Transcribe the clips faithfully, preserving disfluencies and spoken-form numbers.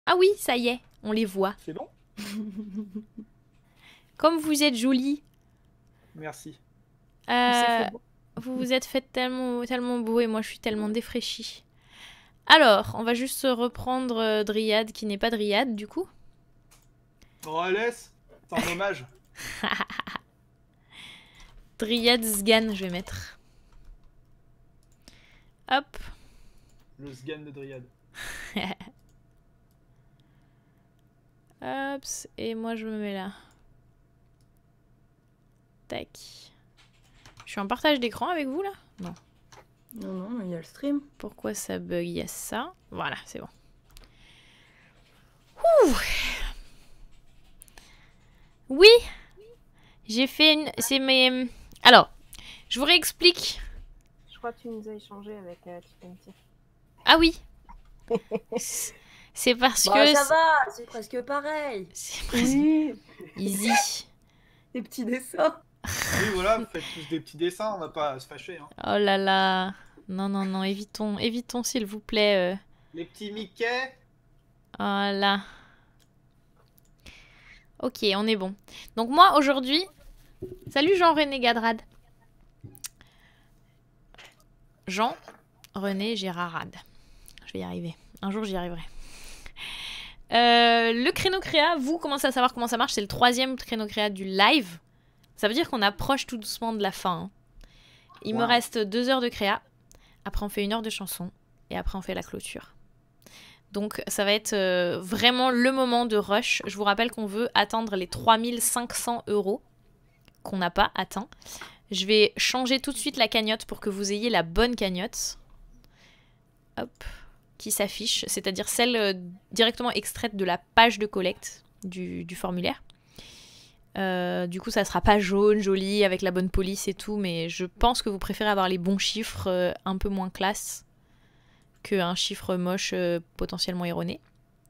Ah oui, ça y est, on les voit. C'est bon? Comme vous êtes jolis. Merci. Euh, vous vous êtes fait tellement, tellement beau et moi je suis tellement défraîchie. Alors, on va juste reprendre euh, Dryad qui n'est pas Dryad du coup. Oh, laisse. C'est un hommage. Dryad Sgan, je vais mettre. Hop. Le Sgan de Dryad. Hop, et moi je me mets là. Tac. Je suis en partage d'écran avec vous là? Non. Non, non, il y a le stream. Pourquoi ça bug? Il y a ça. Voilà, c'est bon. Ouh. Oui, j'ai fait une... C'est mes... Alors, je vous réexplique. Je crois que tu nous as échangé avec euh, Tiffany. Ah oui. C'est parce bah, que... ça va, c'est presque pareil. C'est presque... Oui. Easy. Des petits dessins. Oui, voilà, faites tous des petits dessins, on va pas se fâcher. Hein. Oh là là. Non, non, non, évitons, évitons s'il vous plaît. Euh... Les petits Mickey. Voilà. Ok, on est bon. Donc moi, aujourd'hui... Salut Jean-René Gadrad. Jean-René Gérardade. Je vais y arriver. Un jour, j'y arriverai. Euh, le créneau créa, vous commencez à savoir comment ça marche. C'est le troisième créneau créa du live. Ça veut dire qu'on approche tout doucement de la fin. Hein. Il wow. me reste deux heures de créa. Après, on fait une heure de chanson. Et après, on fait la clôture. Donc, ça va être euh, vraiment le moment de rush. Je vous rappelle qu'on veut atteindre les trois mille cinq cents euros qu'on n'a pas atteint. Je vais changer tout de suite la cagnotte pour que vous ayez la bonne cagnotte. Hop. Qui s'affiche. C'est-à-dire celle euh, directement extraite de la page de collecte du, du formulaire. Euh, du coup, ça sera pas jaune, joli, avec la bonne police et tout, mais je pense que vous préférez avoir les bons chiffres euh, un peu moins classe qu'un chiffre moche euh, potentiellement erroné.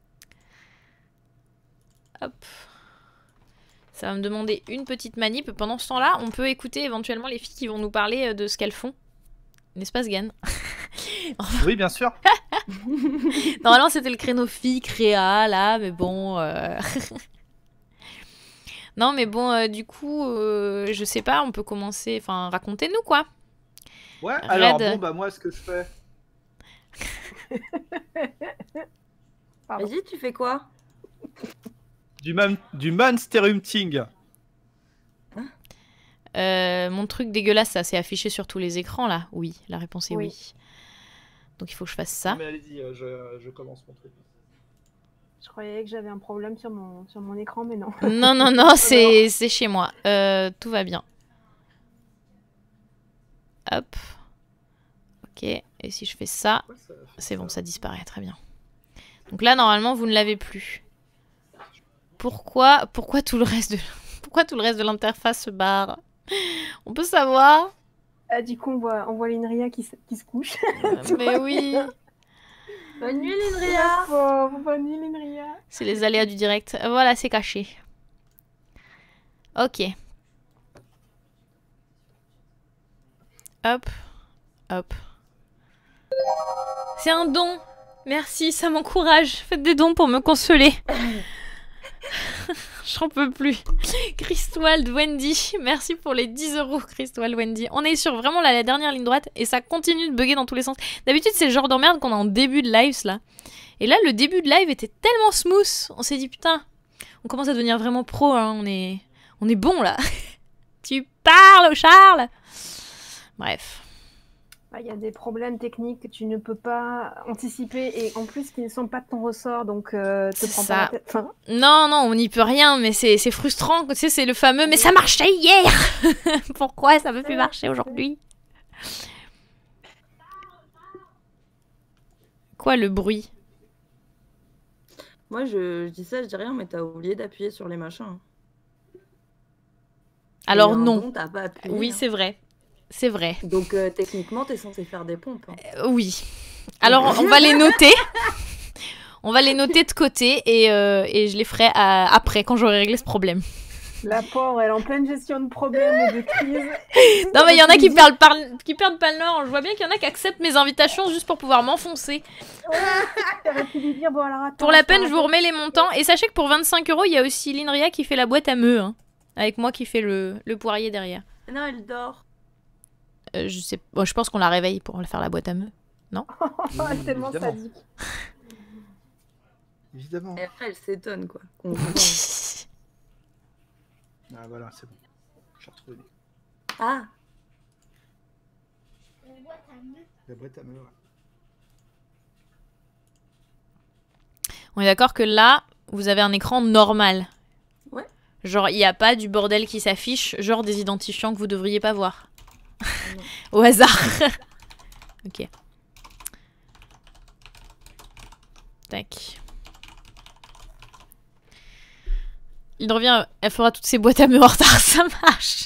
Hop. Ça va me demander une petite manip. Pendant ce temps-là, on peut écouter éventuellement les filles qui vont nous parler de ce qu'elles font. N'est-ce pas, Sgan? Oui, bien sûr. Normalement, c'était le créneau filles créa, là, mais bon... Euh... Non, mais bon, euh, du coup, euh, je sais pas, on peut commencer... Enfin, racontez-nous, quoi. Ouais, Red. Alors, bon, bah moi, ce que je fais... Vas-y, tu fais quoi? Du, man... du Monster Hunting. Hein euh, mon truc dégueulasse, ça s'est affiché sur tous les écrans, là. Oui, la réponse est oui. oui. Donc, il faut que je fasse ça. Non, mais allez-y, euh, je, je commence mon truc. Je croyais que j'avais un problème sur mon, sur mon écran, mais non. Non, non, non, c'est chez moi. Euh, tout va bien. Hop. Ok, et si je fais ça, c'est bon, ça disparaît, très bien. Donc là, normalement, vous ne l'avez plus. Pourquoi, pourquoi tout le reste de, pourquoi tout le reste de l'interface se barre? On peut savoir. Ah, du coup, on voit, on voit l'Inria qui, qui se couche. Mais oui. Bonne nuit, l'Inria. Oh, bonne nuit, l'Inria. C'est les aléas du direct. Voilà, c'est caché. Ok. Hop. Hop. C'est un don. Merci, ça m'encourage. Faites des dons pour me consoler. J'en peux plus. Christoile Wendy, merci pour les dix euros, Christoile Wendy. On est sur vraiment la, la dernière ligne droite et ça continue de bugger dans tous les sens. D'habitude, c'est le genre d'emmerde qu'on a en début de live, là. Et là, le début de live était tellement smooth. On s'est dit, putain, on commence à devenir vraiment pro, hein. On est, on est bon, là. Tu parles, Charles. Bref. Il y a des problèmes techniques que tu ne peux pas anticiper et en plus qui ne sont pas de ton ressort, donc euh, te prends ça. Pas la tête. Enfin... Non, non, on n'y peut rien, mais c'est frustrant. Tu sais, c'est le fameux « mais ça marchait hier !» Pourquoi ça ne peut plus marcher aujourd'hui? Quoi, le bruit? Moi, je, je dis ça, je dis rien, mais t'as oublié d'appuyer sur les machins. Alors non. Don, pas appuyé, oui, hein. C'est vrai. C'est vrai. Donc, euh, techniquement, t'es censé faire des pompes. Hein. Euh, oui. Alors, on va les noter. On va les noter de côté et, euh, et je les ferai à, après, quand j'aurai réglé ce problème. La pauvre, elle est en pleine gestion de problèmes et de crises. Non mais il y en a qui perdent, par... qui perdent pas le nord. Je vois bien qu'il y en a qui acceptent mes invitations juste pour pouvoir m'enfoncer. T'aurais pu lui dire, bon alors attends. Pour la peine, je vous remets les montants. Et sachez que pour vingt-cinq euros, il y a aussi Linria qui fait la boîte à meux. Hein, avec moi qui fait le, le poirier derrière. Non, elle dort. Euh, je sais... bon, je pense qu'on la réveille pour faire la boîte à meux. Non? Elle est tellement Évidemment. sadique. Évidemment. Et après, elle s'étonne, quoi. qu'on voit. Ah voilà, c'est bon. J'ai retrouvé. Ah, La boîte à meux, ouais. On est d'accord que là, vous avez un écran normal. Ouais. Genre, il n'y a pas du bordel qui s'affiche, genre des identifiants que vous devriez pas voir. non. Au hasard. Ok. Tac. Il revient, elle fera toutes ses boîtes à meux en retard, ça marche.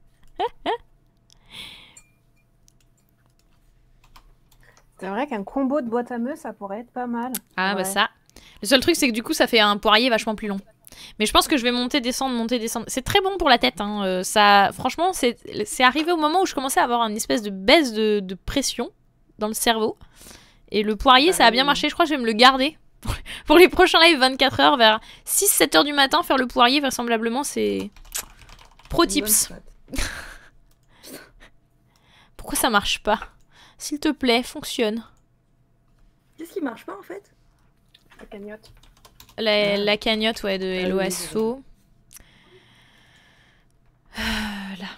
C'est vrai qu'un combo de boîte à meux, ça pourrait être pas mal. Ah Ouais. bah ça. Le seul truc, c'est que du coup, ça fait un poirier vachement plus long. Mais je pense que je vais monter, descendre, monter, descendre. C'est très bon pour la tête. Hein. Euh, ça, franchement, c'est c'est arrivé au moment où je commençais à avoir une espèce de baisse de, de pression dans le cerveau. Et le poirier, ça a bien marché. Je crois que je vais me le garder. Pour les prochains lives vingt-quatre heures, vers six sept heures du matin, faire le poirier, vraisemblablement, c'est... Pro Une bonne tips. strat. Pourquoi ça marche pas? S'il te plaît, fonctionne. Qu'est-ce qui marche pas, en fait? La cagnotte. La, Ah. la cagnotte, ouais, de Ah Hello oui, Asso. Euh, là.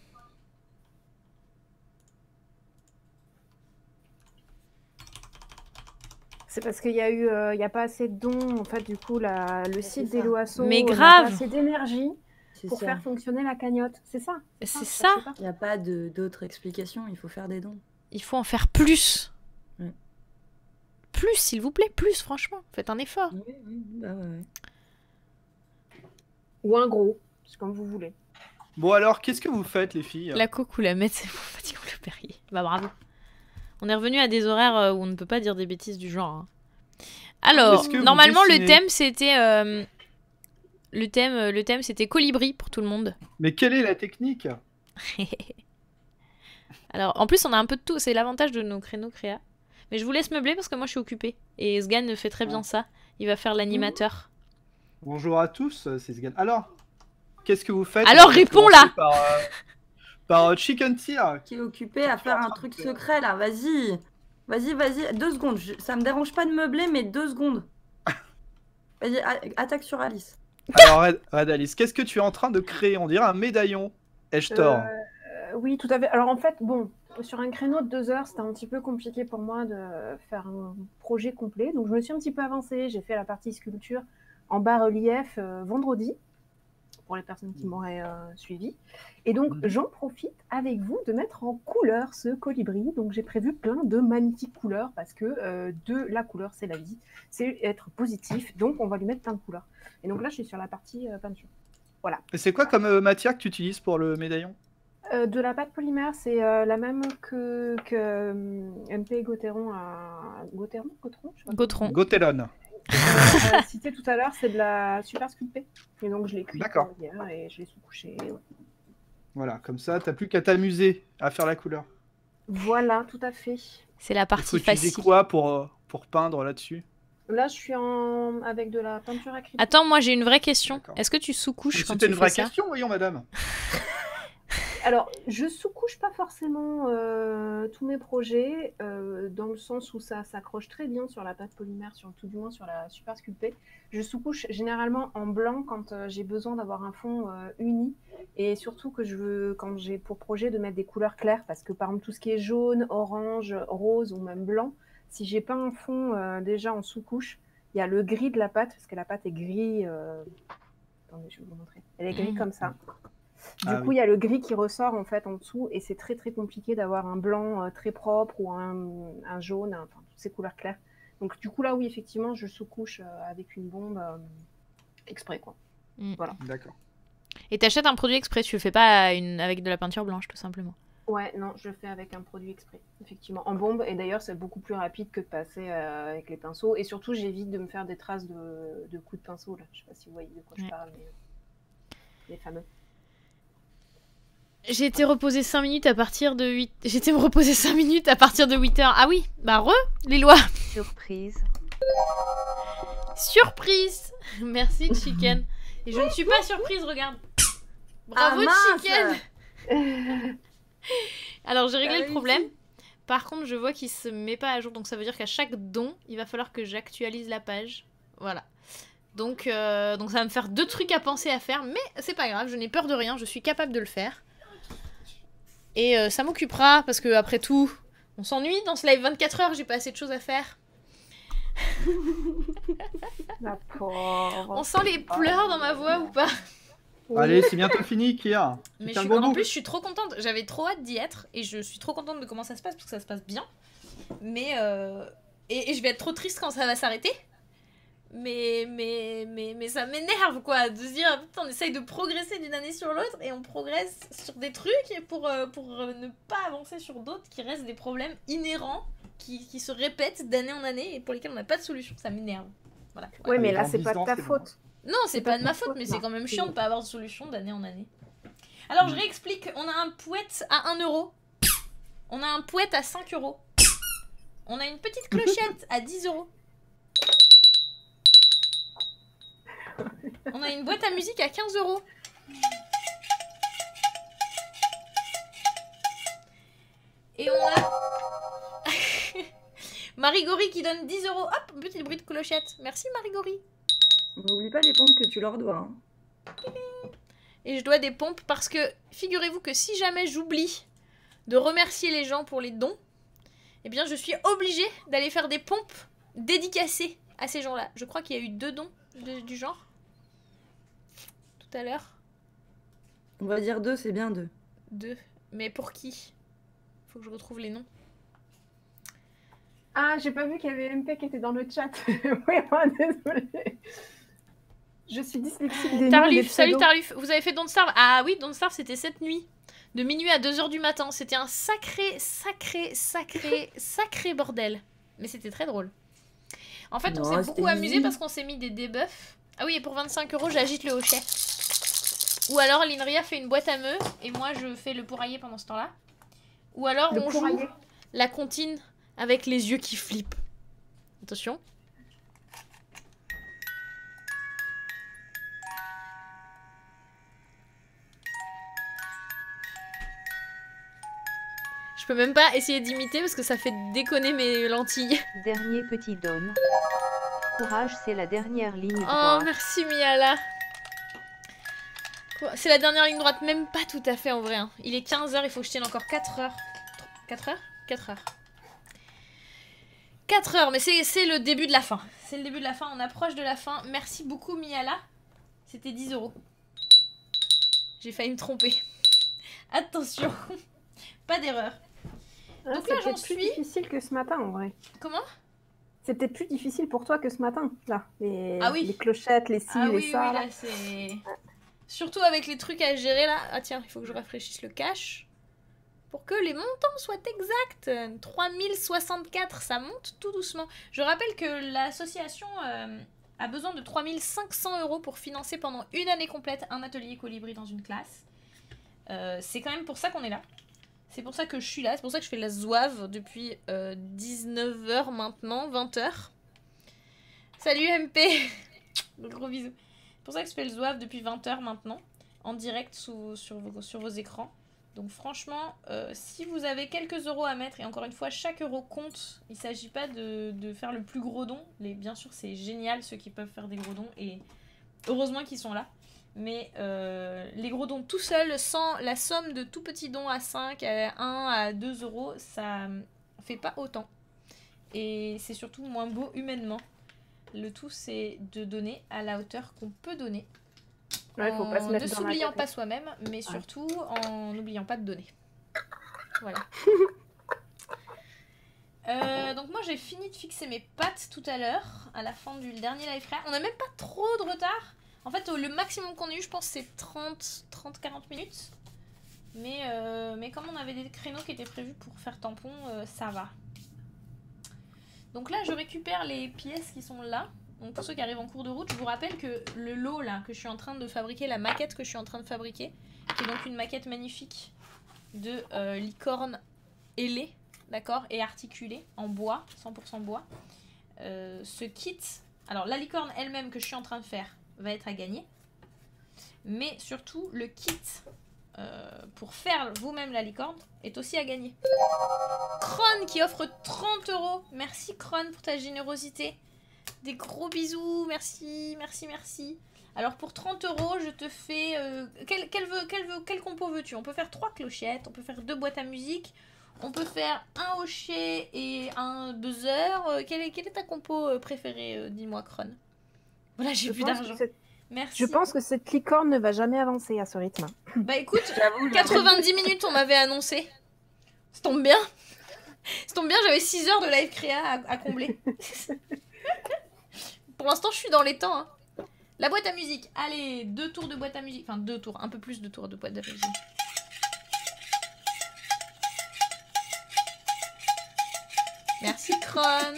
C'est parce qu'il y a eu, euh, il y a pas assez de dons. En fait, du coup, la, le c'est site ça. d'Hello Asso Mais n'a grave. pas assez d'énergie C'est pour ça. faire fonctionner la cagnotte. C'est ça. C'est je ça. sais pas. Il n'y a pas de- d'autre explication, il faut faire des dons. Il faut en faire plus. Mm. Plus, s'il vous plaît, plus, franchement. Faites un effort. Oui, oui, bah ouais, ouais. Ou un gros, c'est comme vous voulez. Bon alors, qu'est-ce que vous faites les filles? La coque ou la mettre, c'est pour fatiguer le Perrier. Bah bravo. On est revenu à des horaires euh, où on ne peut pas dire des bêtises du genre. hein. Alors, Est-ce que vous normalement, le dessinez thème, c'était... euh, Le thème, euh, le thème c'était colibri pour tout le monde. Mais quelle est la technique? Alors, en plus, on a un peu de tout. C'est l'avantage de nos créneaux créa. Mais je vous laisse meubler parce que moi, je suis occupée. Et Sgan fait très bien Ah. ça. Il va faire l'animateur. Bonjour à tous, c'est Sgan. Alors, qu'est-ce que vous faites? Alors, On va réponds, commencer là. Par, euh, par euh, Chicken Tear. Qui est occupé à faire un truc secret, là, vas-y. Vas-y, vas-y, deux secondes. Je- Ça me dérange pas de meubler, mais deux secondes. Vas-y, a- attaque sur Alice. Alors, Red, Red Alice, qu'est-ce que tu es en train de créer? On dirait un médaillon. Ai-je tort? Euh, euh, oui, tout à fait. Alors en fait, bon, sur un créneau de deux heures, c'était un petit peu compliqué pour moi de faire un projet complet. Donc je me suis un petit peu avancée. J'ai fait la partie sculpture en bas-relief euh, vendredi, pour les personnes qui m'auraient euh, suivi. Et donc Mhm. j'en profite avec vous de mettre en couleur ce colibri. Donc j'ai prévu plein de magnifiques couleurs parce que euh, de la couleur, c'est la vie, c'est être positif. Donc on va lui mettre plein de couleurs. Et donc là, je suis sur la partie euh, peinture. Et c'est quoi comme euh, matière que tu utilises pour le médaillon? Euh, de la pâte polymère, c'est euh, la même que, que euh, M P Gauthieron à Gauthieron, Gautron, je sais pas. Gautron. Gotelon. Euh, euh, cité tout à l'heure, c'est de la super sculptée. Et donc je l'ai cuite D'accord. euh, hier et je l'ai sous-couché. ouais. Voilà, comme ça, t'as plus qu'à t'amuser à faire la couleur. Voilà, tout à fait. C'est la Il faut partie utiliser facile. quoi pour, euh, pour peindre là-dessus? Là, je suis en... avec de la peinture acrylique. Attends, moi j'ai une vraie question. D'accord. Est-ce que tu sous-couches quand C'était tu une fais vraie ça? question, voyons, madame. Alors, je sous-couche pas forcément euh, tous mes projets, euh, dans le sens où ça s'accroche très bien sur la pâte polymère, sur, tout du moins sur la super sculptée. Je sous-couche généralement en blanc quand euh, j'ai besoin d'avoir un fond euh, uni, et surtout que je veux, quand j'ai pour projet de mettre des couleurs claires, parce que par exemple tout ce qui est jaune, orange, rose ou même blanc, si j'ai pas un fond euh, déjà en sous-couche, il y a le gris de la pâte, parce que la pâte est gris. euh, Attendez, je vais vous montrer. Elle est gris Mmh. comme ça. Du Ah coup, il oui. y a le gris qui ressort en fait en dessous, et c'est très très compliqué d'avoir un blanc euh, très propre ou un, un jaune, un- enfin toutes ces couleurs claires. Donc du coup là, oui, effectivement, je sous-couche euh, avec une bombe euh, exprès quoi. D'accord. Et t'achètes un produit exprès, tu le fais pas une... avec de la peinture blanche, tout simplement. Ouais, non, je le fais avec un produit exprès, effectivement, en bombe. Et d'ailleurs, c'est beaucoup plus rapide que de passer euh, avec les pinceaux. Et surtout, j'évite de me faire des traces de, de coups de pinceau là. Je sais pas si vous voyez de quoi Ouais. je parle. Mais... les fameux. J'ai été reposée cinq minutes à partir de huit... J'ai été me reposer cinq minutes à partir de huit heures. Ah oui, bah re, les lois. Surprise. Surprise. Merci Chicken. Et je ne suis pas surprise, regarde. Bravo Ah, Chicken. Alors j'ai réglé T'as le réussi. problème. Par contre, je vois qu'il se met pas à jour, donc ça veut dire qu'à chaque don, il va falloir que j'actualise la page. Voilà. Donc, euh, donc ça va me faire deux trucs à penser à faire, mais c'est pas grave, je n'ai peur de rien, je suis capable de le faire. Et euh, ça m'occupera, parce que après tout, on s'ennuie dans ce live vingt-quatre heures, j'ai pas assez de choses à faire. La pauvre. On sent les pleurs dans ma voix ou pas? Allez, c'est bientôt fini, Kia. Tu Mais tiens je le suis- bon en bout. plus, je suis trop contente. J'avais trop hâte d'y être et je suis trop contente de comment ça se passe parce que ça se passe bien. Mais euh, et, et je vais être trop triste quand ça va s'arrêter. Mais mais mais mais ça m'énerve quoi de se dire putain, on essaye de progresser d'une année sur l'autre et on progresse sur des trucs et pour euh, pour euh, ne pas avancer sur d'autres qui restent des problèmes inhérents qui, qui se répètent d'année en année et pour lesquels on n'a pas de solution. Ça m'énerve. Voilà. Ouais, mais Allez, là, dans c'est dix pas de ans, ta c'est bon. faute. Non, c'est pas de ma faute, mais c'est quand même chiant de pas avoir de solution d'année en année. Alors, je réexplique. On a un poète à un euro. On a un poète à cinq euros. On a une petite clochette à dix euros. On a une boîte à musique à quinze euros. Et on a... Marigori qui donne dix euros. Hop, petit bruit de clochette. Merci Marigori. N'oublie pas les pompes que tu leur dois. Hein. Et je dois des pompes parce que figurez-vous que si jamais j'oublie de remercier les gens pour les dons, eh bien je suis obligée d'aller faire des pompes dédicacées à ces gens-là. Je crois qu'il y a eu deux dons de- du genre tout à l'heure. On va dire deux, c'est bien deux. Deux. Mais pour qui? Faut que je retrouve les noms. Ah, j'ai pas vu qu'il y avait M P qui était dans le chat. Oui, moi, désolée. Je suis dyslexique des noms et des Tarluf, salut pseudos. Tarluf. Vous avez fait Don't Starve? Ah oui, Don't Starve c'était cette nuit. De minuit à deux heures du matin. C'était un sacré, sacré, sacré, sacré bordel. Mais c'était très drôle. En fait, on Non, s'est c'était beaucoup amusé easy. parce qu'on s'est mis des debuffs. Ah oui, et pour vingt-cinq euros, j'agite le hochet. Ou alors l'Inria fait une boîte à meux et moi je fais le poirailler pendant ce temps-là. Ou alors Le on poirailler. joue la comptine avec les yeux qui flippent. Attention. Je peux même pas essayer d'imiter parce que ça fait déconner mes lentilles. Dernier petit don. Courage, c'est la dernière ligne Oh, droite. merci Miala. Quoi, c'est la dernière ligne droite, même pas tout à fait en vrai. hein. Il est quinze heures, il faut que je tienne encore quatre heures. quatre heures quatre heures. quatre heures, mais c'est c'est le début de la fin. C'est le début de la fin, on approche de la fin. Merci beaucoup Miala. C'était dix euros. J'ai failli me tromper. Attention, pas d'erreur. Ah, Donc c'est là, j'en peut-être plus suis- difficile que ce matin, en vrai. Comment? C'est peut-être plus difficile pour toi que ce matin, là. Les, Ah oui. les clochettes, les ci, Ah les oui, ça. oui, là. là c'est... Surtout avec les trucs à gérer là. Ah tiens, il faut que je rafraîchisse le cash. Pour que les montants soient exacts. trois mille soixante-quatre, ça monte tout doucement. Je rappelle que l'association euh, a besoin de trois mille cinq cents euros pour financer pendant une année complète un atelier colibri dans une classe. Euh, c'est quand même pour ça qu'on est là. C'est pour ça que je suis là. C'est pour ça que je fais la zouave depuis euh, dix-neuf heures maintenant, vingt heures. Salut M P. Gros bisous. C'est pour ça que je fais le zouave depuis vingt heures maintenant, en direct sous, sur, vos, sur vos écrans. Donc franchement, euh, si vous avez quelques euros à mettre, et encore une fois, chaque euro compte, il ne s'agit pas de, de faire le plus gros don. Les, bien sûr, c'est génial ceux qui peuvent faire des gros dons, et heureusement qu'ils sont là. Mais euh, les gros dons tout seuls, sans la somme de tout petits dons à cinq, à un, à deux euros, ça fait pas autant. Et c'est surtout moins beau humainement. Le tout, c'est de donner à la hauteur qu'on peut donner. Ouais, faut pas se en mettre ne dans la s'oubliant tête. pas soi-même, mais surtout en n'oubliant pas de donner. Voilà. Euh, donc moi j'ai fini de fixer mes pattes tout à l'heure, à la fin du dernier live frère. On n'a même pas trop de retard. En fait, le maximum qu'on a eu, je pense, c'est trente à quarante minutes. Mais, euh, mais comme on avait des créneaux qui étaient prévus pour faire tampon, euh, ça va. Donc là, je récupère les pièces qui sont là. Donc pour ceux qui arrivent en cours de route, je vous rappelle que le lot là que je suis en train de fabriquer, la maquette que je suis en train de fabriquer, qui est donc une maquette magnifique de euh, licorne ailée, d'accord, et articulée en bois, cent pour cent bois. Euh, ce kit, alors la licorne elle-même que je suis en train de faire va être à gagner, mais surtout le kit euh, pour faire vous-même la licorne est aussi à gagner. Kron qui offre trente euros, merci Kron pour ta générosité. Des gros bisous, merci, merci, merci. Alors pour trente euros, je te fais... Euh, quel, quel, veut, quel, veut, quel compo veux-tu? On peut faire trois clochettes, on peut faire deux boîtes à musique, on peut faire un hochet et un buzzer. Euh, quel, est, quel est ta compo préférée, euh, dis-moi, Kron? Voilà, j'ai plus d'argent. Merci. Je pense que cette licorne ne va jamais avancer à ce rythme. Bah écoute, quatre-vingt-dix minutes on m'avait annoncé. Ça tombe bien. Ça tombe bien, j'avais six heures de live créa à, à combler. Pour l'instant, je suis dans les temps. Hein. La boîte à musique. Allez, deux tours de boîte à musique. Enfin, deux tours. Un peu plus de tours de boîte à musique. Merci, Kron.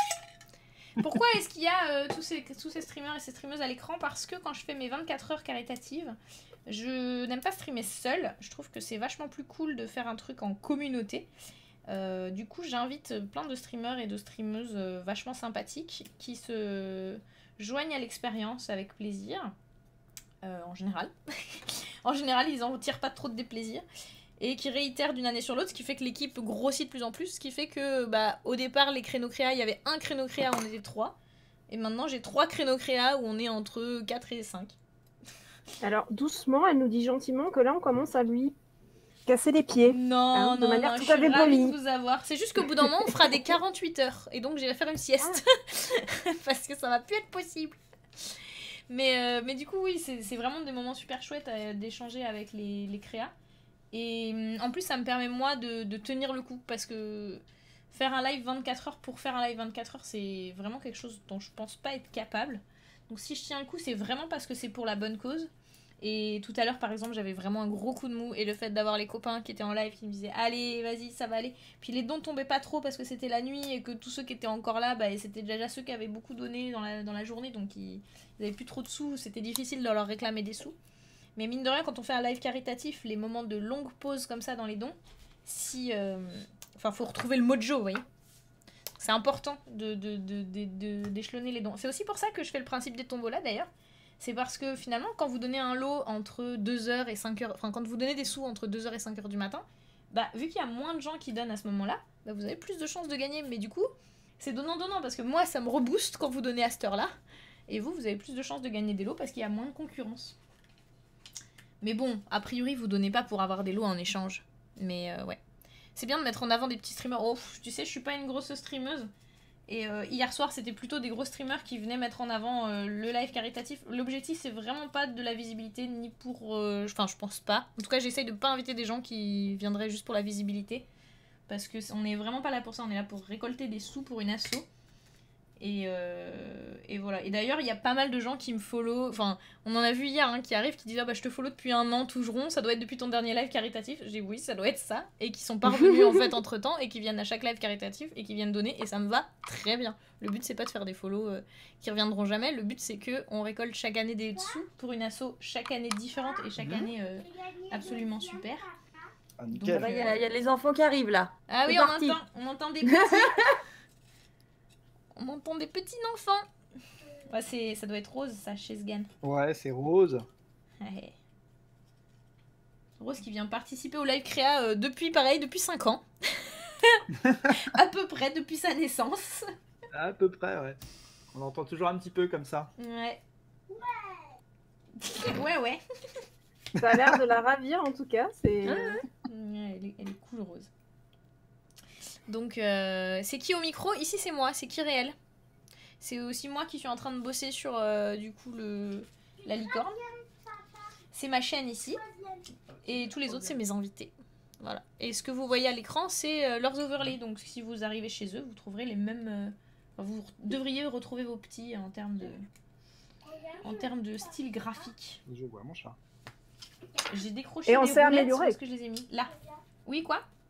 Pourquoi est-ce qu'il y a euh, tous, ces, tous ces streamers et ces streameuses à l'écran? Parce que quand je fais mes vingt-quatre heures caritatives, je n'aime pas streamer seule. Je trouve que c'est vachement plus cool de faire un truc en communauté. Euh, du coup, j'invite plein de streamers et de streameuses euh, vachement sympathiques qui se joignent à l'expérience avec plaisir, euh, en général. En général, ils en tirent pas trop de déplaisir et qui réitèrent d'une année sur l'autre, ce qui fait que l'équipe grossit de plus en plus, ce qui fait que, bah, au départ, les créneaux créa, il y avait un créneau créa où on était trois, et maintenant j'ai trois créneaux créa où on est entre quatre et cinq. Alors, doucement, elle nous dit gentiment que là, on commence à lui casser les pieds. Non, hein, de non, manière non, tout je à suis fait ravie polie. de vous avoir. C'est juste qu'au bout d'un moment, on fera des quarante-huit heures. Et donc, j'irai faire une sieste. Ah. Parce que ça va plus être possible. Mais, euh, mais du coup, oui, c'est vraiment des moments super chouettes d'échanger avec les, les créas. Et en plus, ça me permet, moi, de, de tenir le coup. Parce que faire un live vingt-quatre heures pour faire un live vingt-quatre heures, c'est vraiment quelque chose dont je pense pas être capable. Donc, si je tiens le coup, c'est vraiment parce que c'est pour la bonne cause. Et tout à l'heure, par exemple, j'avais vraiment un gros coup de mou. Et le fait d'avoir les copains qui étaient en live qui me disaient « Allez, vas-y, ça va aller ». Puis les dons tombaient pas trop parce que c'était la nuit et que tous ceux qui étaient encore là, bah, c'était déjà ceux qui avaient beaucoup donné dans la, dans la journée. Donc ils n'avaient plus trop de sous. C'était difficile de leur réclamer des sous. Mais mine de rien, quand on fait un live caritatif, les moments de longue pause comme ça dans les dons, si... Euh... Enfin, faut retrouver le mojo, vous voyez. C'est important de, de, de, de, de, d'échelonner les dons. C'est aussi pour ça que je fais le principe des tombolas, d'ailleurs. C'est parce que finalement, quand vous donnez un lot entre deux heures et cinq heures, enfin quand vous donnez des sous entre deux heures et cinq heures du matin, bah vu qu'il y a moins de gens qui donnent à ce moment-là, bah vous avez plus de chances de gagner. Mais du coup, c'est donnant-donnant parce que moi, ça me rebooste quand vous donnez à cette heure-là. Et vous, vous avez plus de chances de gagner des lots parce qu'il y a moins de concurrence. Mais bon, a priori, vous donnez pas pour avoir des lots en échange. Mais euh, ouais. C'est bien de mettre en avant des petits streamers. Oh, tu sais, je suis pas une grosse streameuse. Et euh, hier soir, c'était plutôt des gros streamers qui venaient mettre en avant euh, le live caritatif. L'objectif, c'est vraiment pas de la visibilité, ni pour... Euh, enfin, je pense pas. En tout cas, j'essaye de pas inviter des gens qui viendraient juste pour la visibilité. Parce qu'on est vraiment pas là pour ça. On est là pour récolter des sous pour une asso. Et, euh, et voilà. Et d'ailleurs, il y a pas mal de gens qui me follow. Enfin, on en a vu hier hein, qui arrivent, qui disent ah, bah, je te follow depuis un an, toujours. Ça doit être depuis ton dernier live caritatif. J'ai dit oui, ça doit être ça. Et qui sont pas revenus en fait entre temps et qui viennent à chaque live caritatif et qui viennent donner. Et ça me va très bien. Le but, c'est pas de faire des follows euh, qui reviendront jamais. Le but, c'est qu'on récolte chaque année des sous pour une asso chaque année différente et chaque année euh, absolument super. Ah, Il nickel. y, a- y a les enfants qui arrivent là. Ah oui, C'est on parti. entend, on entend des petits. On entend des petits enfants. Ouais, c'est, ça doit être Rose, ça, chez Sgan. Ouais, c'est Rose. Ouais. Rose qui vient participer au live créa euh, depuis, pareil, depuis cinq ans. À peu près, depuis sa naissance. À peu près, ouais. On entend toujours un petit peu comme ça. Ouais. Ouais, ouais. Ça a l'air de la ravir en tout cas. C'est. Ouais, elle, est, elle est cool, Rose. Donc, euh, c'est qui au micro? Ici, c'est moi, c'est qui réel. C'est aussi moi qui suis en train de bosser sur, euh, du coup, le, la licorne. C'est ma chaîne ici. Et tous les autres, c'est mes invités. Voilà. Et ce que vous voyez à l'écran, c'est euh, leurs overlays. Donc, si vous arrivez chez eux, vous trouverez les mêmes... Euh, enfin, vous devriez retrouver vos petits en termes de, en termes de style graphique. Je vois mon chat. J'ai décroché Et on les s'est roulettes, amélioré. où est-ce que je les ai mis? Là. Oui, quoi?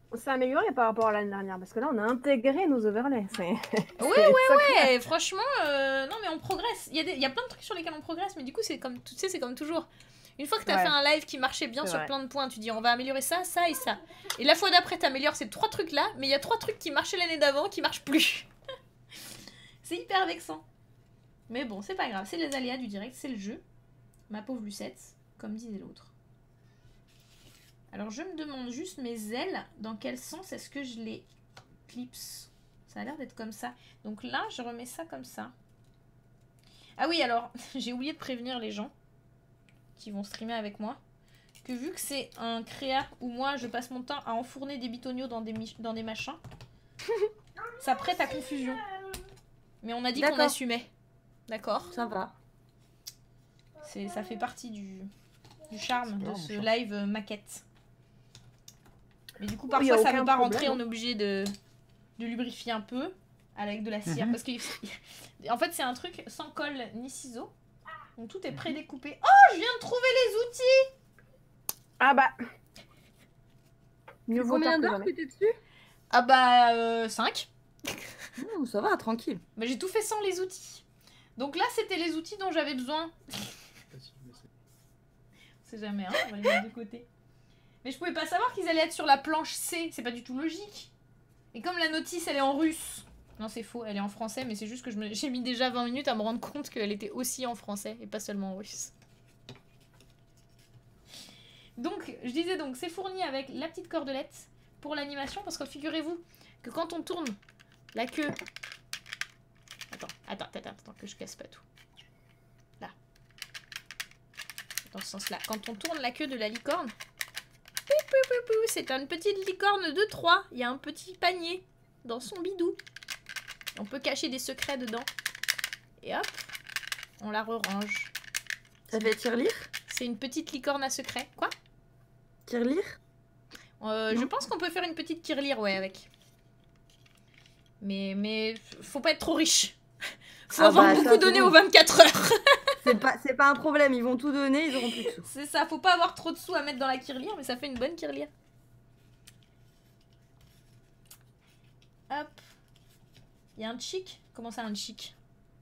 on s'est amélioré par rapport à l'année dernière parce que là on a intégré nos overlays. Ouais, ouais, ouais, franchement, euh, non mais on progresse. Il y, a des, il y a plein de trucs sur lesquels on progresse, mais du coup, c'est comme, tu sais, c'est comme toujours. Une fois que t'as Ouais. fait un live qui marchait bien C'est sur vrai. plein de points, tu dis on va améliorer ça, ça et ça. Et la fois d'après, t'améliores ces trois trucs-là, mais il y a trois trucs qui marchaient l'année d'avant qui marchent plus. C'est hyper vexant. Mais bon, c'est pas grave, c'est les aléas du direct, c'est le jeu. Ma pauvre Lucette, comme disait l'autre. Alors je me demande juste mes ailes, dans quel sens est-ce que je les clipse? Ça a l'air d'être comme ça. Donc là, je remets ça comme ça. Ah oui, alors, j'ai oublié de prévenir les gens qui vont streamer avec moi, que vu que c'est un créa où moi je passe mon temps à enfourner des bitonios dans des, dans des machins, ça prête à confusion. Mais on a dit qu'on D'accord. assumait. D'accord? Ça va. C'est, ça fait partie du, du charme bien, de mon ce chat. live euh, maquette. Mais du coup, Oui, y a parfois ça aucun veut pas problème, rentrer, hein. on est obligé de, de lubrifier un peu avec de la cire. Mhm. Parce que, en fait, c'est un truc sans colle ni ciseaux. Donc tout est prédécoupé. Oh, je viens de trouver les outils! Ah bah. Mieux vaut Combien tard que d'heures jamais. que t'es dessus? Ah bah, euh, cinq. Ouh, ça va, tranquille. Mais j'ai tout fait sans les outils. Donc là, c'était les outils dont j'avais besoin. On sait jamais, hein, on va les mettre de côté. Mais je pouvais pas savoir qu'ils allaient être sur la planche C, c'est pas du tout logique. Et comme la notice, elle est en russe. Non, c'est faux, elle est en français, mais c'est juste que je me- j'ai mis déjà vingt minutes à me rendre compte qu'elle était aussi en français et pas seulement en russe. Donc, je disais donc, c'est fourni avec la petite cordelette pour l'animation, parce que figurez-vous que quand on tourne la queue... Attends, attends, attends, attends, que je casse pas tout. Là. Dans ce sens-là. Quand on tourne la queue de la licorne, pou, pou, pou, pou, c'est une petite licorne de trois. Il y a un petit panier dans son bidou. On peut cacher des secrets dedans. Et hop, on la re-range. Ça fait tirelire? C'est une petite licorne à secret. Quoi? Tirelire? Euh, je Non. pense qu'on peut faire une petite tirelire, ouais, avec. Mais, mais faut pas être trop riche. Faut Ah avoir bah, ça, beaucoup c'est donné bon. aux vingt-quatre heures. C'est pas, c'est pas un problème, ils vont tout donner, ils auront plus de sous. C'est ça, faut pas avoir trop de sous à mettre dans la tirelire, mais ça fait une bonne tirelire. Hop. Il y a un chic. Comment ça, un chic?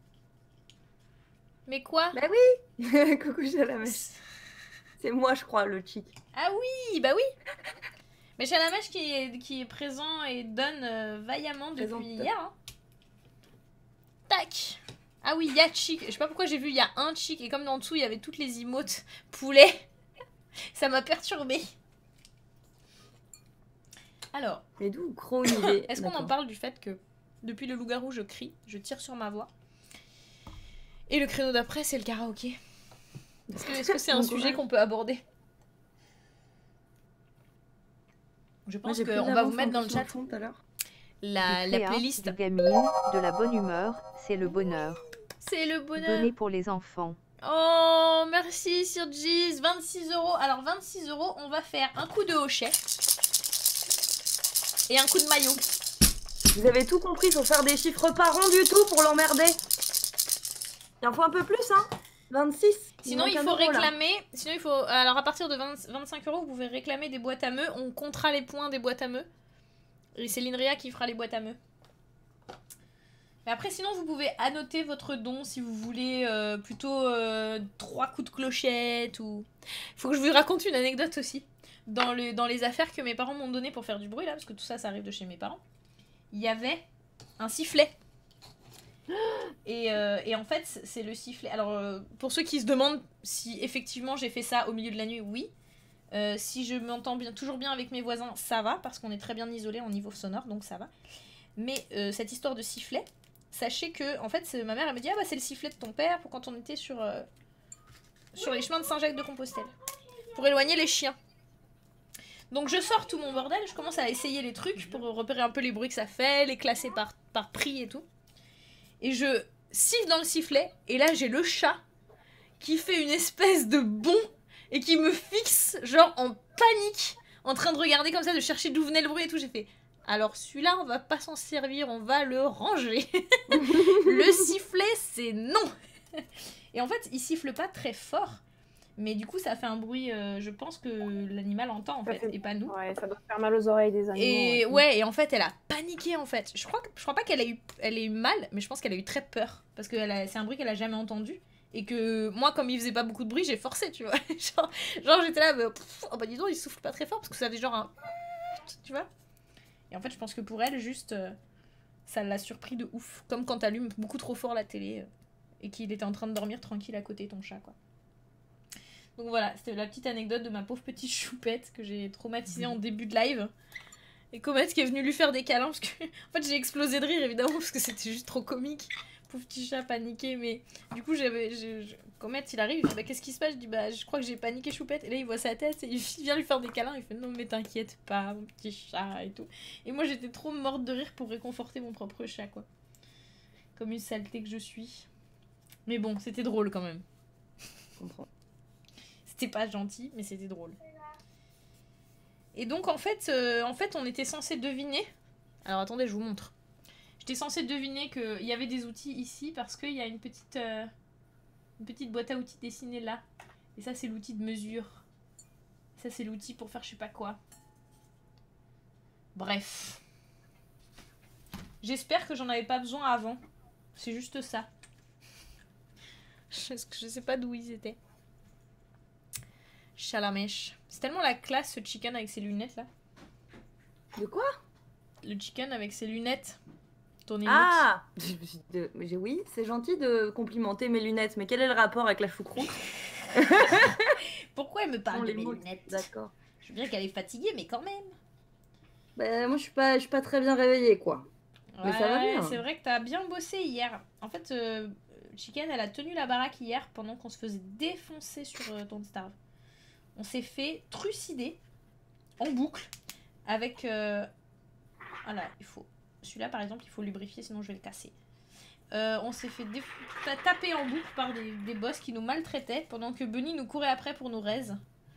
Mais quoi? Bah oui. Coucou Chalamèche. C'est moi, je crois, le chic. Ah oui, bah oui. Mais Chalamèche qui est, qui est présent et donne euh, vaillamment depuis Présente. hier. Hein. Tac. Ah oui, il y a chic. Je sais pas pourquoi j'ai vu il y a un chic et comme en dessous il y avait toutes les emotes poulet. Ça m'a perturbé. Alors, Mais d'où gros une idée? est-ce qu'on en D'accord. parle du fait que depuis le loup-garou je crie, je tire sur ma voix. Et le créneau d'après c'est le karaoké. Est-ce que est-ce que c'est un Bon sujet courage. qu'on peut aborder? Je Moi, pense j'ai pris qu'on de va vous l'avance mettre en dans le plus chat en fond tout à l'heure. la, Du la créa, playlist. du gamine, de la bonne humeur, c'est le bonheur. C'est le bonheur. Donné pour les enfants. Oh, merci Sirgis, vingt-six euros. Alors vingt-six euros, on va faire un coup de hochet et un coup de maillot. Vous avez tout compris, faut faire des chiffres pas ronds du tout pour l'emmerder. Il en faut un peu plus, hein. vingt-six. Sinon, manque il un faut euro, là. réclamer. Sinon, il faut. Alors, à partir de vingt, vingt-cinq euros, vous pouvez réclamer des boîtes à meux. On comptera les points des boîtes à meux. Et c'est l'INRIA qui fera les boîtes à meux. Mais après, sinon, vous pouvez annoter votre don si vous voulez euh, plutôt euh, trois coups de clochette ou. Faut que je vous raconte une anecdote aussi. Dans, le, dans les affaires que mes parents m'ont donné pour faire du bruit, là, parce que tout ça, ça arrive de chez mes parents, il y avait un sifflet. Et, euh, et en fait, c'est le sifflet. Alors, euh, pour ceux qui se demandent si effectivement j'ai fait ça au milieu de la nuit, oui. Euh, si je m'entends bien, toujours bien avec mes voisins, ça va, parce qu'on est très bien isolé en niveau sonore, donc ça va. Mais euh, cette histoire de sifflet, sachez que, en fait, c'est- ma mère, elle me dit, ah bah c'est le sifflet de ton père pour quand on était sur, euh, sur les chemins de Saint-Jacques-de-Compostelle, pour éloigner les chiens. Donc je sors tout mon bordel, je commence à essayer les trucs pour repérer un peu les bruits que ça fait, les classer par, par prix et tout. Et je siffle dans le sifflet, et là j'ai le chat qui fait une espèce de bond et qui me fixe, genre en panique, en train de regarder comme ça, de chercher d'où venait le bruit et tout. J'ai fait, alors celui-là on va pas s'en servir, on va le ranger. Le sifflet c'est non. Et en fait il siffle pas très fort, Mais du coup, ça fait un bruit, euh, je pense que l'animal entend en Ça fait, fait- et pas nous. Ouais, ça doit faire mal aux oreilles des animaux. Et ouais. ouais, et en fait, elle a paniqué en fait. Je crois, que- je crois pas qu'elle a eu, elle ait eu mal, mais je pense qu'elle a eu très peur parce que elle a- c'est un bruit qu'elle a jamais entendu. Et que moi, comme il faisait pas beaucoup de bruit, j'ai forcé, tu vois. genre, genre, j'étais là, bah, pff, oh bah dis donc, il souffle pas très fort parce que ça fait genre un. Tu vois. Et en fait, je pense que pour elle, juste, euh, ça l'a surpris de ouf. Comme quand t'allumes beaucoup trop fort la télé euh, et qu'il était en train de dormir tranquille à côté de ton chat, quoi. Donc voilà, c'était la petite anecdote de ma pauvre petite choupette que j'ai traumatisée en début de live. Et Comet qui est venu lui faire des câlins parce que en fait j'ai explosé de rire évidemment parce que c'était juste trop comique. Pauvre petit chat paniqué, mais du coup j'avais je- je- Comet il arrive, il fait bah qu'est-ce qui se passe, je dis bah je crois que j'ai paniqué choupette et là il voit sa tête et il vient lui faire des câlins, il fait non mais t'inquiète pas mon petit chat et tout. Et moi j'étais trop morte de rire pour réconforter mon propre chat quoi. Comme une saleté que je suis. Mais bon, c'était drôle quand même. Je comprends. C'était pas gentil, mais c'était drôle. Et donc en fait, euh, en fait, on était censé deviner. Alors attendez, je vous montre. J'étais censé deviner qu'il y avait des outils ici parce qu'il y a une petite, euh, une petite boîte à outils dessinée là. Et ça, c'est l'outil de mesure. Ça, c'est l'outil pour faire je sais pas quoi. Bref. J'espère que j'en avais pas besoin avant. C'est juste ça. Je, je sais pas d'où ils étaient. Chalamèche. C'est tellement la classe ce chicken avec ses lunettes là. De quoi? Le chicken avec ses lunettes. Ton émote. Ah Je me suis dit de- mais j'ai- Oui, c'est gentil de complimenter mes lunettes, mais quel est le rapport avec la choucroute? Pourquoi elle me parle Non, de les mes mots. lunettes? D'accord. Je veux bien qu'elle est fatiguée, mais quand même. Bah, moi, je suis pas, je suis pas très bien réveillée, quoi. Mais ça va Ouais, bien. c'est vrai que t'as bien bossé hier. En fait, euh, Chicken, elle a tenu la baraque hier pendant qu'on se faisait défoncer sur euh, Don't Starve. On s'est fait trucider en boucle avec... Euh... Voilà, il faut... Celui-là, par exemple, il faut lubrifier, sinon je vais le casser. Euh, on s'est fait déf... taper en boucle par des, des boss qui nous maltraitaient pendant que Bunny nous courait après pour nous raise.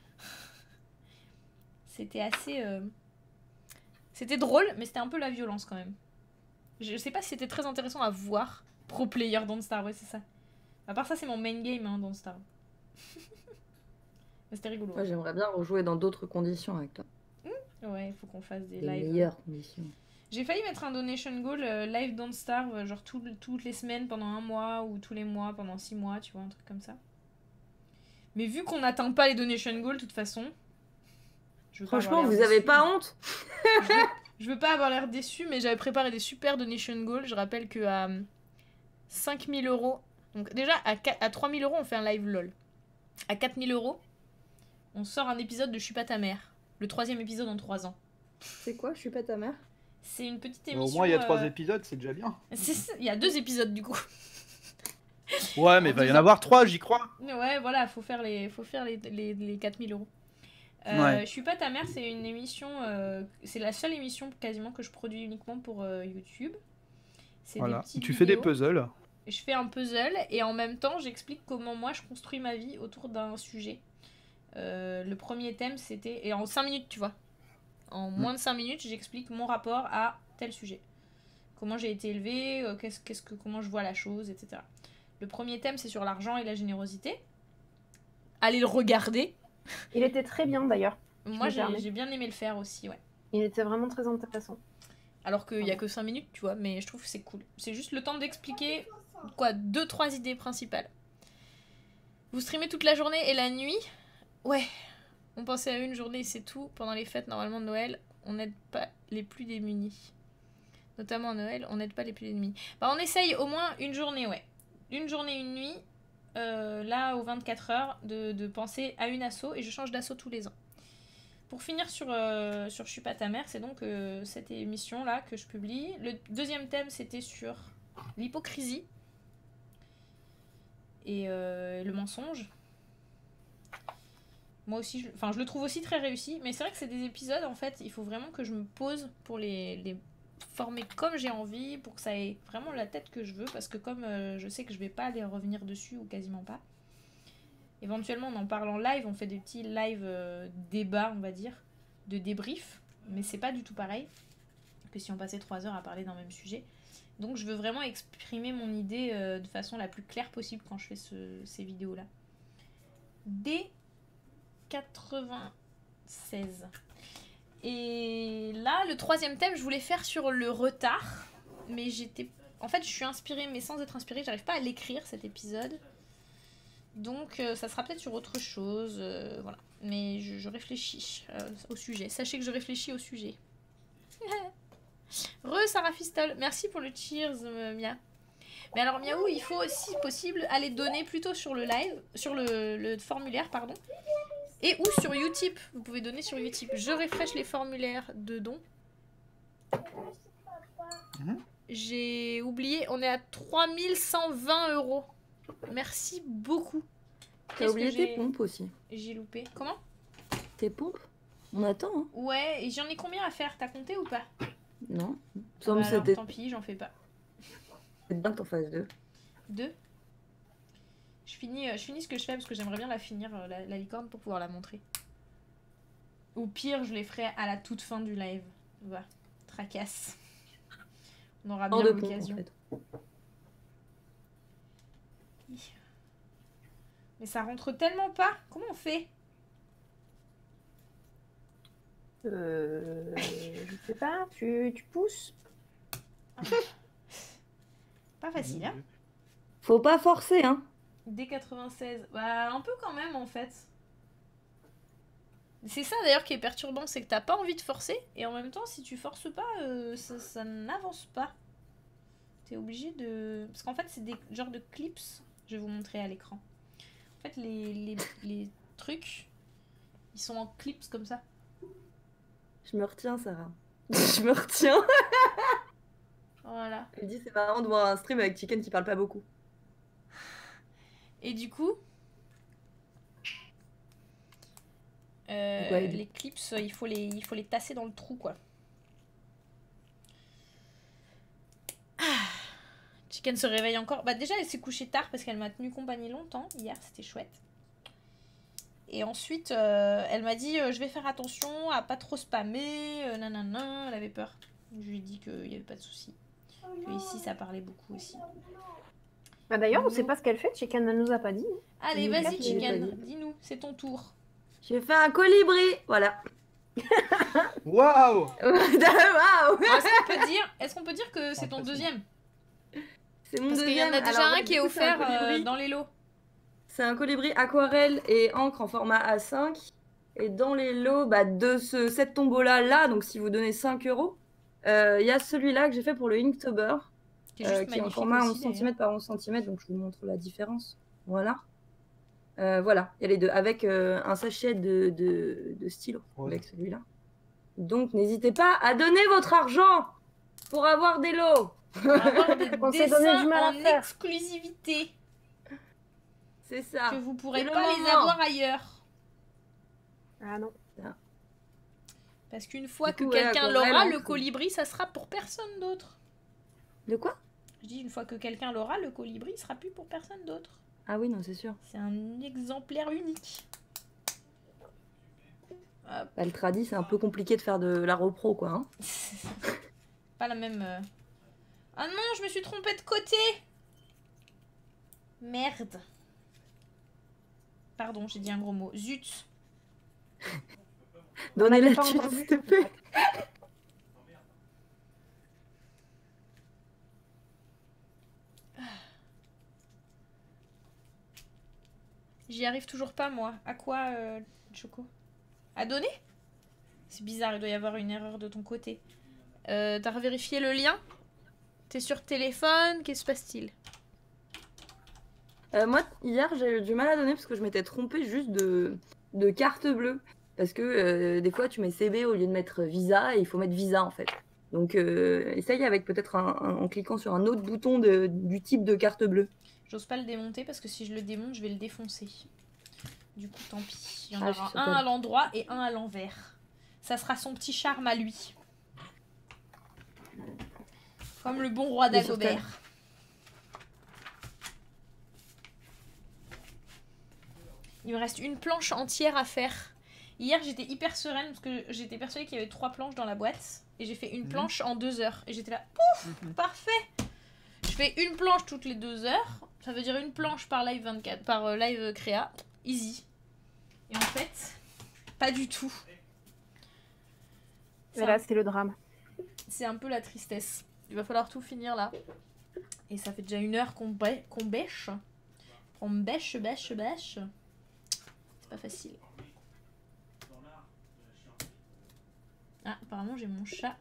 C'était assez... euh, C'était drôle, mais c'était un peu la violence quand même. Je sais pas si c'était très intéressant à voir. Pro player Don't Starve, ouais, c'est ça. À part ça, c'est mon main game, hein, Don't Starve. Mais c'était rigolo. Moi, j'aimerais bien rejouer dans d'autres conditions avec toi. Ouais, il faut qu'on fasse des Des lives. meilleures conditions. J'ai failli mettre un donation goal euh, live Don't Starve, euh, genre tout- toutes les semaines pendant un mois ou tous les mois pendant six mois, tu vois, un truc comme ça. Mais vu qu'on n'atteint pas les donation goals, de toute façon. Je veux pas Franchement, avoir l'air vous avez déçue. pas honte? je, veux, je veux pas avoir l'air déçu, mais j'avais préparé des super donation goals. Je rappelle que à cinq mille euros, donc déjà à, quatre à trois mille euros, on fait un live LOL. À quatre mille euros, on sort un épisode de Je suis pas ta mère. Le troisième épisode en trois ans. C'est quoi? Je suis pas ta mère? C'est une petite Au émission. moins, il y a trois euh, épisodes, c'est déjà bien. c'est ça, il y a deux épisodes du coup. Ouais, mais il va y en avoir trois, j'y crois. Ouais, voilà, faut faire les, faut faire les, les, les quatre mille euros. Euh, Ouais. Je suis pas ta mère, c'est une émission, euh, c'est la seule émission quasiment que je produis uniquement pour euh, YouTube. C'est des Voilà. petites Tu fais des vidéos. puzzles. Je fais un puzzle et en même temps j'explique comment moi je construis ma vie autour d'un sujet. Euh, le premier thème c'était, et en cinq minutes tu vois, en moins de cinq minutes j'explique mon rapport à tel sujet. Comment j'ai été élevée, euh, qu'est-ce, qu'est-ce que, comment je vois la chose, et cetera. Le premier thème c'est sur l'argent et la générosité. Allez le regarder. Il était très bien d'ailleurs. Moi me j'ai, permets. j'ai bien aimé le faire aussi, ouais. Il était vraiment très intéressant. Alors qu'il y a que cinq minutes, tu vois, mais je trouve que c'est cool. C'est juste le temps d'expliquer, quoi, deux, trois idées principales. Vous streamez toute la journée et la nuit? Ouais. On pensait à une journée, c'est tout. Pendant les fêtes, normalement, de Noël, on n'aide pas les plus démunis. Notamment à Noël, on n'aide pas les plus démunis. Bah, on essaye au moins une journée, ouais. Une journée, une nuit, euh, là, aux vingt-quatre heures, de, de penser à une asso, et je change d'asso tous les ans. Pour finir sur, euh, sur Je suis pas ta mère, c'est donc euh, cette émission-là que je publie. Le deuxième thème, c'était sur l'hypocrisie et euh, le mensonge. Moi aussi, je, enfin, je le trouve aussi très réussi, mais c'est vrai que c'est des épisodes, en fait, il faut vraiment que je me pose pour les, les former comme j'ai envie, pour que ça ait vraiment la tête que je veux, parce que comme euh, je sais que je vais pas aller revenir dessus, ou quasiment pas, éventuellement, on en parle en live, on fait des petits live euh, débats, on va dire, de débrief, mais c'est pas du tout pareil que si on passait trois heures à parler d'un même sujet. Donc je veux vraiment exprimer mon idée euh, de façon la plus claire possible quand je fais ce, ces vidéos-là. D quatre-vingt-seize. Et là, le troisième thème, je voulais faire sur le retard. Mais j'étais... En fait, je suis inspirée, mais sans être inspirée, j'arrive pas à l'écrire, cet épisode. Donc, euh, ça sera peut-être sur autre chose. Euh, voilà. Mais je, je réfléchis euh, au sujet. Sachez que je réfléchis au sujet. Re, Sarah Fistol. Merci pour le cheers, euh, Mia. Mais alors, Miaou, il faut, si possible, aller donner plutôt sur le live, sur le, le formulaire, pardon. Et ou sur Utip. Vous pouvez donner sur Utip. Je refresh les formulaires de dons. Mmh. J'ai oublié, on est à trois mille cent vingt euros. Merci beaucoup. T'as oublié tes pompes aussi. J'ai loupé. Comment? Tes pompes? On attend, hein. Ouais, et j'en ai combien à faire? T'as compté ou pas? Non. Bah alors, tant pis, j'en fais pas. C'est bien que t'en fasses deux. Deux? Je finis, je finis ce que je fais parce que j'aimerais bien la finir, la, la licorne, pour pouvoir la montrer. Au pire, je les ferai à la toute fin du live. Va, tracasse. On aura bien l'occasion. En fait. Mais ça rentre tellement pas. Comment on fait? Euh... je sais pas. Tu, tu pousses. Pas facile, hein? Faut pas forcer, hein? D quatre-vingt-seize. Bah, un peu quand même, en fait. C'est ça, d'ailleurs, qui est perturbant. C'est que t'as pas envie de forcer. Et en même temps, si tu forces pas, euh, ça, ça n'avance pas. T'es obligé de... Parce qu'en fait, c'est des genres de clips. Je vais vous montrer à l'écran. En fait, les, les, les trucs, ils sont en clips comme ça. Je me retiens, Sarah. Je me retiens. Voilà. Elle dit c'est marrant de voir un stream avec Chicken qui parle pas beaucoup. Et du coup, euh, ouais, les clips, il faut les, il faut les tasser dans le trou, quoi. Ah. Chicken se réveille encore. Bah déjà, elle s'est couchée tard parce qu'elle m'a tenu compagnie longtemps. Hier, c'était chouette. Et ensuite, euh, elle m'a dit euh, je vais faire attention à pas trop spammer. Euh, nanana, elle avait peur. Je lui ai dit qu'il n'y avait pas de souci. Que ici, ça parlait beaucoup aussi. Bah d'ailleurs, on sait pas ce qu'elle fait. Chicken ne nous a pas dit. Allez, vas-y, Chicken. Dis-nous, c'est ton tour. J'ai fait un colibri. Voilà. Waouh. Waouh. Est-ce qu'on peut dire, est-ce qu'on peut dire que c'est ton deuxième? C'est mon Parce qu'il y en a déjà Alors, un qui est offert euh, dans les lots. C'est un colibri aquarelle et encre en format A cinq. Et dans les lots bah, de ce, cette tombola là, donc si vous donnez cinq euros, il euh, y a celui-là que j'ai fait pour le Inktober, qui est, euh, qui est en format onze centimètres par onze centimètres, donc je vous montre la différence. Voilà. Euh, voilà, il y a les deux, avec euh, un sachet de, de, de stylo, ouais. Avec celui-là. Donc n'hésitez pas à donner votre argent pour avoir des lots. Pour avoir des dessins en exclusivité. C'est ça. Que vous pourrez pas les avoir ailleurs. Ah non. Parce qu'une fois coup, que ouais, quelqu'un l'aura, le colibri, ça sera pour personne d'autre. De quoi? Je dis, une fois que quelqu'un l'aura, le colibri sera plus pour personne d'autre. Ah oui, non, c'est sûr. C'est un exemplaire unique. Bah, le tradi, c'est un peu compliqué de faire de la repro, quoi. Hein. Pas la même... Euh... Ah non, je me suis trompée de côté. Merde. Pardon, j'ai dit un gros mot. Zut. Donnez la thune, s'il te plaît. J'y arrive toujours pas, moi. À quoi, euh, Choco? À donner? C'est bizarre, il doit y avoir une erreur de ton côté. Euh, T'as revérifié le lien? T'es sur téléphone? Qu'est-ce qui se passe-t-il? euh, Moi, hier, j'ai eu du mal à donner parce que je m'étais trompée juste de, de carte bleue. Parce que euh, des fois, tu mets C B au lieu de mettre Visa et il faut mettre Visa en fait. Donc, euh, essaye avec peut-être un, un, en cliquant sur un autre bouton de, du type de carte bleue. J'ose pas le démonter parce que si je le démonte, je vais le défoncer. Du coup, tant pis. Il y en ah, aura un à l'endroit et un à l'envers. Ça sera son petit charme à lui. Comme le bon roi d'Agobert. Il me reste une planche entière à faire. Hier, j'étais hyper sereine parce que j'étais persuadée qu'il y avait trois planches dans la boîte. Et j'ai fait une planche mmh. en deux heures. Et j'étais là, pouf, mmh. Parfait. Je fais une planche toutes les deux heures. Ça veut dire une planche par live vingt-quatre, par euh, live créa. Easy. Et en fait, pas du tout. Mais là, c'est le drame. C'est un peu la tristesse. Il va falloir tout finir là. Et ça fait déjà une heure qu'on bê- qu'on bêche. On bêche, bêche, bêche. C'est pas facile. Ah, apparemment j'ai mon chat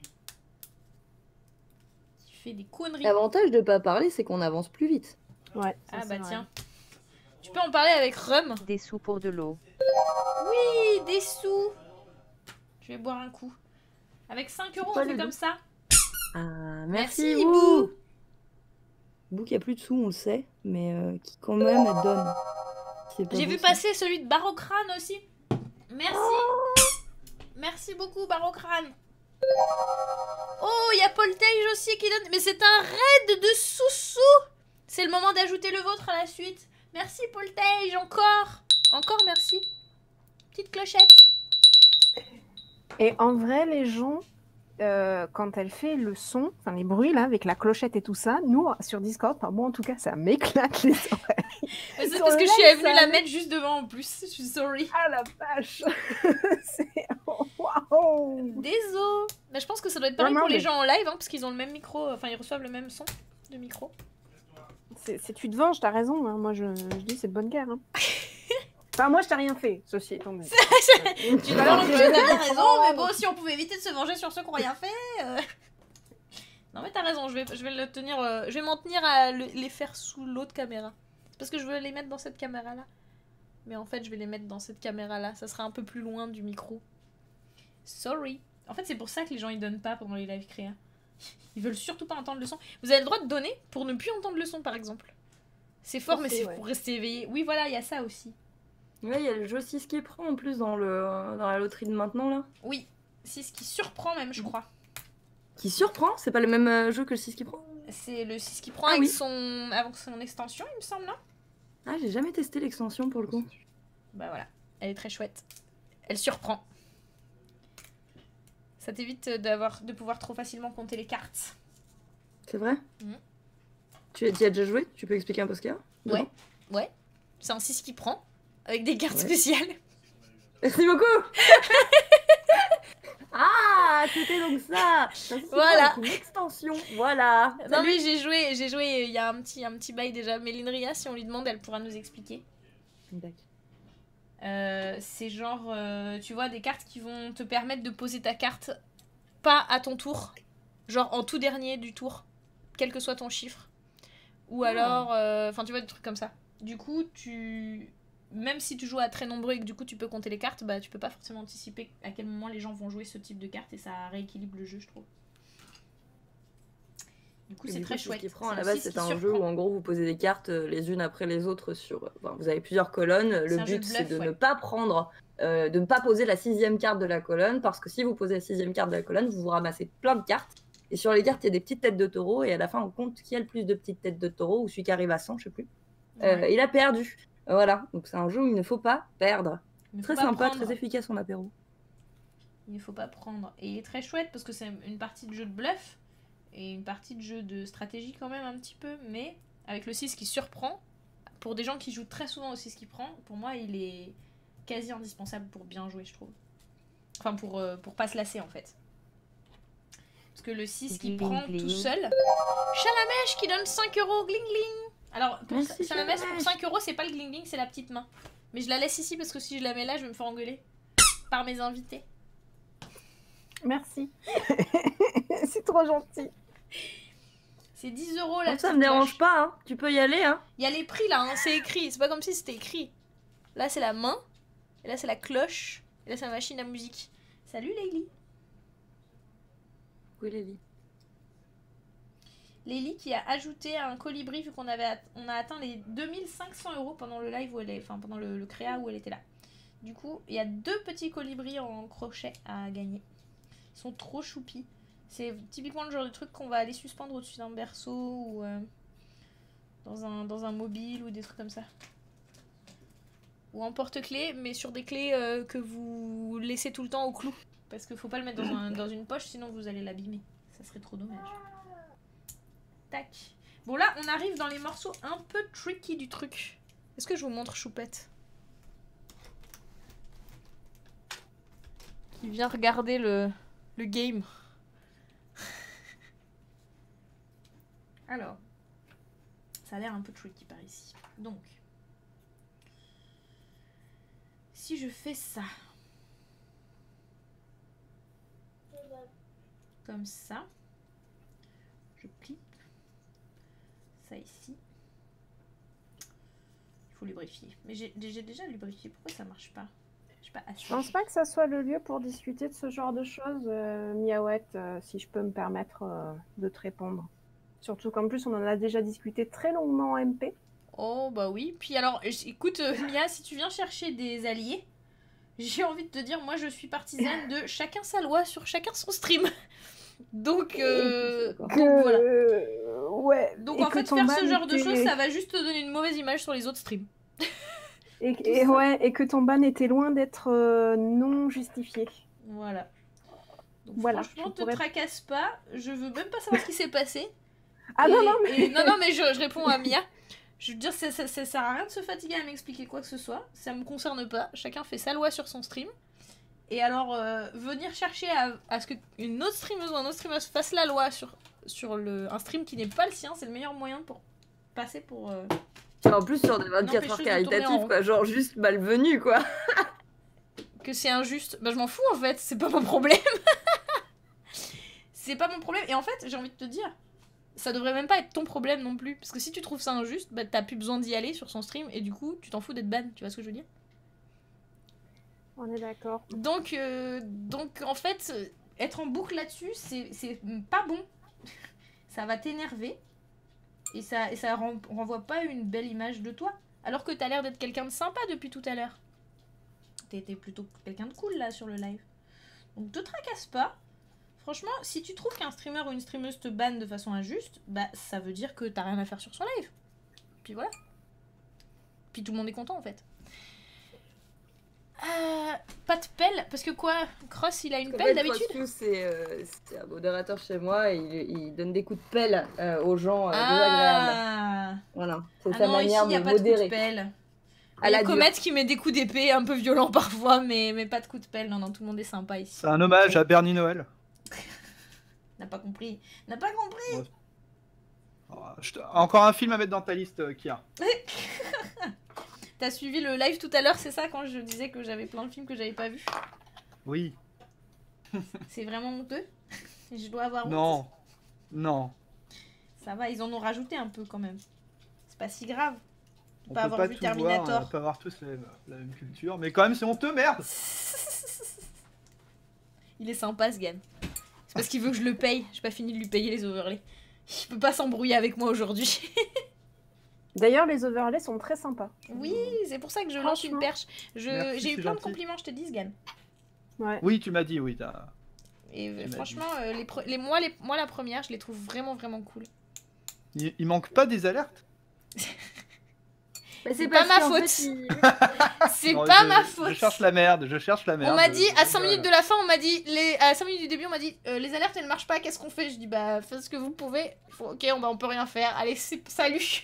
qui fait des conneries. L'avantage de pas parler, c'est qu'on avance plus vite. Ouais. Ah ça, bah c'est vrai. tiens. Tu peux en parler avec Rum. Des sous pour de l'eau. Oui, des sous. Je vais boire un coup. Avec cinq euros, pas on fait le comme loup. ça. Ah, Merci, merci, Bou. Bou qui a plus de sous, on le sait, mais euh, qui quand même donne. C'est pas J'ai beau, vu ça. passer celui de Barocrane aussi. Merci. Merci beaucoup, Barocrane. Oh, il y a Poltage aussi qui donne. Mais c'est un raid de sous-sous. C'est le moment d'ajouter le vôtre à la suite. Merci, Poltage, encore. Encore merci. Petite clochette. Et en vrai, les gens, euh, quand elle fait le son, enfin les bruits là, avec la clochette et tout ça, nous, sur Discord, enfin, moi en tout cas, ça m'éclate les oreilles. Mais c'est Sur parce le que je suis live, venue ça la me- mettre juste devant en plus. Je suis sorry. Ah la vache. C'est... Waouh. Désolé. Mais je pense que ça doit être pareil Non, non, pour les mais- gens en live, hein, parce qu'ils ont le même micro. Enfin, ils reçoivent le même son de micro. C'est, c'est- tu te venges, t'as raison. Hein. Moi, je, je dis, c'est de bonne guerre. Hein. Enfin, moi, je t'ai rien fait, ceci étant dit. Tu vois, tu as bien raison, mais bon, si on pouvait éviter de se venger sur ceux qui n'ont rien fait. euh. Non, mais t'as raison, je vais, je vais le tenir. euh, Je vais m'en tenir à le- les faire sous l'autre caméra. C'est parce que je veux les mettre dans cette caméra-là. Mais en fait, je vais les mettre dans cette caméra-là. Ça sera un peu plus loin du micro. Sorry. En fait, c'est pour ça que les gens ils donnent pas pendant les live créa. Ils veulent surtout pas entendre le son. Vous avez le droit de donner pour ne plus entendre le son, par exemple. C'est fort, mais Aussi, c'est ouais. pour rester éveillé. Oui, voilà, il y a ça aussi. Ouais, il y a le jeu six qui prend en plus dans, le, dans la loterie de maintenant là. Oui, c'est ce qui surprend même, je crois. Qui surprend, c'est pas le même euh, jeu que le six qui prend. C'est le six qui prend Ah avec, oui. son... avec son extension, il me semble, non? Ah, j'ai jamais testé l'extension pour le coup. Bah voilà, elle est très chouette. Elle surprend. Ça t'évite d'avoir de pouvoir trop facilement compter les cartes. C'est vrai Mhm. Tu y as déjà joué? Tu peux expliquer un peu ce qu'il y a dedans Ouais, ouais. C'est un six qui prend, avec des cartes Ouais. spéciales. Merci beaucoup. Ah, c'était donc ça. Ça, c'est Voilà. avec une extension, voilà. Non mais j'ai joué, j'ai joué il y a un petit, un petit bail déjà. Mélinria, si on lui demande, elle pourra nous expliquer. D'accord. Euh, c'est genre, euh, tu vois, des cartes qui vont te permettre de poser ta carte pas à ton tour, genre en tout dernier du tour, quel que soit ton chiffre. Ou alors, enfin tu vois, des trucs comme ça. Du coup, tu... Même si tu joues à très nombreux et que du coup tu peux compter les cartes, bah tu peux pas forcément anticiper à quel moment les gens vont jouer ce type de cartes et ça rééquilibre le jeu, je trouve. Du coup, Et c'est du très coup, ce chouette. qui prend à C'est la un base, six c'est qui un jeu surprend. où en gros vous posez des cartes euh, les unes après les autres sur. Enfin, vous avez plusieurs colonnes. C'est Le un jeu but de c'est bluff, de ouais. ne pas prendre, euh, de ne pas poser la sixième carte de la colonne parce que si vous posez la sixième carte de la colonne, vous vous ramassez plein de cartes. Et sur les cartes, il y a des petites têtes de taureau et à la fin, on compte qui a le plus de petites têtes de taureau ou celui qui arrive à cent, je sais plus. Euh, Ouais. il a perdu. Euh, Voilà. Donc c'est un jeu où il ne faut pas perdre. Il ne faut Très pas sympa, prendre. très efficace en apéro. Il ne faut pas prendre. Et il est très chouette parce que c'est une partie de jeu de bluff et une partie de jeu de stratégie quand même un petit peu, mais avec le six qui surprend, pour des gens qui jouent très souvent au six qui prend, pour moi il est quasi indispensable pour bien jouer, je trouve. Enfin pour, euh, pour pas se lasser en fait. Parce que le six qui Gling, prend gling. tout seul... Chalamèche qui donne cinq euros, gling gling. Alors pour Merci, Chalamèche, pour Chalamèche. cinq euros c'est pas le gling gling, c'est la petite main. Mais je la laisse ici parce que si je la mets là je vais me faire engueuler par mes invités. Merci. C'est trop gentil. C'est dix euros là. Donc, ça me dérange pas, hein. Tu peux y aller, hein. Il y a les prix là, hein, c'est écrit. C'est pas comme si c'était écrit. Là c'est la main, et là c'est la cloche, et là c'est la machine à musique. Salut Leili. Oui, Lélie. Leili qui a ajouté un colibri vu qu'on avait at- on a atteint les deux mille cinq cents euros pendant le live où elle est, enfin pendant le, le créa où elle était là. Du coup, il y a deux petits colibris en crochet à gagner. Ils sont trop choupis. C'est typiquement le genre de truc qu'on va aller suspendre au-dessus d'un berceau ou euh, dans, un, dans un mobile ou des trucs comme ça. Ou en porte-clés, mais sur des clés euh, que vous laissez tout le temps au clou. Parce qu'il faut pas le mettre dans, un- dans une poche, sinon vous allez l'abîmer. Ça serait trop dommage. Tac. Bon là, on arrive dans les morceaux un peu tricky du truc. Est-ce que je vous montre Choupette? qui vient regarder le, le game. Alors, ça a l'air un peu tricky par ici. Donc, si je fais ça, comme ça, je clip ça ici. Il faut lubrifier. Mais j'ai déjà lubrifié. Pourquoi ça marche pas? Je sais pas assez. Je pense pas que ça soit le lieu pour discuter de ce genre de choses, euh, Miaouette, euh, si je peux me permettre euh, de te répondre. Surtout qu'en plus, on en a déjà discuté très longuement en M P. Oh bah oui. Puis alors, écoute, euh, Mia, si tu viens chercher des alliés, j'ai envie de te dire, moi je suis partisane de chacun sa loi sur chacun son stream. Donc, euh, donc Que... voilà. Euh, ouais. Donc Et en que fait, ton faire ban ce genre de était- choses, ça va juste te donner une mauvaise image sur les autres streams. Et, et ouais, et que ton ban était loin d'être euh, non justifié. Voilà. Donc Voilà, franchement, je te pourrais- tracasse pas. Je veux même pas savoir ce qui s'est passé. Ah Et- non, non, mais... et- non, non, mais je, je réponds à Mia. Je veux dire, ça, ça, ça sert à rien de se fatiguer à m'expliquer quoi que ce soit. Ça me concerne pas. Chacun fait sa loi sur son stream. Et alors, euh, venir chercher à, à ce qu'une autre streameuse ou un autre streameuse fasse la loi sur, sur le, un stream qui n'est pas le sien, c'est le meilleur moyen pour passer pour... euh, En plus, sur des vingt-quatre N'empêche heures de tourner en caritatives, rond. quoi. Genre juste malvenu, quoi. que c'est injuste. Bah je m'en fous en fait, c'est pas mon problème. C'est pas mon problème. Et en fait, j'ai envie de te dire, ça devrait même pas être ton problème non plus. Parce que si tu trouves ça injuste, bah t'as plus besoin d'y aller sur son stream et du coup, tu t'en fous d'être ban. Tu vois ce que je veux dire? On est d'accord. Donc, euh, donc en fait, euh, être en boucle là-dessus, c'est c'est pas bon. Ça va t'énerver. Et ça, et ça ren- renvoie pas une belle image de toi. Alors que t'as l'air d'être quelqu'un de sympa depuis tout à l'heure. T'es plutôt quelqu'un de cool là sur le live. Donc te tracasse pas. Franchement, si tu trouves qu'un streamer ou une streameuse te banne de façon injuste, bah ça veut dire que t'as rien à faire sur son live. Puis voilà. Puis tout le monde est content en fait. Euh, pas de pelle, parce que quoi? Cross il a une En pelle fait, d'habitude? Crossfuse, c'est euh, c'est un modérateur chez moi et il, il donne des coups de pelle euh, aux gens euh, désagréables. Ah, Voilà, c'est ah sa non, ici manière il n'y a de pas de coups de modérer. pelle. À Il y la a dure. Comet qui met des coups d'épée un peu violents parfois, mais, mais pas de coups de pelle. Non, non, tout le monde est sympa ici. C'est un hommage à Bernie Noël. N'a pas compris. N'a pas compris. Oh, je te- Encore un film à mettre dans ta liste, euh, Kia. T'as suivi le live tout à l'heure, c'est ça, quand je disais que j'avais plein de films que j'avais pas vus? Oui. C'est vraiment honteux. Je dois avoir honte. Non. Non. Ça va, ils en ont rajouté un peu quand même. C'est pas si grave. On Pas peut avoir pas vu tout Terminator. voir, on peut pas avoir tous la, la même culture, mais quand même c'est honteux, merde. Il est sympa ce Gan. C'est parce qu'il veut que je le paye. J'ai pas fini de lui payer les overlays. Il peut pas s'embrouiller avec moi aujourd'hui. D'ailleurs, les overlays sont très sympas. Oui, c'est pour ça que je lance une Franchement. perche. Je- Merci, J'ai eu c'est plein de gentil. compliments, je te dis, Gan. Ouais. Oui, tu m'as dit, oui. t'as- Et euh, m'as franchement, euh, les, pre- les, moi, les, moi, la première, je les trouve vraiment, vraiment cool. Il, il manque pas des alertes. Mais C'est parce pas ma qu'en faute. fait, il- C'est Non, pas je- ma faute. Je cherche la merde, je cherche la merde. On m'a dit, Je- à je- cinq minutes de la fin, on m'a dit, les, à cinq minutes du début, on m'a dit, euh, les alertes elles marchent pas, qu'est-ce qu'on fait? Je dis, bah, faites ce que vous pouvez. Faut- ok, on, bah, on peut rien faire. Allez, c'est- salut.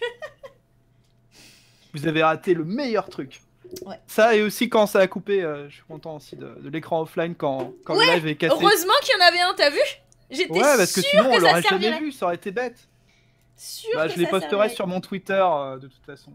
Vous avez raté le meilleur truc. Ouais. Ça et aussi quand ça a coupé, euh, je suis content aussi de, de l'écran offline quand, quand le live est cassé. Heureusement qu'il y en avait un, t'as vu? J'étais Ouais, parce que sûre sinon on que ça l'aurait servirait. jamais vu, ça aurait été bête. Sûre Bah, que je les ça posterai servirait. sur mon Twitter euh, de toute façon.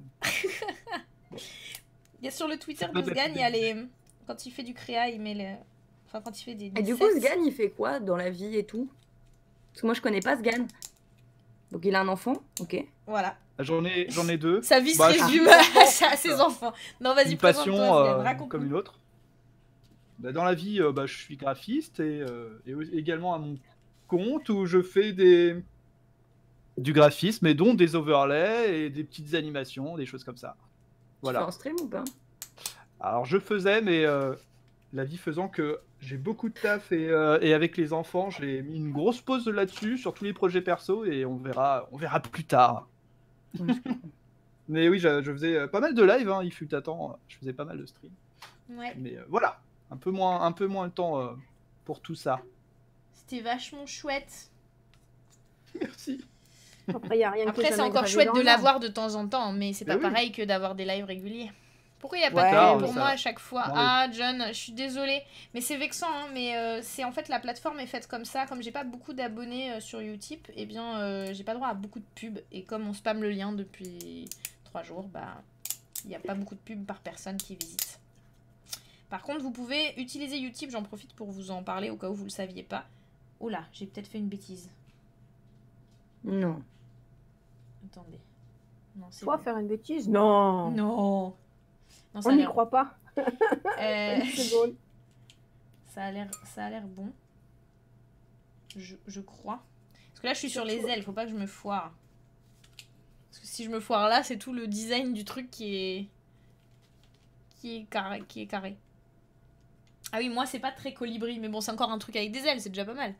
Il y a sur le Twitter Ça peut de être Sgan, il y a les... Quand il fait du créa, il met le... Enfin, quand il fait des... Et des du coup, sets. Sgan, il fait quoi dans la vie et tout? Parce que moi, je connais pas Sgan. Donc, il a un enfant, ok. Voilà. J'en ai, j'en ai deux. Sa vie se Bah, je résume suis à ses enfants. Non, vas-y, Une présente-toi, passion Sgan, euh, raconte-nous. comme une autre. Bah, dans la vie, euh, bah, je suis graphiste et, euh, et également à mon compte où je fais des du graphisme, et dont des overlays et des petites animations, des choses comme ça. Tu fais Voilà. en stream ou pas? Alors je faisais, mais euh, la vie faisant que j'ai beaucoup de taf et, euh, et avec les enfants, j'ai mis une grosse pause là-dessus sur tous les projets perso et on verra, on verra plus tard. Mais oui, je, je faisais euh, pas mal de live, hein, il fut un temps, je faisais pas mal de streams. Ouais, Mais euh, voilà, un peu moins, un peu moins le temps euh, pour tout ça. c'était vachement chouette. Merci. Après, il n'y a rien qui est Après, c'est jamais encore gravé chouette dans de le marbre. l'avoir de temps en temps, mais c'est pas Eh oui. pareil que d'avoir des lives réguliers. Pourquoi il n'y a pas Ouais, de pub mais pour ça- moi à chaque fois? Non, Ah, John, je suis désolée. Mais c'est vexant, hein, mais euh, c'est en fait la plateforme est faite comme ça. Comme j'ai pas beaucoup d'abonnés euh, sur Utip, eh bien euh, j'ai pas droit à beaucoup de pubs. Et comme on spamme le lien depuis trois jours, bah il n'y a pas beaucoup de pubs par personne qui visite. Par contre, vous pouvez utiliser Utip, j'en profite pour vous en parler au cas où vous le saviez pas. Oh là, j'ai peut-être fait une bêtise. Non. Attendez. Non, c'est Toi, bon. faire une bêtise? Non. Non. Non, ça On a n'y l'air- croit pas. Euh, C'est drôle. Ça a l'air, ça a l'air bon. Je, je crois. Parce que là, je suis sur les ailes. Faut pas que je me foire. Parce que si je me foire là, c'est tout le design du truc qui est, qui est carré, qui est carré. Ah oui, moi, c'est pas très colibri, mais bon, c'est encore un truc avec des ailes, c'est déjà pas mal.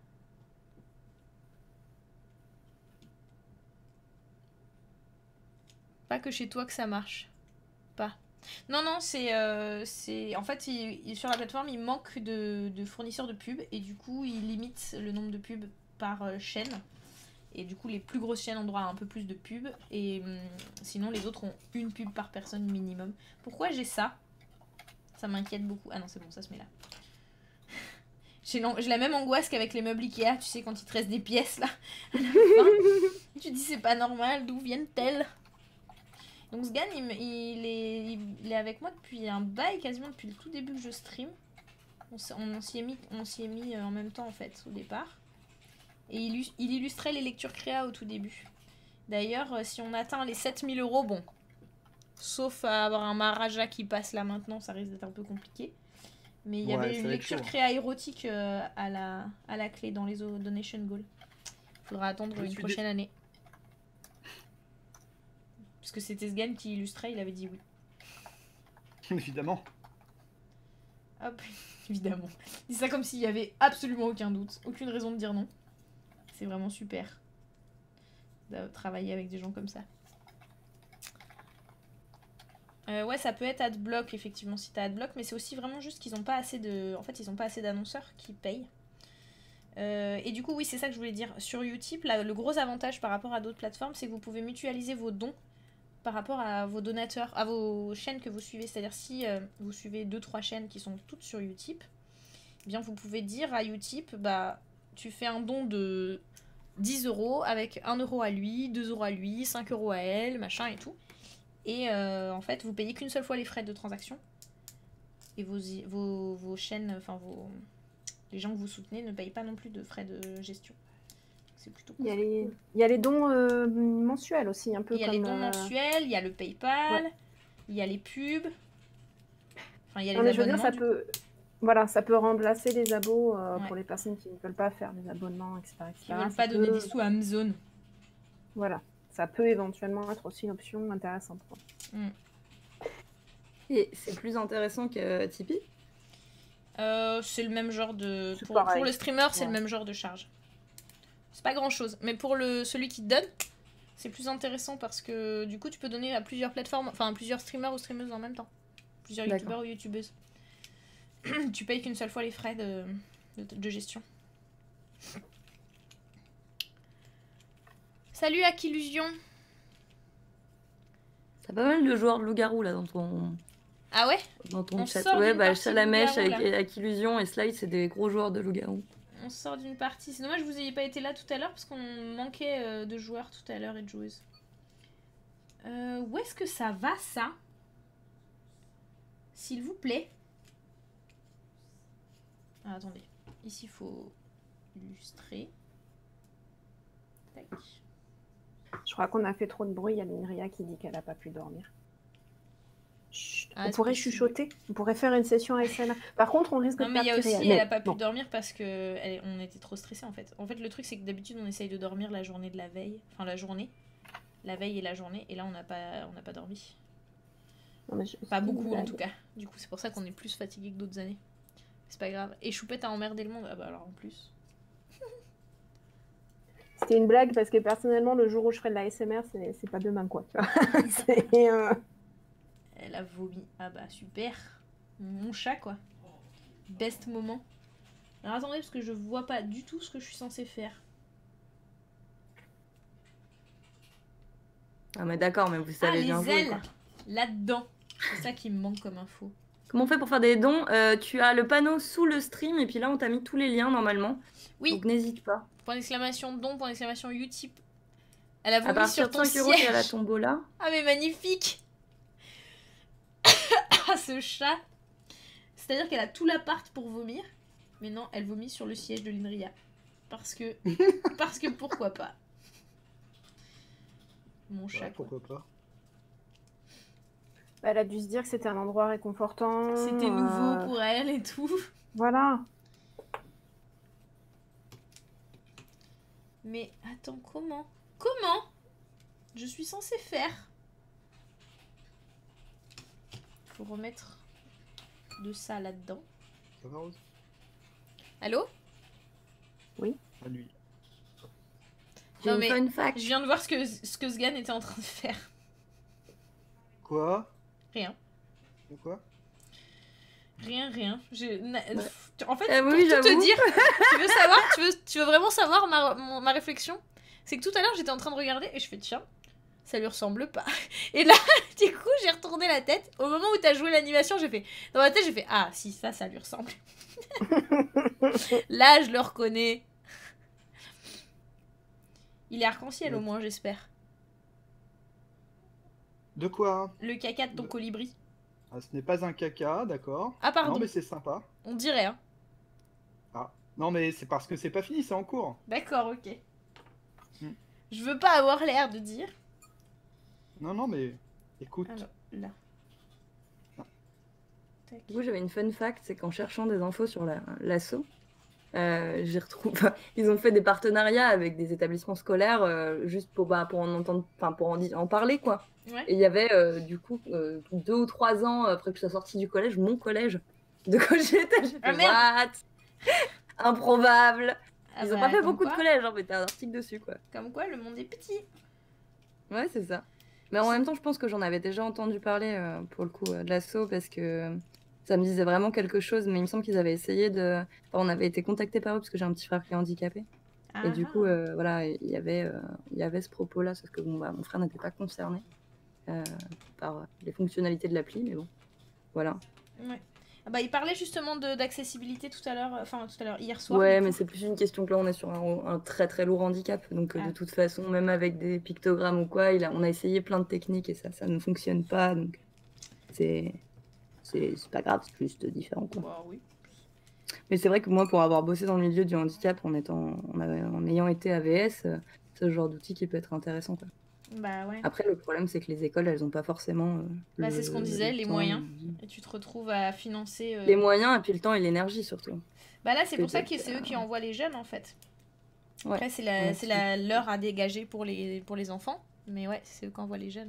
Pas que chez toi que ça marche. Pas. Non, non, c'est... euh, c'est en fait, il- il- sur la plateforme, il manque de, de fournisseurs de pubs. Et du coup, il limite le nombre de pubs par euh, chaîne. Et du coup, les plus grosses chaînes ont droit à un peu plus de pubs. Et hum, sinon, les autres ont une pub par personne minimum. Pourquoi j'ai ça? Ça m'inquiète beaucoup. Ah non, c'est bon, ça se met là. J'ai l'an- j'ai la même angoisse qu'avec les meubles Ikea. Tu sais, quand il te reste des pièces, là, à la fin. Tu dis, c'est pas normal, d'où viennent-elles? Donc Sgan, il, me- il, est, il est avec moi depuis un bail, quasiment depuis le tout début que je stream. On, s- on, on s'y est mis, on s'y est mis euh, en même temps en fait au départ. Et il, illu- il illustrait les lectures créa au tout début. D'ailleurs, euh, si on atteint les sept mille euros, bon, sauf à avoir un Maharaja qui passe là maintenant, ça risque d'être un peu compliqué. Mais il y Ouais, avait ça une va être lecture chaud. créa érotique euh, à, la, à la clé dans les o- donation goals. Faudra attendre Je une suis prochaine dé- année. Parce que c'était Sgan qui illustrait, il avait dit oui. Évidemment. Hop, évidemment. Il dit ça comme s'il y avait absolument aucun doute, aucune raison de dire non. C'est vraiment super de travailler avec des gens comme ça. Euh, ouais, ça peut être adblock effectivement si t'as adblock, mais c'est aussi vraiment juste qu'ils ont pas assez de, en fait, ils ont pas assez d'annonceurs qui payent. Euh, et du coup, oui, c'est ça que je voulais dire. Sur Utip, là, le gros avantage par rapport à d'autres plateformes, c'est que vous pouvez mutualiser vos dons par rapport à vos donateurs, à vos chaînes que vous suivez. C'est-à-dire si euh, vous suivez deux trois chaînes qui sont toutes sur Utip, eh bien vous pouvez dire à Utip, bah tu fais un don de dix euros avec un euro à lui, deux euros à lui, cinq euros à elle, machin et tout. Et euh, en fait, vous payez qu'une seule fois les frais de transaction. Et vos, vos, vos chaînes, enfin vos, les gens que vous soutenez ne payent pas non plus de frais de gestion. C'est plutôt cool. Il y a les, il y a les dons euh, mensuels aussi, un peu Il y a comme... les dons euh, mensuels, il y a le PayPal, Ouais. il y a les pubs. Enfin, il y a les Non, mais je veux abonnements. dire, ça du peut... Voilà, ça peut remplacer les abos euh, Ouais. pour les personnes qui ne veulent pas faire des abonnements, et cetera et Qui cetera. veulent Ça pas donner peut- des sous à Amazon. Voilà, ça peut éventuellement être aussi une option intéressante, quoi. Et c'est plus intéressant que Tipeee. Euh, c'est le même genre de... C'est Pour, pareil. pour le streamer, c'est Ouais. le même genre de charge. C'est pas grand chose. Mais pour le, celui qui te donne, c'est plus intéressant parce que du coup, tu peux donner à plusieurs plateformes, enfin à plusieurs streamers ou streameuses en même temps. Plusieurs D'accord. youtubeurs ou youtubeuses. Tu payes qu'une seule fois les frais de, de, de gestion. Salut Aquillusion. T'as pas mal de joueurs de loup-garou là dans ton, Ah ouais? dans ton On chat. sort Ouais, d'une bah partie Chalamèche loup-garou, avec là. Aquillusion et Slide, c'est des gros joueurs de loup-garou. On sort d'une partie. C'est dommage que vous ayez pas été là tout à l'heure parce qu'on manquait euh, de joueurs tout à l'heure et de joueuses. Euh, où est-ce que ça va ça? S'il vous plaît. Ah, attendez. Ici il faut illustrer. Tac. Je crois qu'on a fait trop de bruit, il y a Linria qui dit qu'elle n'a pas pu dormir. Chut, Ah, on c'est pourrait possible. chuchoter, on pourrait faire une session A S M R. Par contre, on risque Non de mais il y a perdre aussi, Kyria. elle a Mais pas pu bon. dormir parce que elle- on était trop stressés en fait. En fait le truc c'est que d'habitude on essaye de dormir la journée de la veille, enfin la journée, la veille et la journée, et là on n'a pas, on n'a pas dormi. Non, mais je- Pas c'est une beaucoup en blague. tout cas. Du coup c'est pour ça qu'on est plus fatigué que d'autres années. C'est pas grave. Et Choupette a emmerdé le monde. Ah bah alors en plus. C'était une blague parce que personnellement, le jour où je ferai de la A S M R, c'est c'est pas demain, quoi. Tu vois. C'est, euh, Elle a vomi. Ah bah super. Mon chat quoi. Best moment. Alors attendez parce que je vois pas du tout ce que je suis censée faire. Ah mais d'accord, mais vous savez Ah bien les jouer ailes quoi. là-dedans. C'est ça qui me manque comme info. Comment on fait pour faire des dons? euh, Tu as le panneau sous le stream et puis là on t'a mis tous les liens normalement. Oui. Donc n'hésite pas. Point d'exclamation don, point d'exclamation Utip. Elle a À vomi partir sur de ton cinq euros, il y a la siège. tombola. Ah mais magnifique. Ah ce chat. C'est-à-dire qu'elle a tout l'appart pour vomir. Mais non, elle vomit sur le siège de l'Inria. Parce que... Parce que pourquoi pas. Mon chat. Ouais, pourquoi pas. Elle a dû se dire que c'était un endroit réconfortant. C'était euh, nouveau pour elle et tout. Voilà. Mais attends, comment? Comment je suis censée faire? Faut remettre de ça là-dedans. Ça va, Rose? Allô? À nuit. J'ai Non, une mais fun fact. Je viens de voir ce que, ce que Sgan était en train de faire. Quoi? Rien. De quoi? Rien, rien. J'ai- na- En fait, Euh, pour oui, tout te j'avoue. dire, tu veux savoir, tu veux, tu veux vraiment savoir ma, mon- ma réflexion? C'est que tout à l'heure, j'étais en train de regarder et je fais tiens, ça lui ressemble pas. Et là, du coup, j'ai retourné la tête. Au moment où t'as joué l'animation, j'ai fait dans ma tête, j'ai fait ah si ça, ça lui ressemble. Là, je le reconnais. Il est arc-en-ciel au moins, j'espère. De quoi? Le caca de ton colibri. Ah, ce n'est pas un caca, d'accord. Ah pardon, Non, mais c'est sympa. on dirait hein. Ah, non, mais c'est parce que c'est pas fini, c'est en cours. D'accord, ok. Hmm. Je veux pas avoir l'air de dire. Non, non, mais écoute. Alors, là. Ah. Tac. Du coup, j'avais une fun fact, c'est qu'en cherchant des infos sur la- l'assaut, euh, j'ai retrouvé. Ils ont fait des partenariats avec des établissements scolaires euh, juste pour, bah, pour en entendre, enfin pour en, di- en parler quoi. Ouais. Et il y avait euh, du coup euh, deux ou trois ans après que je sois sortie du collège, mon collège de quand j'étais. J'ai fait Ah, merde. what? Improbable. Ah Ils ont bah, pas fait comme beaucoup quoi, de collèges, hein, mais t'as un article dessus quoi. Comme quoi, le monde est petit. Ouais, c'est ça. Mais en même temps, je pense que j'en avais déjà entendu parler euh, pour le coup euh, de l'assaut parce que euh, ça me disait vraiment quelque chose. Mais il me semble qu'ils avaient essayé de. Enfin, on avait été contactés par eux parce que j'ai un petit frère qui est handicapé. Et du Ah. coup, euh, voilà, il y avait, euh, il y avait ce propos-là, parce que bon, bah, mon frère n'était pas concerné euh, par les fonctionnalités de l'appli, mais bon, voilà. Ouais. Ah bah, il parlait justement de- d'accessibilité tout à l'heure, enfin tout à l'heure, hier soir. Ouais, du mais coup. c'est plus une question que là, on est sur un, un très très lourd handicap. Donc, euh, Ah. de toute façon, même avec des pictogrammes ou quoi, il a, on a essayé plein de techniques et ça, ça ne fonctionne pas. Donc, c'est c'est c'est pas grave, c'est juste différent, quoi. Bah oui. Mais c'est vrai que moi, pour avoir bossé dans le milieu du handicap, en, étant, en, avait- en ayant été A V S, euh, c'est le genre d'outil qui peut être intéressant, quoi. Bah ouais. Après, le problème, c'est que les écoles, elles n'ont pas forcément. euh, Bah, le- c'est ce qu'on disait, le les temps, moyens. euh, Et tu te retrouves à financer. euh, Les moyens, et puis le temps et l'énergie, surtout. Bah là, c'est pour ça Peut-être, que c'est eux qui euh, envoient les jeunes en fait. Ouais. Après, c'est la, Ouais, c'est la l'heure à dégager pour les, pour les enfants. Mais ouais, c'est eux qui envoient les jeunes.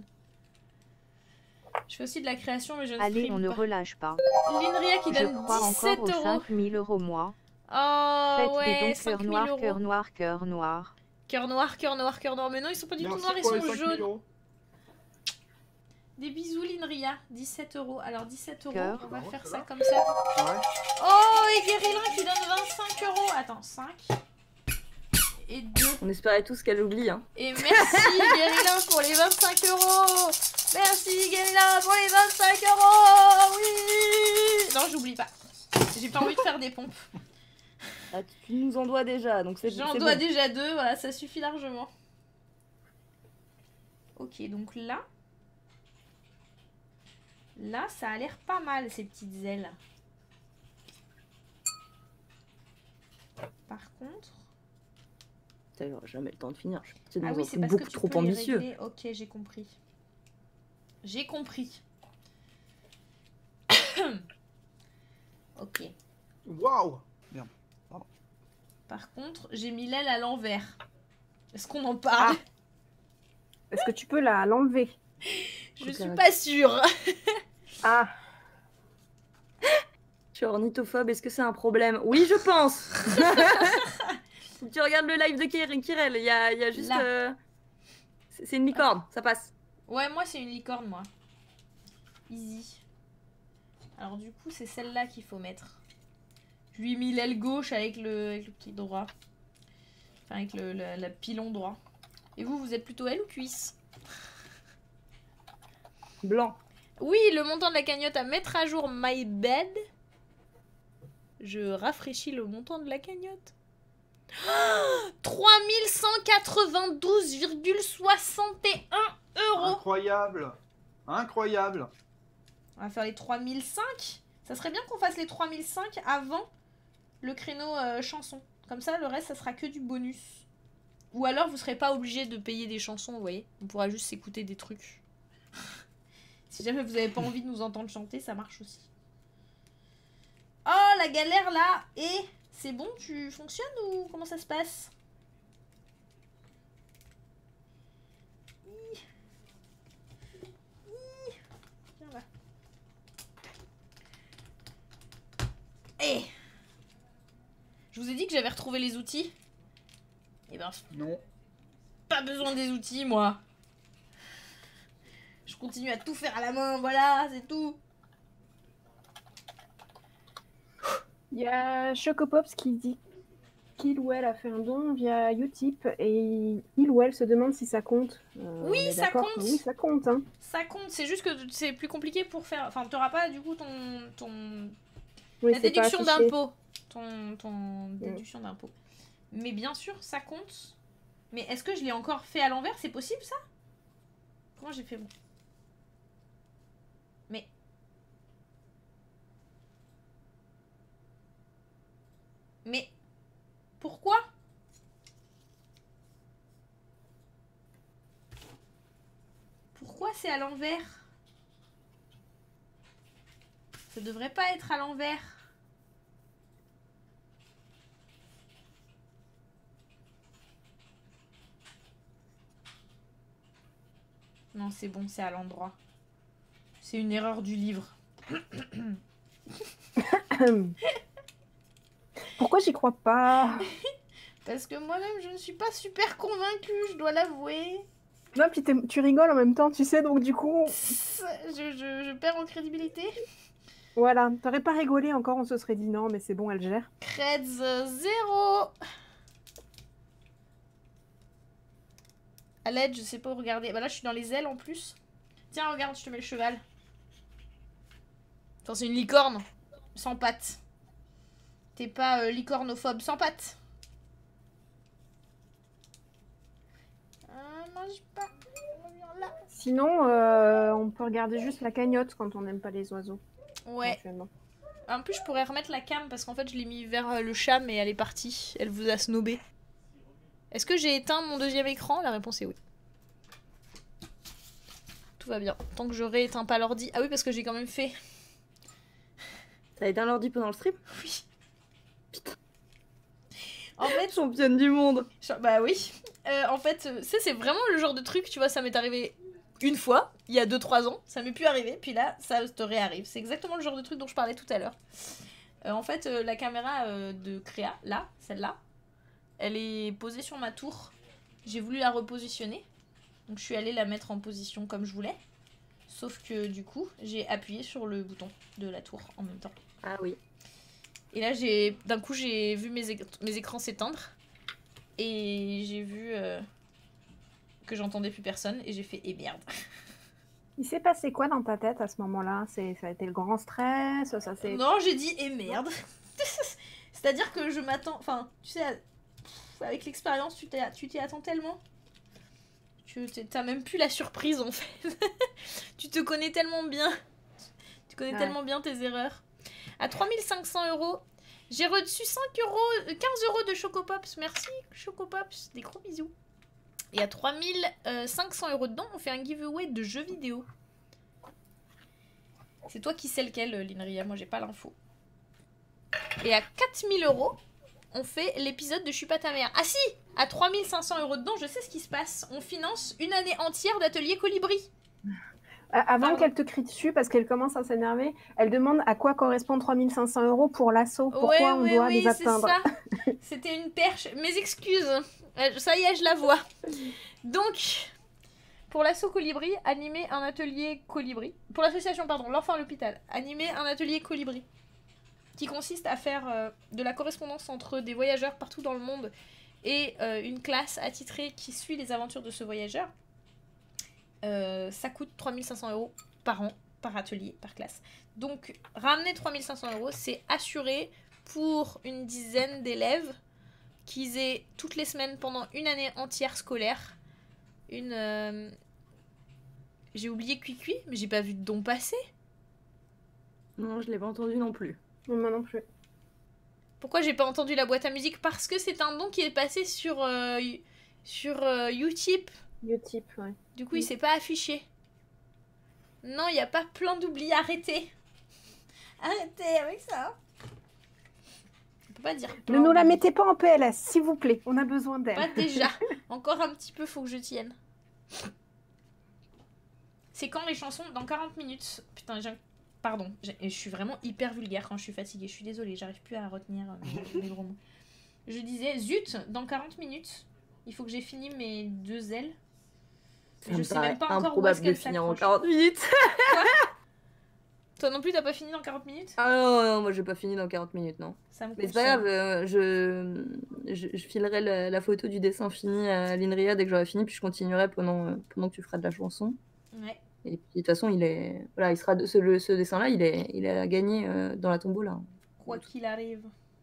Je fais aussi de la création, mais je ne Allez, stream on ne pas. relâche pas. L'Inria qui Je donne crois dix-sept encore aux euros. cinq mille euros mois. Oh Faites ouais, des dons cinq cœur mille noir, euros. cœur noir, cœur noir. Cœur noir, cœur noir, cœur noir. Mais non, ils sont pas du tout Merci noirs, ils pour les sont cinq mille jaunes. euros. Des bisous, L'Inria. dix-sept euros. Alors, dix-sept euros, Cœur. on va Bon, faire ça ça va. comme ça. Ouais. Oh, et Guérilin qui donne vingt-cinq euros. Attends, cinq. Et deux. On espérait tous qu'elle oublie, hein. Et merci Guérilin pour les vingt-cinq euros. Merci Guérilin pour les vingt-cinq euros. Oui. Non, j'oublie pas. J'ai pas envie de faire des pompes. Ah, tu nous en dois déjà, donc c'est J'en c'est dois bon. déjà deux, voilà, ça suffit largement. Ok, donc là... Là, ça a l'air pas mal, ces petites ailes. Par contre... Putain, j'aurai jamais le temps de finir. Je suis partie dans Ah oui, un c'est truc parce que beaucoup tu trop peux les ambitieux. régler. Ok, j'ai compris. J'ai compris. Ok. Waouh! Par contre, j'ai mis l'aile à l'envers. Est-ce qu'on en parle? Est-ce que tu peux la l'enlever? Je suis pas sûre. Ah, Je suis ornithophobe, est-ce que c'est un problème? Oui, je pense. Faut que tu regardes le live de Kir- Kirel, il y a, il y a juste... Là. euh, C'est c'est une licorne, ça passe. Ouais, moi c'est une licorne, moi. Easy. Alors du coup, c'est celle-là qu'il faut mettre. Je lui ai mis l'aile gauche avec le, avec le petit droit. Enfin, avec le, le, le pilon droit. Et vous, vous êtes plutôt aile ou cuisse? Blanc. Oui, le montant de la cagnotte à mettre à jour, my bad. Je rafraîchis le montant de la cagnotte. Oh, trois mille cent quatre-vingt-douze virgule soixante et un euros. Incroyable. Incroyable. On va faire les trois mille cinq. Ça serait bien qu'on fasse les trois mille cinq avant le créneau euh, chanson. Comme ça, le reste, ça sera que du bonus. Ou alors, vous serez pas obligé de payer des chansons, vous voyez. On pourra juste s'écouter des trucs. Si jamais vous avez pas envie de nous entendre chanter, ça marche aussi. Oh, la galère là. Et c'est bon, tu fonctionnes ou comment ça se passe? Tiens, va. Eh, je vous ai dit que j'avais retrouvé les outils. Eh ben, Non. pas besoin des outils, moi. Je continue à tout faire à la main, voilà, c'est tout. Il y a Chocopops qui dit qu'il ou elle a fait un don via Utip et il ou elle se demande si ça compte. Euh, Oui, on est ça d'accord compte. que Oui, ça compte. Hein. Ça compte, c'est juste que c'est plus compliqué pour faire... Enfin, t'auras pas du coup ton... ton... Oui, la c'est pas déduction affiché. d'impôt. Ton, ton déduction d'impôt. Mais bien sûr, ça compte. Mais est-ce que je l'ai encore fait à l'envers? C'est possible, ça? Comment j'ai fait? Mais... Mais... Pourquoi? Pourquoi c'est à l'envers? Ça devrait pas être à l'envers. Non, c'est bon, c'est à l'endroit. C'est une erreur du livre. Pourquoi j'y crois pas? Parce que moi-même, je ne suis pas super convaincue, je dois l'avouer. Non, puis t'es- tu rigoles en même temps, tu sais, donc du coup... Je, je, je perds en crédibilité. Voilà, t'aurais pas rigolé encore, on se serait dit non, mais c'est bon, elle gère. Creds zéro. À l'aide, je sais pas où regarder. Bah là, je suis dans les ailes en plus. Tiens, regarde, je te mets le cheval. Enfin, c'est une licorne. Sans pattes. T'es pas euh, licornophobe sans pattes. Euh, mange pas. Reviens là. Sinon, euh, on peut regarder juste la cagnotte quand on n'aime pas les oiseaux. Ouais. Éventuellement. En plus, je pourrais remettre la cam parce qu'en fait, je l'ai mis vers euh, le chat, mais elle est partie. Elle vous a snobé. Est-ce que j'ai éteint mon deuxième écran? La réponse est oui. Tout va bien. Tant que je rééteins pas l'ordi. Ah oui, parce que j'ai quand même fait... T'as éteint l'ordi pendant le stream? Oui. En fait... Championne du monde. Bah oui. Euh, en fait, euh, ça c'est vraiment le genre de truc, tu vois, ça m'est arrivé une fois, il y a deux trois ans. Ça m'est plus arrivé, puis là, ça te réarrive. C'est exactement le genre de truc dont je parlais tout à l'heure. Euh, en fait, euh, la caméra euh, de Créa, là, celle-là, elle est posée sur ma tour. J'ai voulu la repositionner. Donc je suis allée la mettre en position comme je voulais. Sauf que du coup, j'ai appuyé sur le bouton de la tour en même temps. Ah oui. Et là, j'ai d'un coup, j'ai vu mes, éc mes écrans s'éteindre. Et j'ai vu euh, que j'entendais plus personne. Et j'ai fait, eh merde. Il s'est passé quoi dans ta tête à ce moment-là? Ça a été le grand stress? Ça, ça Non, j'ai dit, eh merde. C'est-à-dire que je m'attends... Enfin, tu sais, avec l'expérience, tu t'y attends tellement. Tu t'as même plus la surprise, en fait. Tu te connais tellement bien. Tu connais ouais. tellement bien tes erreurs. À trois mille cinq cents euros, j'ai reçu cinq euros, quinze euros de Chocopops. Merci, Chocopops. Des gros bisous. Et à trois mille cinq cents euros dedans, on fait un giveaway de jeux vidéo. C'est toi qui sais lequel, Linria. Moi, j'ai pas l'info. Et à quatre mille euros, on fait l'épisode de Je suis pas ta mère. Ah si, à trois mille cinq cents euros dedans, je sais ce qui se passe. On finance une année entière d'atelier Colibri. Avant qu'elle te crie dessus, parce qu'elle commence à s'énerver, elle demande à quoi correspond trois mille cinq cents euros pour l'assaut. Pourquoi ouais, on ouais, doit oui, les atteindre? C'était une perche. Mes excuses. Ça y est, je la vois. Donc, pour l'assaut Colibri, animer un atelier Colibri. Pour l'association, pardon, l'enfant à l'hôpital, animer un atelier Colibri. Qui consiste à faire euh, de la correspondance entre des voyageurs partout dans le monde et euh, une classe attitrée qui suit les aventures de ce voyageur. Euh, ça coûte trois mille cinq cents euros par an, par atelier, par classe. Donc, ramener trois mille cinq cents euros, c'est assuré pour une dizaine d'élèves qu'ils aient toutes les semaines pendant une année entière scolaire une... Euh... J'ai oublié Cuicui, mais j'ai pas vu de don passer. Non, je l'ai pas entendu non plus. Moi non plus. Pourquoi j'ai pas entendu la boîte à musique? Parce que c'est un don qui est passé sur, euh, sur euh, Utip. Utip, ouais. Du coup, il s'est pas affiché. Non, il n'y a pas plein d'oublis. Arrêtez. Arrêtez avec ça. On peut pas dire Ne nous la mettez pas en P L S, s'il vous plaît. On a besoin d'elle. Pas déjà. Encore un petit peu, faut que je tienne. C'est quand les chansons? Dans quarante minutes. Putain, j'ai... Pardon. Je suis vraiment hyper vulgaire quand je suis fatiguée. Je suis désolée, j'arrive plus à retenir mes, mes gros mots. Je disais, zut, dans quarante minutes, il faut que j'ai fini mes deux ailes. Je sais même pas encore où est-ce qu'elle finir en s'accroche. quarante minutes. Quoi? Toi non plus, t'as pas fini dans quarante minutes? Ah non, non, moi j'ai pas fini dans quarante minutes, non. Ça me Mais c'est pas grave, euh, je... Je, je filerai la, la photo du dessin fini à l'Inria dès que j'aurai fini, puis je continuerai pendant, euh, pendant que tu feras de la chanson. Ouais. Et puis de toute façon, il est, voilà, il sera de... ce, le, ce dessin-là, il est, il est à gagner euh, dans la tombola. Quoi qu'il arrive.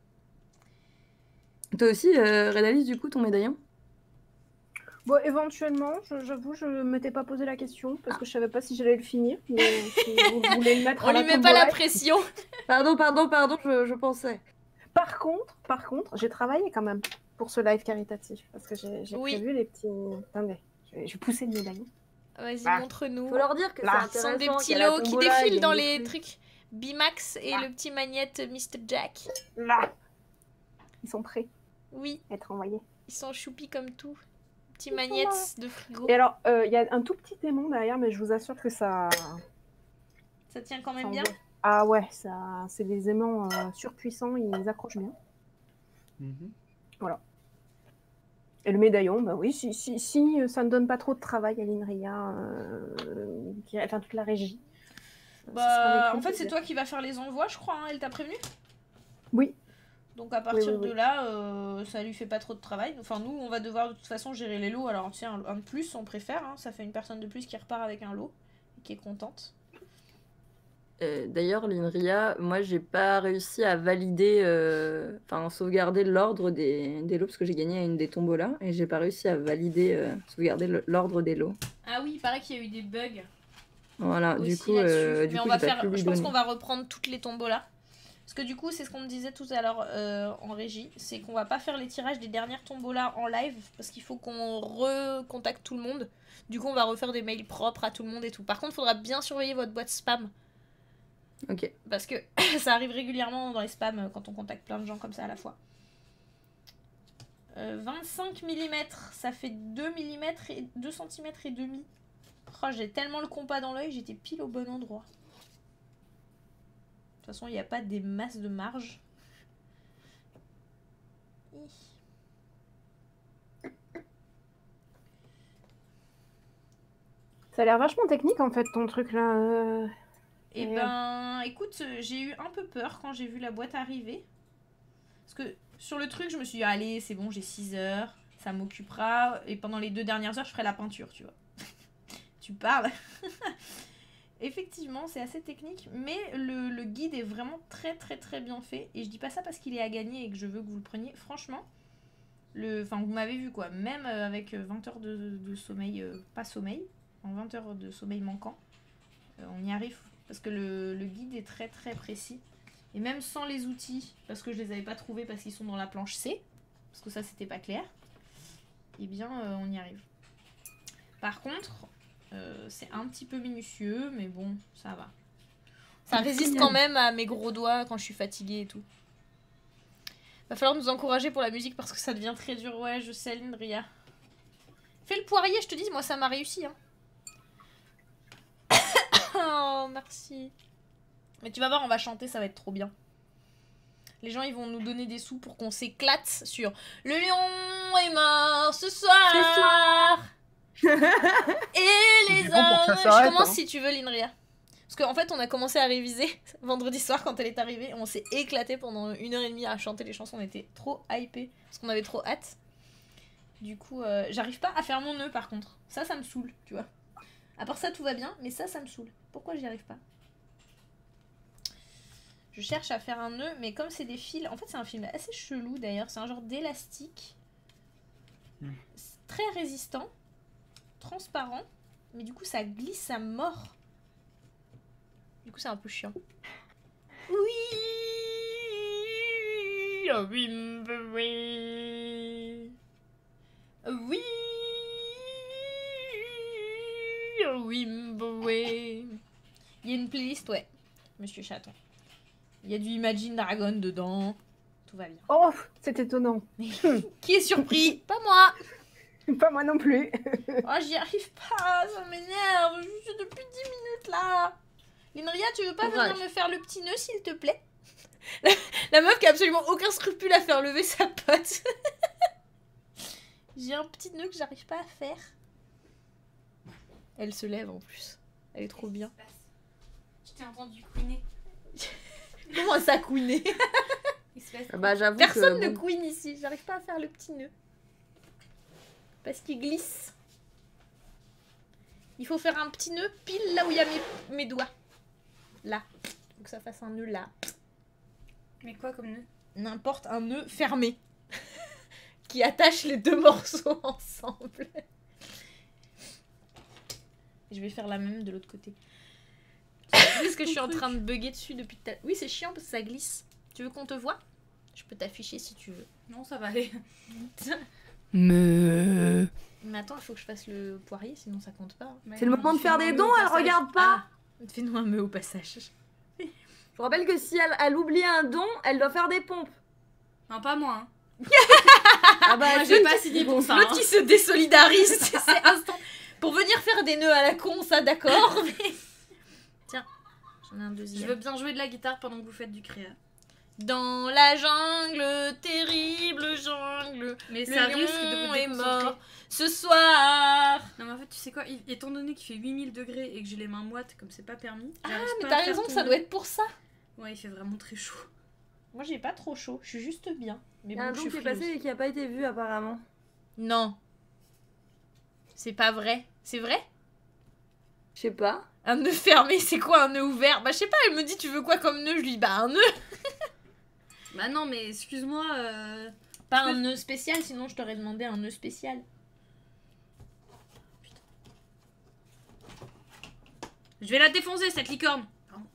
Toi aussi, euh, Red Alice, du coup, ton médaillon? Bon, éventuellement, j'avoue, je ne m'étais pas posé la question parce que je savais pas si j'allais le finir. Mais si vous voulez le mettre On à la lui met tombola, pas la pression. Pardon, pardon, pardon, je, je pensais. Par contre, par contre, j'ai travaillé quand même pour ce live caritatif parce que j'ai Oui. prévu les petits. Attendez, je vais, je vais pousser le médaillon. Vas-y, Ah. montre-nous. Faut leur dire que Là. c'est Ce sont intéressant. des petits qu'il y a la lots qui tombola, il défilent y a dans une les plus. trucs. Bimax et Ah. le petit magnète mister Jack. Là, ils sont prêts Oui, à être envoyés. ils sont choupis comme tout. Petits Ils sont magnettes là. de frigo. Et alors, il y a un tout petit aimant derrière, mais je vous assure que ça. Ça tient quand ça même bien. envoie. Ah ouais, ça, c'est des aimants euh, surpuissants, ils accrochent bien. Mhm. Voilà. Et le médaillon, bah oui, si, si, si euh, ça ne donne pas trop de travail à l'Inria, euh, qui- enfin toute la régie. euh, ce sera Bah, avec en fait, c'est plaisir. toi qui vas faire les envois, je crois. Hein. Elle t'a prévenu? Oui, Donc à partir oui, oui. de là, euh, ça lui fait pas trop de travail. Enfin, nous, on va devoir de toute façon gérer les lots. Alors, tiens, un, un de plus, on préfère. Hein. Ça fait une personne de plus qui repart avec un lot et qui est contente. Euh, D'ailleurs, l'Inria, moi, j'ai pas réussi à valider, euh, enfin, sauvegarder l'ordre des, des lots parce que j'ai gagné à une des tombolas et j'ai pas réussi à valider, euh, sauvegarder le- l'ordre des lots. Ah oui, il paraît qu'il y a eu des bugs Voilà, du aussi coup, là-dessus. euh, du Mais coup, on va j'ai pas faire. pu lui Je pense donner. qu'on va reprendre toutes les tombolas. Parce que du coup, c'est ce qu'on me disait tout à l'heure euh, en régie, c'est qu'on va pas faire les tirages des dernières tombolas en live parce qu'il faut qu'on recontacte tout le monde. Du coup, on va refaire des mails propres à tout le monde et tout. Par contre, il faudra bien surveiller votre boîte spam Ok. parce que ça arrive régulièrement dans les spams euh, quand on contacte plein de gens comme ça à la fois. Euh, vingt-cinq millimètres, ça fait deux millimètres et deux centimètres et demi. Oh, j'ai tellement le compas dans l'œil, j'étais pile au bon endroit. De toute façon, il n'y a pas des masses de marge. ça a l'air vachement technique en fait ton truc là. euh. Et Et ben, écoute, euh, j'ai eu un peu peur quand j'ai vu la boîte arriver. Parce que sur le truc, je me suis dit, allez, c'est bon, j'ai six heures, ça m'occupera. Et pendant les deux dernières heures, je ferai la peinture, tu vois. Tu parles. Effectivement, c'est assez technique, mais le, le guide est vraiment très très très bien fait. Et je dis pas ça parce qu'il est à gagner et que je veux que vous le preniez. Franchement, le, enfin, vous m'avez vu quoi, même euh, avec vingt heures de, de sommeil, euh, pas sommeil, en vingt heures de sommeil manquant, euh, on y arrive. Parce que le, le guide est très très précis. Et même sans les outils, parce que je les avais pas trouvés parce qu'ils sont dans la planche C, parce que ça c'était pas clair, et bien euh, on y arrive. Par contre, euh, c'est un petit peu minutieux, mais bon, ça va. Ça résiste quand même à mes gros doigts quand je suis fatiguée et tout. Va falloir nous encourager pour la musique parce que ça devient très dur. Ouais, je sais, Lindria. Fais le poirier, je te dis, moi ça m'a réussi. Hein. Oh, merci. Mais tu vas voir, on va chanter, ça va être trop bien. Les gens, ils vont nous donner des sous pour qu'on s'éclate sur « Le lion est mort ce soir !» Et les du coup, pour que ça hommes... Je s'arrête, commence hein. si tu veux, Lindria. Parce qu'en fait, on a commencé à réviser vendredi soir quand elle est arrivée. On s'est éclaté pendant une heure et demie à chanter les chansons. On était trop hypés parce qu'on avait trop hâte. Du coup, euh, j'arrive pas à faire mon nœud par contre. Ça, ça me saoule, tu vois. À part ça, tout va bien, mais ça, ça me saoule. Pourquoi j'y arrive pas? Je cherche à faire un nœud, mais comme c'est des fils... En fait, c'est un film assez chelou, d'ailleurs. C'est un genre d'élastique. Mm. Très résistant. Transparent. Mais du coup, ça glisse à mort. Du coup, c'est un peu chiant. Oui, oh oui, oui, oui, oh oui, oui. Il y a une playlist, ouais, Monsieur Chaton. Il y a du Imagine Dragon dedans. Tout va bien. Oh, c'est étonnant. Qui est surpris? Pas moi. Pas moi non plus. Oh, j'y arrive pas, ça m'énerve. Je suis depuis dix minutes là. Linria, tu veux pas Courage. venir me faire le petit nœud, s'il te plaît? la, la meuf qui a absolument aucun scrupule à faire lever sa pote. J'ai un petit nœud que j'arrive pas à faire. Elle se lève en plus. Elle est trop bien. Je t'ai entendu couiner. Comment ça couiner? Il se passe Ah bah, j'avoue Personne que, ne bon, couine ici. J'arrive pas à faire le petit nœud. Parce qu'il glisse. Il faut faire un petit nœud pile là où il y a mes, mes doigts. Là. Faut que ça fasse un nœud là. Mais quoi comme nœud? N'importe, un nœud fermé. Qui attache les deux morceaux ensemble. Je vais faire la même de l'autre côté. Est-ce que je suis en train de bugger dessus depuis tout à l'heure? Oui, c'est chiant parce que ça glisse. Tu veux qu'on te voit? Je peux t'afficher si tu veux. Non, ça va aller. Mais... Mais attends, il faut que je fasse le poirier, sinon ça compte pas. c'est le moment de faire des dons, elle regarde pas. Ah, fais-nous un meu au passage. Je vous rappelle que si elle, elle oublie un don, elle doit faire des pompes. Non, pas moi. Hein. Ah bah, Moi, je- j'ai pas signé pour ça. L'autre hein. qui se désolidarise, c'est instant. Pour venir faire des nœuds à la con, ça d'accord. Mais... Tiens, j'en ai un deuxième. Je veux bien jouer de la guitare pendant que vous faites du créa. Dans la jungle, terrible jungle, Mais le ça lion risque de vous est déconcentrer. mort ce soir. Non, mais en fait, tu sais quoi, il- étant donné qu'il fait huit mille degrés et que j'ai les mains moites comme c'est pas permis. Ah, j'arrive mais pas à t'as faire raison, ton ça nœud. doit être pour ça. Ouais, il fait vraiment très chaud. Moi, j'ai pas trop chaud, je suis juste bien. Mais Il y a un bon, don je qui est suis frileuse. passé et qui a pas été vu apparemment. Non. C'est pas vrai. C'est vrai? Je sais pas. Un nœud fermé, c'est quoi un nœud ouvert? Bah, je sais pas, elle me dit tu veux quoi comme nœud? Je lui dis bah un nœud. Bah non, mais excuse-moi. euh, Pas un nœud spécial, sinon je t'aurais demandé un nœud spécial. Je vais la défoncer cette licorne.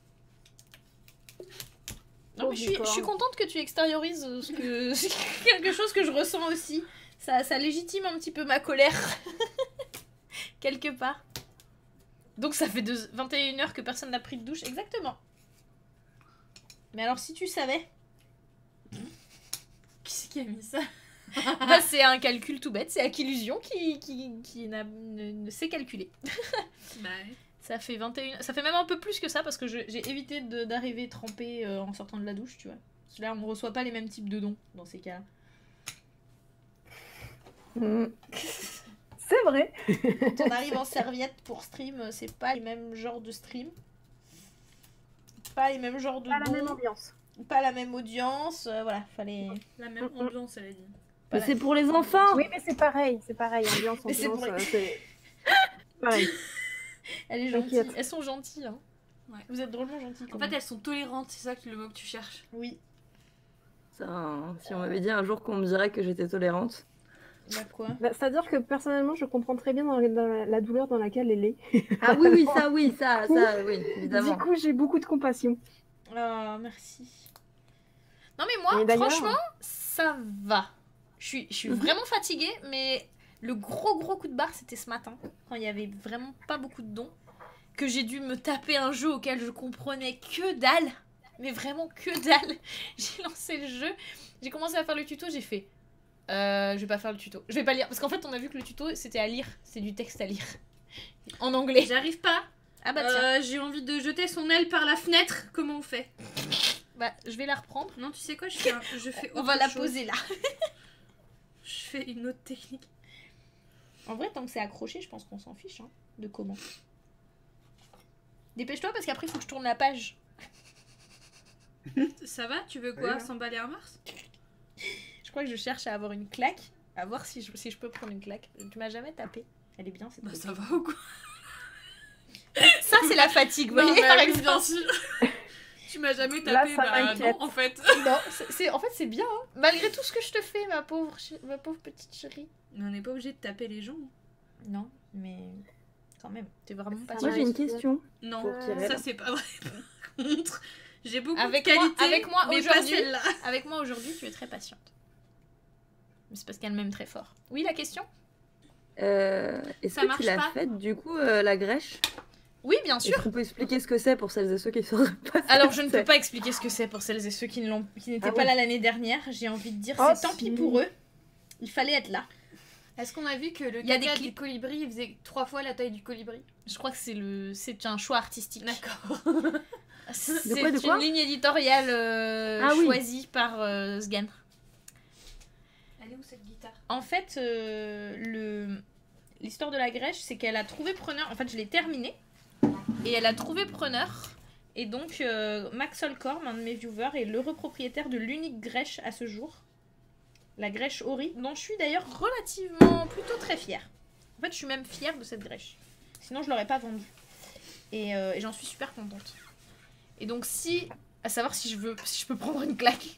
Non, mais je suis, je suis contente que tu extériorises euh, ce que... quelque chose que je ressens aussi. Ça, ça légitime un petit peu ma colère. Quelque part. Donc ça fait deux- vingt et une heures que personne n'a pris de douche. Exactement. Mais alors si tu savais... Qui c'est qui a mis ça? Bah, c'est un calcul tout bête. C'est Aquillusion qui, qui, qui n'a- ne, ne sait calculer. Bah ouais. Ça fait vingt et une... Ça fait même un peu plus que ça parce que je- j'ai évité de- d'arriver trempée euh, en sortant de la douche, tu vois. Parce que là, on ne reçoit pas les mêmes types de dons dans ces cas-là. Mm. C'est vrai. Quand on arrive en serviette pour stream, euh, c'est pas les mêmes genres de stream. Pas les mêmes genres de Pas la dons, même ambiance. pas la même audience. euh, voilà, fallait... La même ambiance, elle a dit. Pas Mais la- c'est pour les enfants. Oui, mais c'est pareil, c'est pareil, ambiance, Mais c'est ambiance, pour- euh, c'est pareil. Elle est gentille. T'inquiète. Elles sont gentilles. Hein. Ouais. Vous êtes drôlement gentilles. En fait, elles sont tolérantes, c'est ça que le mot que tu cherches. Oui. Ça, hein, si on m'avait dit un jour qu'on me dirait que j'étais tolérante. Bah quoi? Bah, c'est-à-dire que personnellement, je comprends très bien dans, dans la, la douleur dans laquelle elle est. Ah oui, oui, ça, oui, ça, ça, oui, évidemment. Du coup, j'ai beaucoup de compassion. Ah, merci. Non mais moi, Et d'ailleurs- franchement, ça va. Je suis, je suis vraiment fatiguée, mais le gros gros coup de barre, c'était ce matin, quand il y avait vraiment pas beaucoup de dons, que j'ai dû me taper un jeu auquel je comprenais que dalle, mais vraiment que dalle. J'ai lancé le jeu, j'ai commencé à faire le tuto, j'ai fait... Euh, je vais pas faire le tuto. Je vais pas lire, parce qu'en fait, on a vu que le tuto, c'était à lire, c'est du texte à lire. En anglais. J'arrive pas. Ah bah tiens, Euh, J'ai envie de jeter son aile par la fenêtre. Comment on fait? bah, je vais la reprendre. Non, tu sais quoi? Je fais, un- je fais On autre va la chose. poser là. Je fais une autre technique. En vrai, tant que c'est accroché, je pense qu'on s'en fiche hein, de comment. Dépêche-toi parce qu'après, il faut que je tourne la page. Ça va? Tu veux quoi? Oui. S'emballer un mars? Je crois que je cherche à avoir une claque. À voir si je, si je peux prendre une claque. Tu m'as jamais tapé. Elle est bien, cette Bah claque. ça va ou quoi? Ça, c'est la fatigue, vous Non, voyez, mais par oui, exemple. bien sûr. Tu m'as jamais Là, tapé, ça bah m'inquiète. non, en fait. Non, c'est, c'est- en fait, c'est bien. Hein. Malgré tout ce que je te fais, ma pauvre, chi- ma pauvre petite chérie. On n'est pas obligé de taper les gens. Non, mais quand même, t'es vraiment pas Moi, j'ai une Ouais. question. Non, Pour tirer, ça là. c'est pas vrai. Par contre, j'ai beaucoup Avec de moi- qualités, avec moi mais pas aujourd'hui- celle-là. Avec moi aujourd'hui, tu es très patiente. Mais c'est parce qu'elle m'aime très fort. Oui, la question? Euh, Est-ce Ça que marche tu l'as pas faite, du coup, euh, la grèche? Oui, bien Est-ce sûr. qu'on peut expliquer ce que c'est pour celles et ceux qui ne sauraient pas ce Alors, que je ne c'est peux pas expliquer ce que c'est pour celles et ceux qui ne l'ont, qui n'étaient Ah pas ouais. là l'année dernière. J'ai envie de dire, Oh, c'est tant si. pis pour eux. Il fallait être là. Est-ce qu'on a vu que le Il y a des caca clips. du colibri il faisait trois fois la taille du colibri? Je crois que c'est le, c'est un choix artistique. D'accord. C'est De quoi, de quoi une ligne éditoriale euh, Ah oui. choisie par euh, Sgan. Elle est où cette guitare? En fait, euh, le l'histoire de la Grèche, c'est qu'elle a trouvé preneur. En fait, je l'ai terminée. Et elle a trouvé preneur. Et donc, euh, Max Holcorm, un de mes viewers, est l'heureux propriétaire de l'unique Grèche à ce jour. La Grèche Ori, dont je suis d'ailleurs relativement plutôt très fière. En fait, je suis même fière de cette Grèche. Sinon, je l'aurais pas vendue. Et, euh, et j'en suis super contente. Et donc, si... À savoir si je veux, si je peux prendre une claque.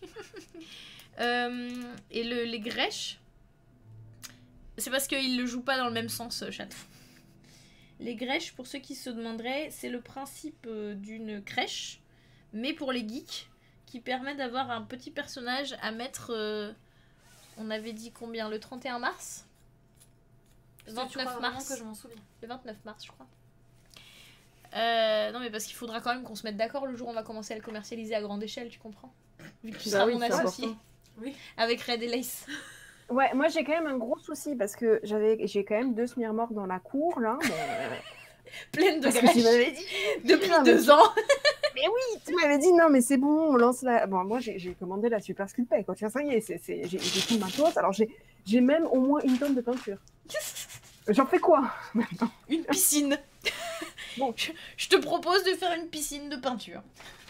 Euh, et le, les Grèches... C'est parce qu'ils le jouent pas dans le même sens, euh, chaton. Les Grèches, pour ceux qui se demanderaient, c'est le principe euh, d'une crèche, mais pour les geeks, qui permet d'avoir un petit personnage à mettre... euh, on avait dit combien? Le trente et un mars? vingt-neuf mars. que je m'en souviens. Le vingt-neuf mars, je crois. Euh, non, mais parce qu'il faudra quand même qu'on se mette d'accord le jour où on va commencer à le commercialiser à grande échelle, tu comprends? Vu que tu Bah seras oui, mon c'est associé. important. Oui. Avec Red et Lace. Ouais, moi j'ai quand même un gros souci parce que j'avais, j'ai quand même deux smirmorques dans la cour là. Mais, euh, Pleine de parce que tu Grèche. m'avais dit. Depuis Non, mais deux tu- ans. Mais oui, tu m'avais dit non, mais c'est bon, on lance la. Bon, moi j'ai j'ai commandé la Super Sculpey. Quand tu vois, ça y est, c'est, c'est, j'ai, j'ai tout matos. Alors j'ai, j'ai même au moins une tonne de peinture. J'en fais quoi? Une piscine. Bon. je, je te propose de faire une piscine de peinture.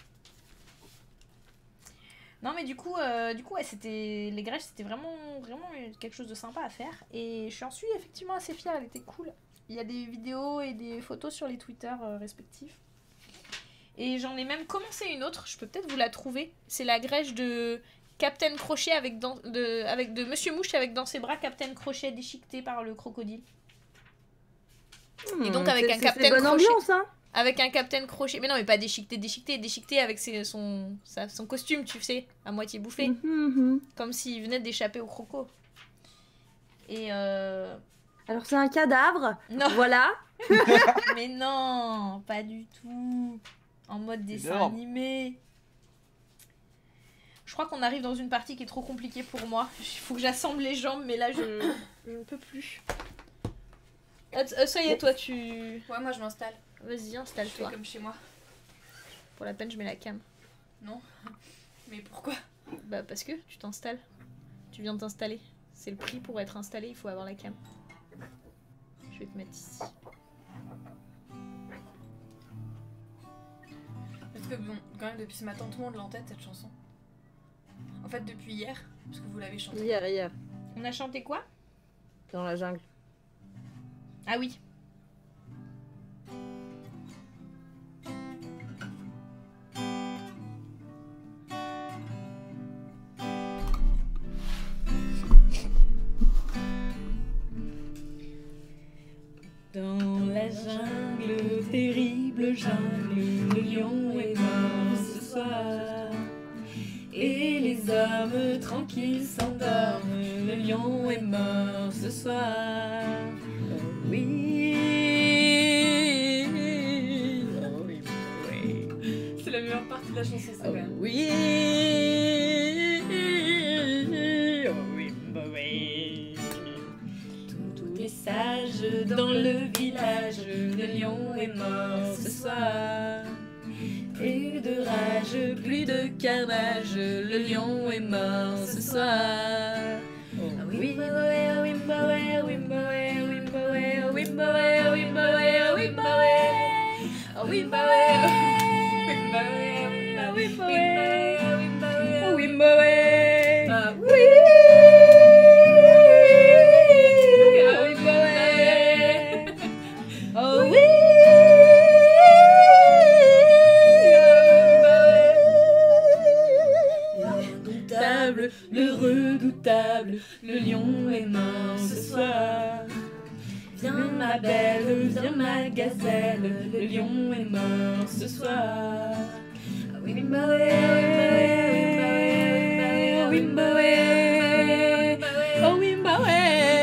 Non mais du coup, euh, du coup ouais, c'était les Grèches, c'était vraiment, vraiment quelque chose de sympa à faire. Et je suis effectivement assez fière, elle était cool. Il y a des vidéos et des photos sur les Twitter euh, respectifs. Et j'en ai même commencé une autre, je peux peut-être vous la trouver. C'est la Grèche de Captain Crochet avec, dans, de, avec de Monsieur Mouche avec dans ses bras Captain Crochet déchiqueté par le crocodile. Et donc avec C'est- un c'est- Captain C'est bonne Crochet. ambiance, hein. Avec un Captain Crochet. Mais non, mais pas déchiqueté, déchiqueté, déchiqueté avec ses, son, sa- son costume, tu sais, à moitié bouffé. Mhm, mhm. Comme s'il venait d'échapper au croco. Et euh... Alors c'est un cadavre, Non, voilà. mais non, pas du tout. En mode dessin Énorme. animé. Je crois qu'on arrive dans une partie qui est trop compliquée pour moi. Il faut que j'assemble les jambes, mais là, je, je ne peux plus. Ah, t- euh, ça y est, toi, tu... Ouais, moi je m'installe. Vas-y, Je fais installe-toi. comme chez moi. Pour la peine, je mets la cam. Non. Mais pourquoi? Bah parce que tu t'installes. Tu viens de t'installer. C'est le prix pour être installé, il faut avoir la cam. Je vais te mettre ici. Parce que bon, quand même depuis ce matin, tout le monde l'a en tête cette chanson. En fait, depuis hier, parce que vous l'avez chantée. Hier, hier, On a chanté quoi? dans la jungle. Ah oui. Dans la jungle, terrible jungle, le lion est mort ce soir. Et les hommes tranquilles s'endorment, le lion est mort ce soir. Oh oui, oh oui, oui. C'est la meilleure partie de la chanson, ça Oh quand même. oui, oh oui, bah oui. Tout est sage dans le village, le lion est mort ce soir. Plus de rage, plus de carnage, le lion est mort ce soir. Oh oui, bah ouais, oh oui, bah ouais, oh oui, bah ouais, oh oui, bah ouais, oh oui, bah ouais, oh oui, bah ouais, oh oui, bah ouais, oh oui, bah ouais, oh oui, bah ouais, oh oui, bah ouais, ah oui, oh oui, bah ouais, oh oui. le redoutable, le lion est mort ce soir. Viens ma belle, viens ma gazelle, le lion est mort ce soir. Wimbawe, Wimbawe, oh Wimbawe,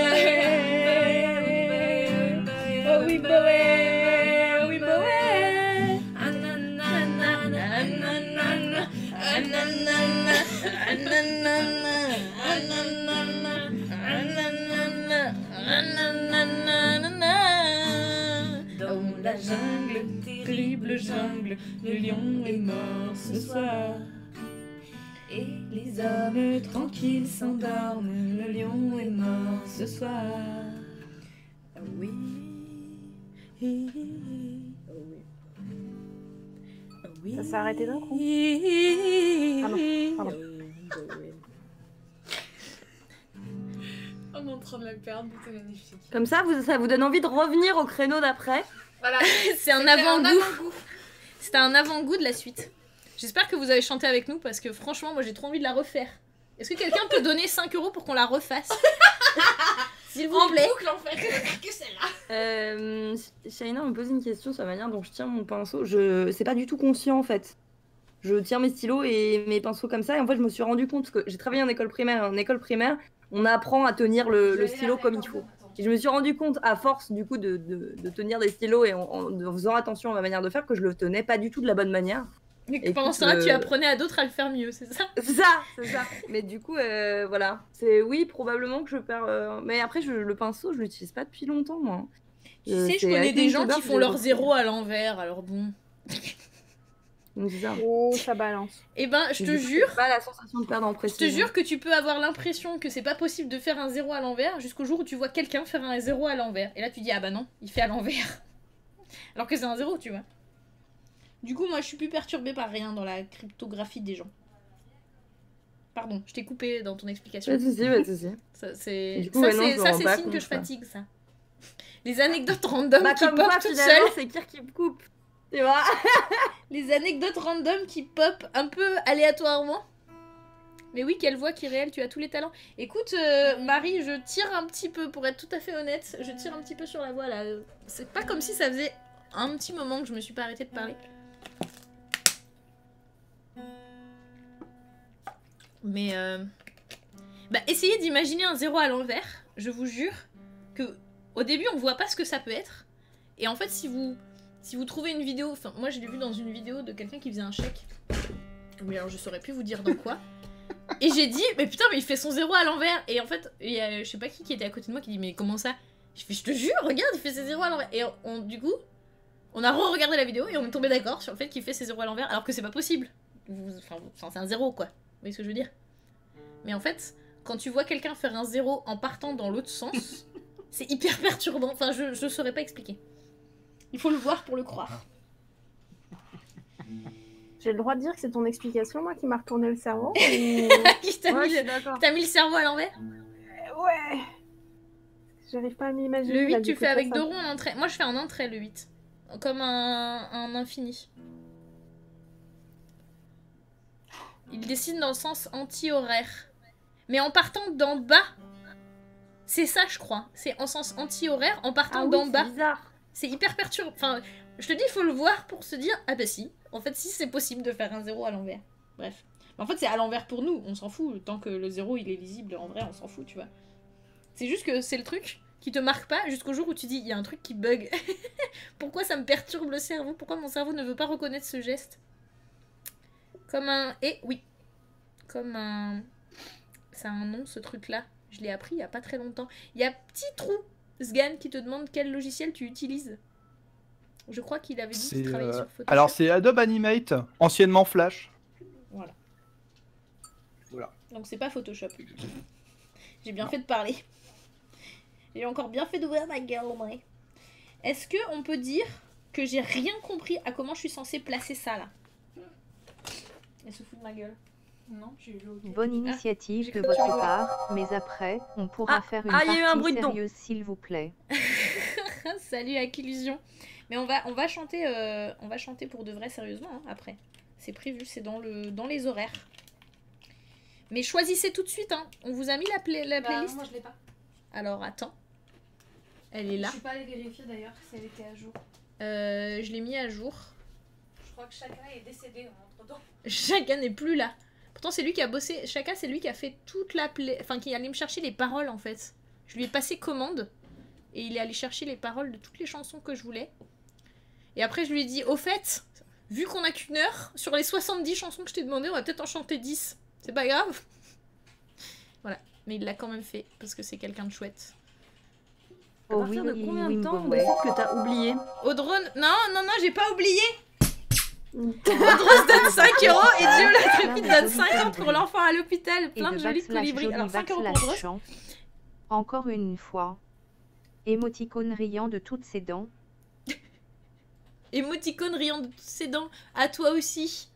oh Wimbawe, Wimbawe, ananana, ananana, ananana, ananana, ananana, ananana. Dans la jungle, terrible jungle, le lion est mort ce soir. Et les hommes tranquilles s'endorment, le lion est mort ce soir. Ah oui. Ah oui. Ah oui. Ça s'est arrêté d'un coup. Ah non, pardon. On est en train de la perdre, c'est magnifique. Comme ça, vous, ça vous donne envie de revenir au créneau d'après. Voilà. C'est un avant-goût. C'était un avant-goût de la suite. J'espère que vous avez chanté avec nous parce que franchement, moi j'ai trop envie de la refaire. Est-ce que quelqu'un peut donner cinq euros pour qu'on la refasse? S'il vous En plaît. boucle en fait, que celle-là. Euh, Shaina me pose une question sur la manière dont je tiens mon pinceau. Je... C'est pas du tout conscient en fait. Je tiens mes stylos et mes pinceaux comme ça. Et en fait, je me suis rendu compte que j'ai travaillé en école primaire. En école primaire, on apprend à tenir le, le stylo comme il faut. Et je me suis rendu compte, à force du coup de, de, de tenir des stylos et en, en, en faisant attention à ma manière de faire, que je le tenais pas du tout de la bonne manière. Et Et pendant écoute, ce temps-là, euh, tu apprenais à d'autres à le faire mieux, c'est ça? C'est ça, c'est ça. Mais du coup, euh, voilà. C'est oui, probablement que je perds. euh, Mais après, je, le pinceau, je l'utilise pas depuis longtemps, moi. Tu Euh, sais, je c'est connais avec des une gens couleur qui que font j'ai leur repris. zéro à l'envers, alors bon. Donc, c'est ça. Oh, ça balance. Eh ben, je te Du coup, jure, j'ai pas la sensation de perdre en je te précision. jure que tu peux avoir l'impression que c'est pas possible de faire un zéro à l'envers jusqu'au jour où tu vois quelqu'un faire un zéro à l'envers. Et là, tu dis, ah bah non, il fait à l'envers. Alors que c'est un zéro, tu vois. Du coup, moi, je suis plus perturbée par rien dans la cryptographie des gens. Pardon, je t'ai coupé dans ton explication. Pas de soucis, pas de soucis. Ça, c'est Du coup, ça, ouais, non, c'est je me ça, rends c'est pas signe que compte, je quoi. fatigue, ça. Les anecdotes random Bah, qui comme pop quoi, toutes finalement, seules. c'est Kir qui me coupe. Tu vois? Les anecdotes random qui pop un peu aléatoirement. Mais oui, quelle voix qui réelle, tu as tous les talents. Écoute, euh, Marie, je tire un petit peu, pour être tout à fait honnête, je tire un petit peu sur la voix là. C'est pas comme si ça faisait un petit moment que je me suis pas arrêtée de parler. Mais euh... bah, essayez d'imaginer un zéro à l'envers. Je vous jure que au début on voit pas ce que ça peut être. Et en fait, si vous si vous trouvez une vidéo, enfin moi je l'ai vu dans une vidéo de quelqu'un qui faisait un chèque. Mais alors je saurais plus vous dire dans quoi. Et j'ai dit mais putain mais il fait son zéro à l'envers. Et en fait il y a je sais pas qui qui était à côté de moi qui dit mais comment ça? Je fais je te jure regarde il fait ses zéros à l'envers. Et on, du coup on a re-regardé la vidéo et on est tombé d'accord sur le fait qu'il fait ses zéros à l'envers alors que c'est pas possible. Vous, enfin, enfin c'est un zéro quoi. Vous voyez ce que je veux dire? Mais en fait, quand tu vois quelqu'un faire un zéro en partant dans l'autre sens, c'est hyper perturbant. Enfin, je, je saurais pas expliquer. Il faut le voir pour le croire. J'ai le droit de dire que c'est ton explication, moi, qui m'a retourné le cerveau. ou- Qui t'a Ouais, mis, je suis le- d'accord. t'as mis le cerveau à l'envers? Ouais. J'arrive pas à m'imaginer. Le là, huit, du tu coup, fais ça, avec ça- deux ronds en entrée. Moi, je fais en entrée le huit. Comme un, un infini. Il dessine dans le sens anti-horaire. Mais en partant d'en bas. C'est ça, je crois. C'est en sens anti-horaire, en partant Ah oui, d'en c'est bas. bizarre. C'est hyper perturbant. Enfin, je te dis, il faut le voir pour se dire, ah bah si. En fait, si, c'est possible de faire un zéro à l'envers. Bref. Mais en fait, c'est à l'envers pour nous, on s'en fout. Tant que le zéro, il est lisible, en vrai, on s'en fout, tu vois. C'est juste que c'est le truc qui te marque pas jusqu'au jour où tu dis, il y a un truc qui bug. Pourquoi ça me perturbe le cerveau? Pourquoi mon cerveau ne veut pas reconnaître ce geste? Comme un... Et oui. Comme un... Ça a un nom, ce truc-là. Je l'ai appris il y a pas très longtemps. Il y a Petit Trou, Sgan, qui te demande quel logiciel tu utilises. Je crois qu'il avait dit C'est, qu'il travaillait euh, sur Photoshop. Alors c'est Adobe Animate, anciennement Flash. Voilà. Voilà. Donc c'est pas Photoshop. J'ai bien fait de parler. J'ai encore bien fait d'ouvrir ma gueule, ouais. Est-ce que on peut dire que j'ai rien compris à comment je suis censée placer ça là? Elle se fout de ma gueule. Non, j'ai eu ok. Bonne initiative j'ai de cru que tu votre rigoles. part, mais après, on pourra Ah, faire une ah, il y a eu un partie bruit de dent. sérieuse s'il vous plaît. Salut Accillusion. Mais on va, on va chanter, euh, on va chanter pour de vrai sérieusement hein, après. C'est prévu, c'est dans le, dans les horaires. Mais choisissez tout de suite, hein. On vous a mis la, play la Bah, playlist. moi je l'ai pas. Alors attends. Elle est là. Je suis pas allée vérifier d'ailleurs si elle était à jour. Euh, je l'ai mis à jour. Je crois que chacun est décédé entre temps. Chacun n'est plus là. Pourtant c'est lui qui a bossé. Chacun c'est lui qui a fait toute la play... Enfin qui allait me chercher les paroles en fait. Je lui ai passé commande. Et il est allé chercher les paroles de toutes les chansons que je voulais. Et après je lui ai dit, au fait, vu qu'on a qu'une heure, sur les soixante-dix chansons que je t'ai demandé, on va peut-être en chanter dix. C'est pas grave. Voilà. Mais il l'a quand même fait, parce que c'est quelqu'un de chouette. À Oh partir oui, de oui, combien oui, de temps on ouais. décide que t'as oublié? Audron... Non, non, non, j'ai pas oublié. Audron donne cinq euros et Dieu la trépide donne cinquante pour l'enfant à l'hôpital. Et Plein de jolis backslash colibris. joli Alors cinq euros pour backslash Audron. chant. Encore une fois. Émoticône riant de toutes ses dents. Émoticône riant de toutes ses dents. À toi aussi.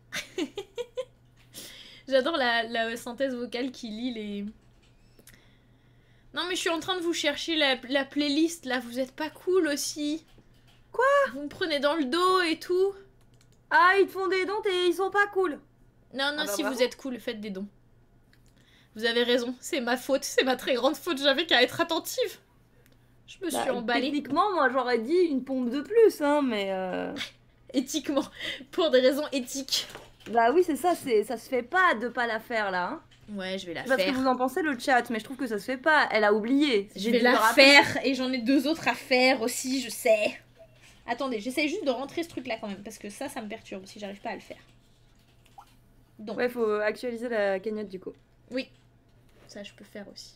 J'adore la, la synthèse vocale qui lit les... Non mais je suis en train de vous chercher la, la playlist là, vous êtes pas cool aussi. Quoi? Vous me prenez dans le dos et tout. Ah, ils te font des dons et ils sont pas cool. Non, non, Ah bah si bravo. vous êtes cool, faites des dons. Vous avez raison, c'est ma faute, c'est ma très grande faute, j'avais qu'à être attentive. Je me suis Bah, emballée. Techniquement, moi j'aurais dit une pompe de plus, hein, mais. Euh... Éthiquement, pour des raisons éthiques. Bah oui, c'est ça, c'est ça se fait pas de pas la faire là. Hein. Ouais, je vais la Je sais pas ce faire. que vous en pensez le chat, mais je trouve que ça se fait pas. Elle a oublié. Je J'ai vais dû la le rappeler. faire et j'en ai deux autres à faire aussi, je sais. Attendez, j'essaye juste de rentrer ce truc là quand même parce que ça, ça me perturbe si j'arrive pas à le faire. Donc, Ouais, faut actualiser la cagnotte du coup. oui, ça je peux faire aussi.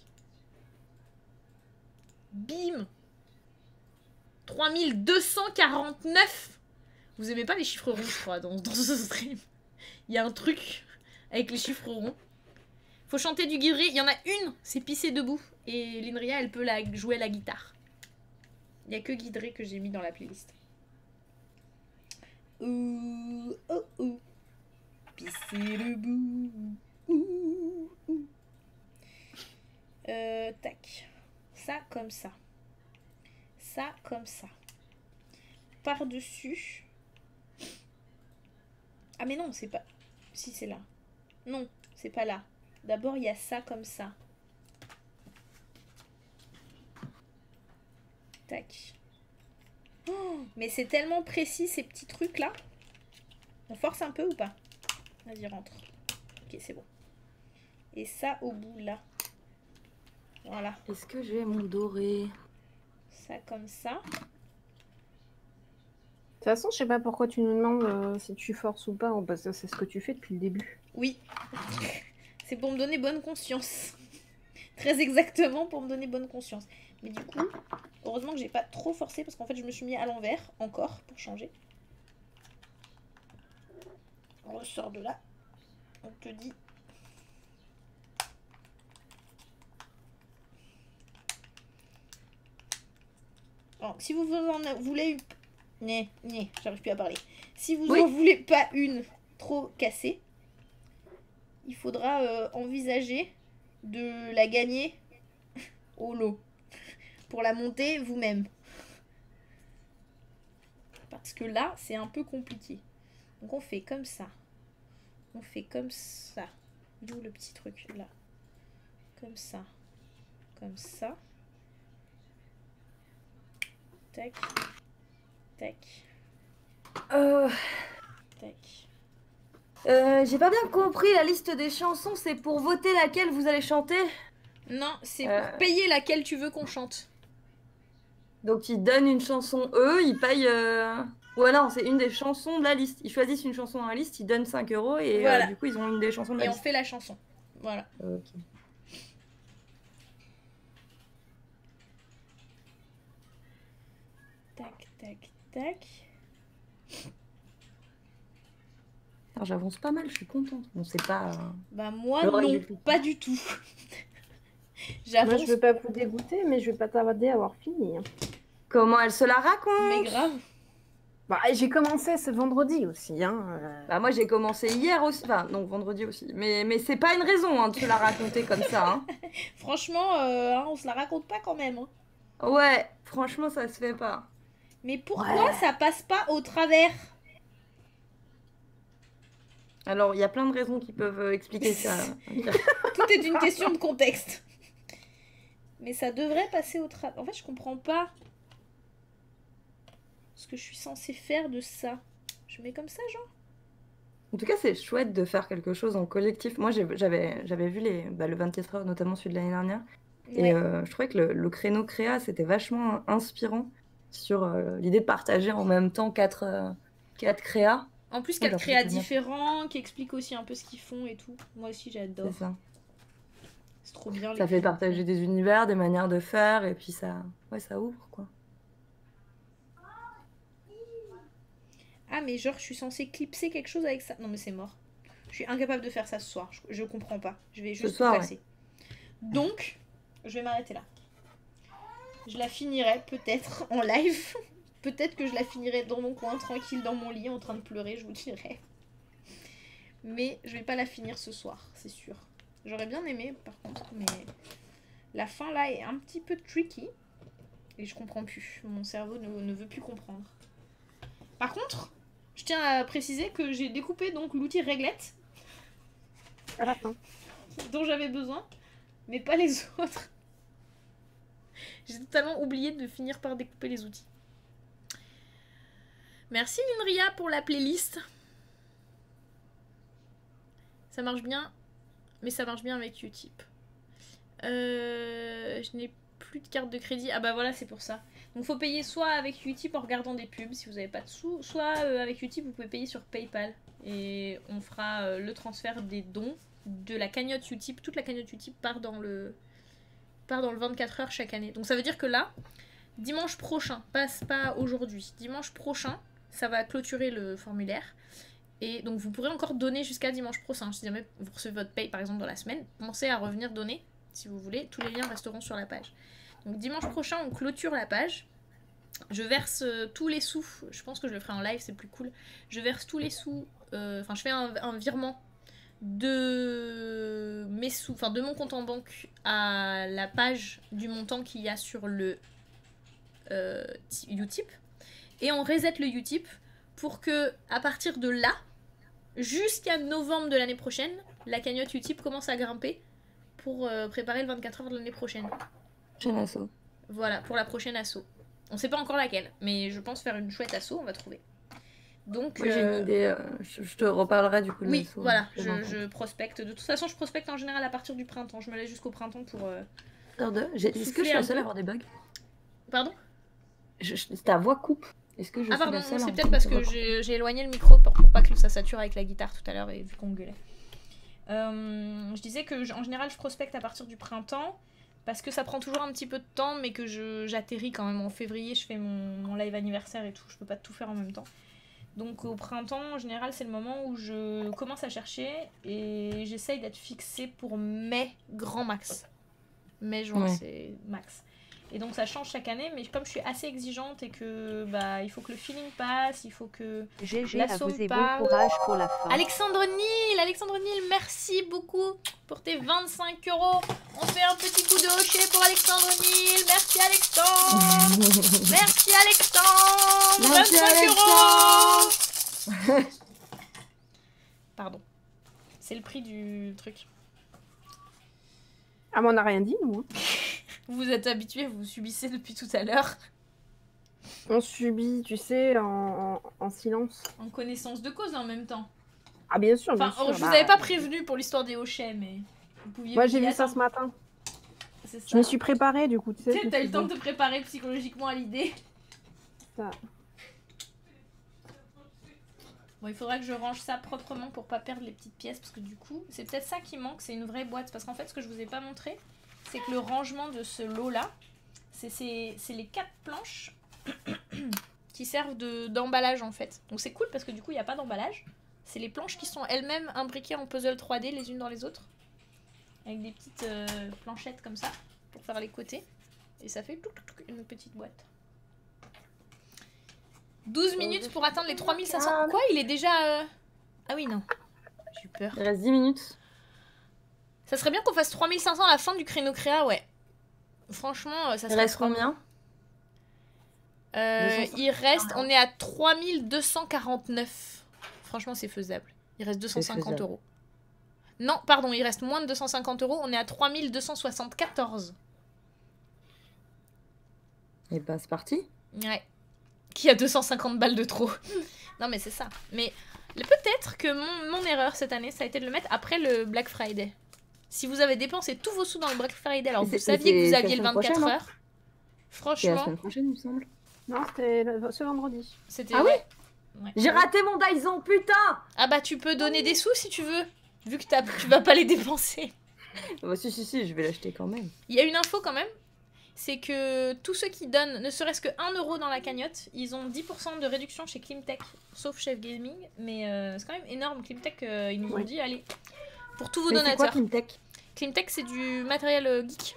Bim trois mille deux cent quarante-neuf. Vous aimez pas les chiffres ronds, je crois, dans, dans ce stream. Il y a un truc avec les chiffres ronds. Faut chanter du guidry. Il y en a une, c'est pisser debout. Et Linria, elle peut la, jouer la guitare. Il y a que guidry que j'ai mis dans la playlist. Ouh, oh, oh. Pisser debout. Ouh, ouh. Euh, tac. Ça comme ça. Ça comme ça. Par-dessus. Ah mais non, c'est pas... Si, c'est là. Non, c'est pas là. D'abord, il y a ça comme ça. Tac. Oh, mais c'est tellement précis, ces petits trucs-là. On force un peu ou pas? Vas-y, rentre. Ok, c'est bon. Et ça au bout, là. Voilà. Est-ce que j'ai mon doré? Ça comme ça. De toute façon, je sais pas pourquoi tu nous demandes euh, si tu forces ou pas, hein, parce que c'est ce que tu fais depuis le début. Oui. C'est pour me donner bonne conscience. Très exactement pour me donner bonne conscience. Mais du coup, heureusement que j'ai pas trop forcé parce qu'en fait je me suis mis à l'envers encore pour changer. On ressort de là. On te dit. Alors, si vous en voulez... Né, né, j'arrive plus à parler. Si vous Oui. en voulez pas une trop cassée, il faudra euh, envisager de la gagner au lot. Pour la monter vous-même. Parce que là, c'est un peu compliqué. Donc on fait comme ça. On fait comme ça. D'où le petit truc là. Comme ça. Comme ça. Tac. Tac. Euh, Tac. euh, j'ai pas bien compris la liste des chansons, c'est pour voter laquelle vous allez chanter? Non, c'est Euh. pour payer laquelle tu veux qu'on chante. Donc ils donnent une chanson, eux, ils payent... Euh... Ouais non, c'est une des chansons de la liste. Ils choisissent une chanson dans la liste, ils donnent cinq euros et euh, Voilà. du coup ils ont une des chansons de la Et on liste. fait la chanson. Voilà. Ok. Tac, tac, tac. Alors j'avance pas mal, je suis contente. Bon, c'est pas... euh, Bah moi Le règle non, du truc. pas du tout. Moi, J'avance, je veux pas vous dégoûter, mais je vais pas tarder à avoir fini. hein. Comment elle se la raconte? mais grave. Bah, j'ai commencé ce vendredi aussi. Hein. euh. Bah moi j'ai commencé hier aussi, enfin non vendredi aussi, mais, mais c'est pas une raison hein, de se la raconter comme ça. Hein. Franchement, euh, hein, on se la raconte pas quand même. hein. Ouais, franchement ça se fait pas. Mais pourquoi ça passe pas au travers? Alors, il y a plein de raisons qui peuvent euh, expliquer ça. Tout est une question de contexte. Mais ça devrait passer au travail. En fait, je comprends pas ce que je suis censée faire de ça. Je mets comme ça, genre. En tout cas, c'est chouette de faire quelque chose en collectif. Moi, j'ai- j'avais j'avais vu les, bah, le vingt-quatre heures, notamment celui de l'année dernière. Et Ouais. euh, je trouvais que le, le créneau créa, c'était vachement inspirant sur euh, l'idée de partager en même temps quatre, euh, quatre créas. En plus, Ouais, quatre leur créas truc, c'est bien. différents, qui expliquent aussi un peu ce qu'ils font et tout. Moi aussi, j'adore. C'est ça. C'est trop bien. les Ça fait créas. partager des univers, des manières de faire, et puis ça, ouais, ça ouvre, quoi. Ah, mais genre, je suis censée clipser quelque chose avec ça. Non, mais c'est mort. Je suis incapable de faire ça ce soir. Je, je comprends pas. Je vais juste soir, tout ouais. casser. Donc, je vais m'arrêter là. Je la finirai peut-être en live. Peut-être que je la finirai dans mon coin, tranquille, dans mon lit, en train de pleurer, je vous dirai. Mais je vais pas la finir ce soir, c'est sûr. J'aurais bien aimé, par contre, mais la fin là est un petit peu tricky. Et je comprends plus. Mon cerveau ne, ne veut plus comprendre. Par contre, je tiens à préciser que j'ai découpé donc l'outil réglette À la fin. dont j'avais besoin, mais pas les autres. J'ai totalement oublié de finir par découper les outils. Merci Linria pour la playlist. Ça marche bien, mais ça marche bien avec Utip. Euh, je n'ai plus de carte de crédit. Ah bah voilà, c'est pour ça. Donc faut payer soit avec Utip en regardant des pubs si vous n'avez pas de sous, soit euh, avec Utip vous pouvez payer sur PayPal. Et on fera euh, le transfert des dons de la cagnotte Utip. Toute la cagnotte Utip part dans le, part dans le vingt-quatre heures chaque année. Donc ça veut dire que là, dimanche prochain, pas, pas aujourd'hui, dimanche prochain, ça va clôturer le formulaire. Et donc vous pourrez encore donner jusqu'à dimanche prochain. Si jamais vous recevez votre paye par exemple dans la semaine, pensez à revenir donner si vous voulez. Tous les liens resteront sur la page. Donc dimanche prochain, on clôture la page. Je verse euh, tous les sous. Je pense que je le ferai en live, c'est plus cool. Je verse tous les sous. euh, Enfin, je fais un, un virement de mes sous, enfin de mon compte en banque à la page du montant qu'il y a sur le euh, Utip. Et on reset le Utip pour que, à partir de là, jusqu'à novembre de l'année prochaine, la cagnotte Utip commence à grimper pour euh, préparer le vingt-quatre heures de l'année prochaine. Prochain assaut. Voilà, pour la prochaine asso. On sait pas encore laquelle, mais je pense faire une chouette asso, on va trouver. Donc, Moi, j'ai euh, une idée, euh, je, je te reparlerai du coup de oui, l'assaut, voilà, je je, l'entends. je prospecte. De toute façon, je prospecte en général à partir du printemps. Je me laisse jusqu'au printemps pour... euh, Heure de- j'ai- Est-ce que je suis souffler un la seule peu. à avoir des bugs? Pardon? je, je- Ta voix coupe. Est-ce que je Ah suis pardon, la seule à c'est entendre peut-être parce ta que voix j'ai j'ai éloigné le micro pour, pour pas que ça sature avec la guitare tout à l'heure et vu qu'on gueulait. Euh, je disais que je- en général je prospecte à partir du printemps parce que ça prend toujours un petit peu de temps mais que je- j'atterris quand même en février, je fais mon, mon live anniversaire et tout, je peux pas tout faire en même temps. Donc au printemps en général c'est le moment où je commence à chercher et j'essaye d'être fixée pour mai grand max. Mai juin Ouais. c'est max. Et donc ça change chaque année, mais comme je suis assez exigeante et que bah il faut que le feeling passe, il faut que G G à l'assaut vous et bon parle. courage pour la fin. Alexandre Nil, Alexandre Nil, merci beaucoup pour tes vingt-cinq euros. On fait un petit coup de hocher pour Alexandre Nil. Merci Alexandre. Merci Alexandre. Merci, vingt-cinq euros. Pardon. C'est le prix du truc. Ah, mais on n'a rien dit, nous. hein. Vous vous êtes habitués, vous subissez depuis tout à l'heure. On subit, tu sais, en, en, en silence. En connaissance de cause en même temps. Ah, bien sûr, bien Enfin, sûr. je bah, vous avais pas prévenu pour l'histoire des hochets, mais vous pouviez Moi, me j'ai dire, vu ça attends, ce matin. c'est ça. Je me suis préparée, du coup, tu sais. Tu je sais, me t'as eu suis le temps dit, de te préparer psychologiquement à l'idée. ça. Bon, il faudra que je range ça proprement pour pas perdre les petites pièces parce que du coup, c'est peut-être ça qui manque, c'est une vraie boîte. Parce qu'en fait, ce que je vous ai pas montré, c'est que le rangement de ce lot-là, c'est c'est- c'est les quatre planches qui servent de- d'emballage en fait. Donc c'est cool parce que du coup, il n'y a pas d'emballage. C'est les planches qui sont elles-mêmes imbriquées en puzzle trois D les unes dans les autres. Avec des petites euh, planchettes comme ça pour faire les côtés. Et ça fait touc, touc, touc, une petite boîte. douze minutes pour atteindre les trois mille cinq cents. Quoi? Il est déjà... euh, Ah oui, non. J'ai eu peur. Il reste dix minutes. Ça serait bien qu'on fasse trois mille cinq cents à la fin du créneau créa, ouais. Franchement, euh, ça Il serait... reste combien? Euh, deux cent cinquante. Il reste... On est à trois mille deux cent quarante-neuf. Franchement, c'est faisable. Il reste deux cent C'est cinquante faisable. euros. Non, pardon, il reste moins de deux cent cinquante euros. On est à trois mille deux cent soixante-quatorze. Et ben c'est parti. Ouais. Qui a deux cent cinquante balles de trop. Non, mais c'est ça. Mais peut-être que mon, mon erreur cette année, ça a été de le mettre après le Black Friday. Si vous avez dépensé tous vos sous dans le Black Friday, alors Et vous c'est- saviez que c'est vous la aviez le semaine vingt-quatre prochaine, heures. C'est la Franchement, semaine prochaine, il me semble. Non, c'était le- ce vendredi. c'était. Ah oui ouais. Ouais. J'ai raté mon Dyson, putain. Ah bah tu peux donner des sous si tu veux, vu que t'as- tu vas pas les dépenser. Bah si, si, si, je vais l'acheter quand même. Il y a une info quand même, c'est que tous ceux qui donnent ne serait-ce que un euro dans la cagnotte, ils ont dix pour cent de réduction chez Climtech, sauf Chef Gaming, mais euh, c'est quand même énorme. Climtech, euh, ils nous ont Oui. dit, allez, pour tous vos Mais c'est quoi donateurs. Climtech? Climtech, c'est du matériel euh, geek.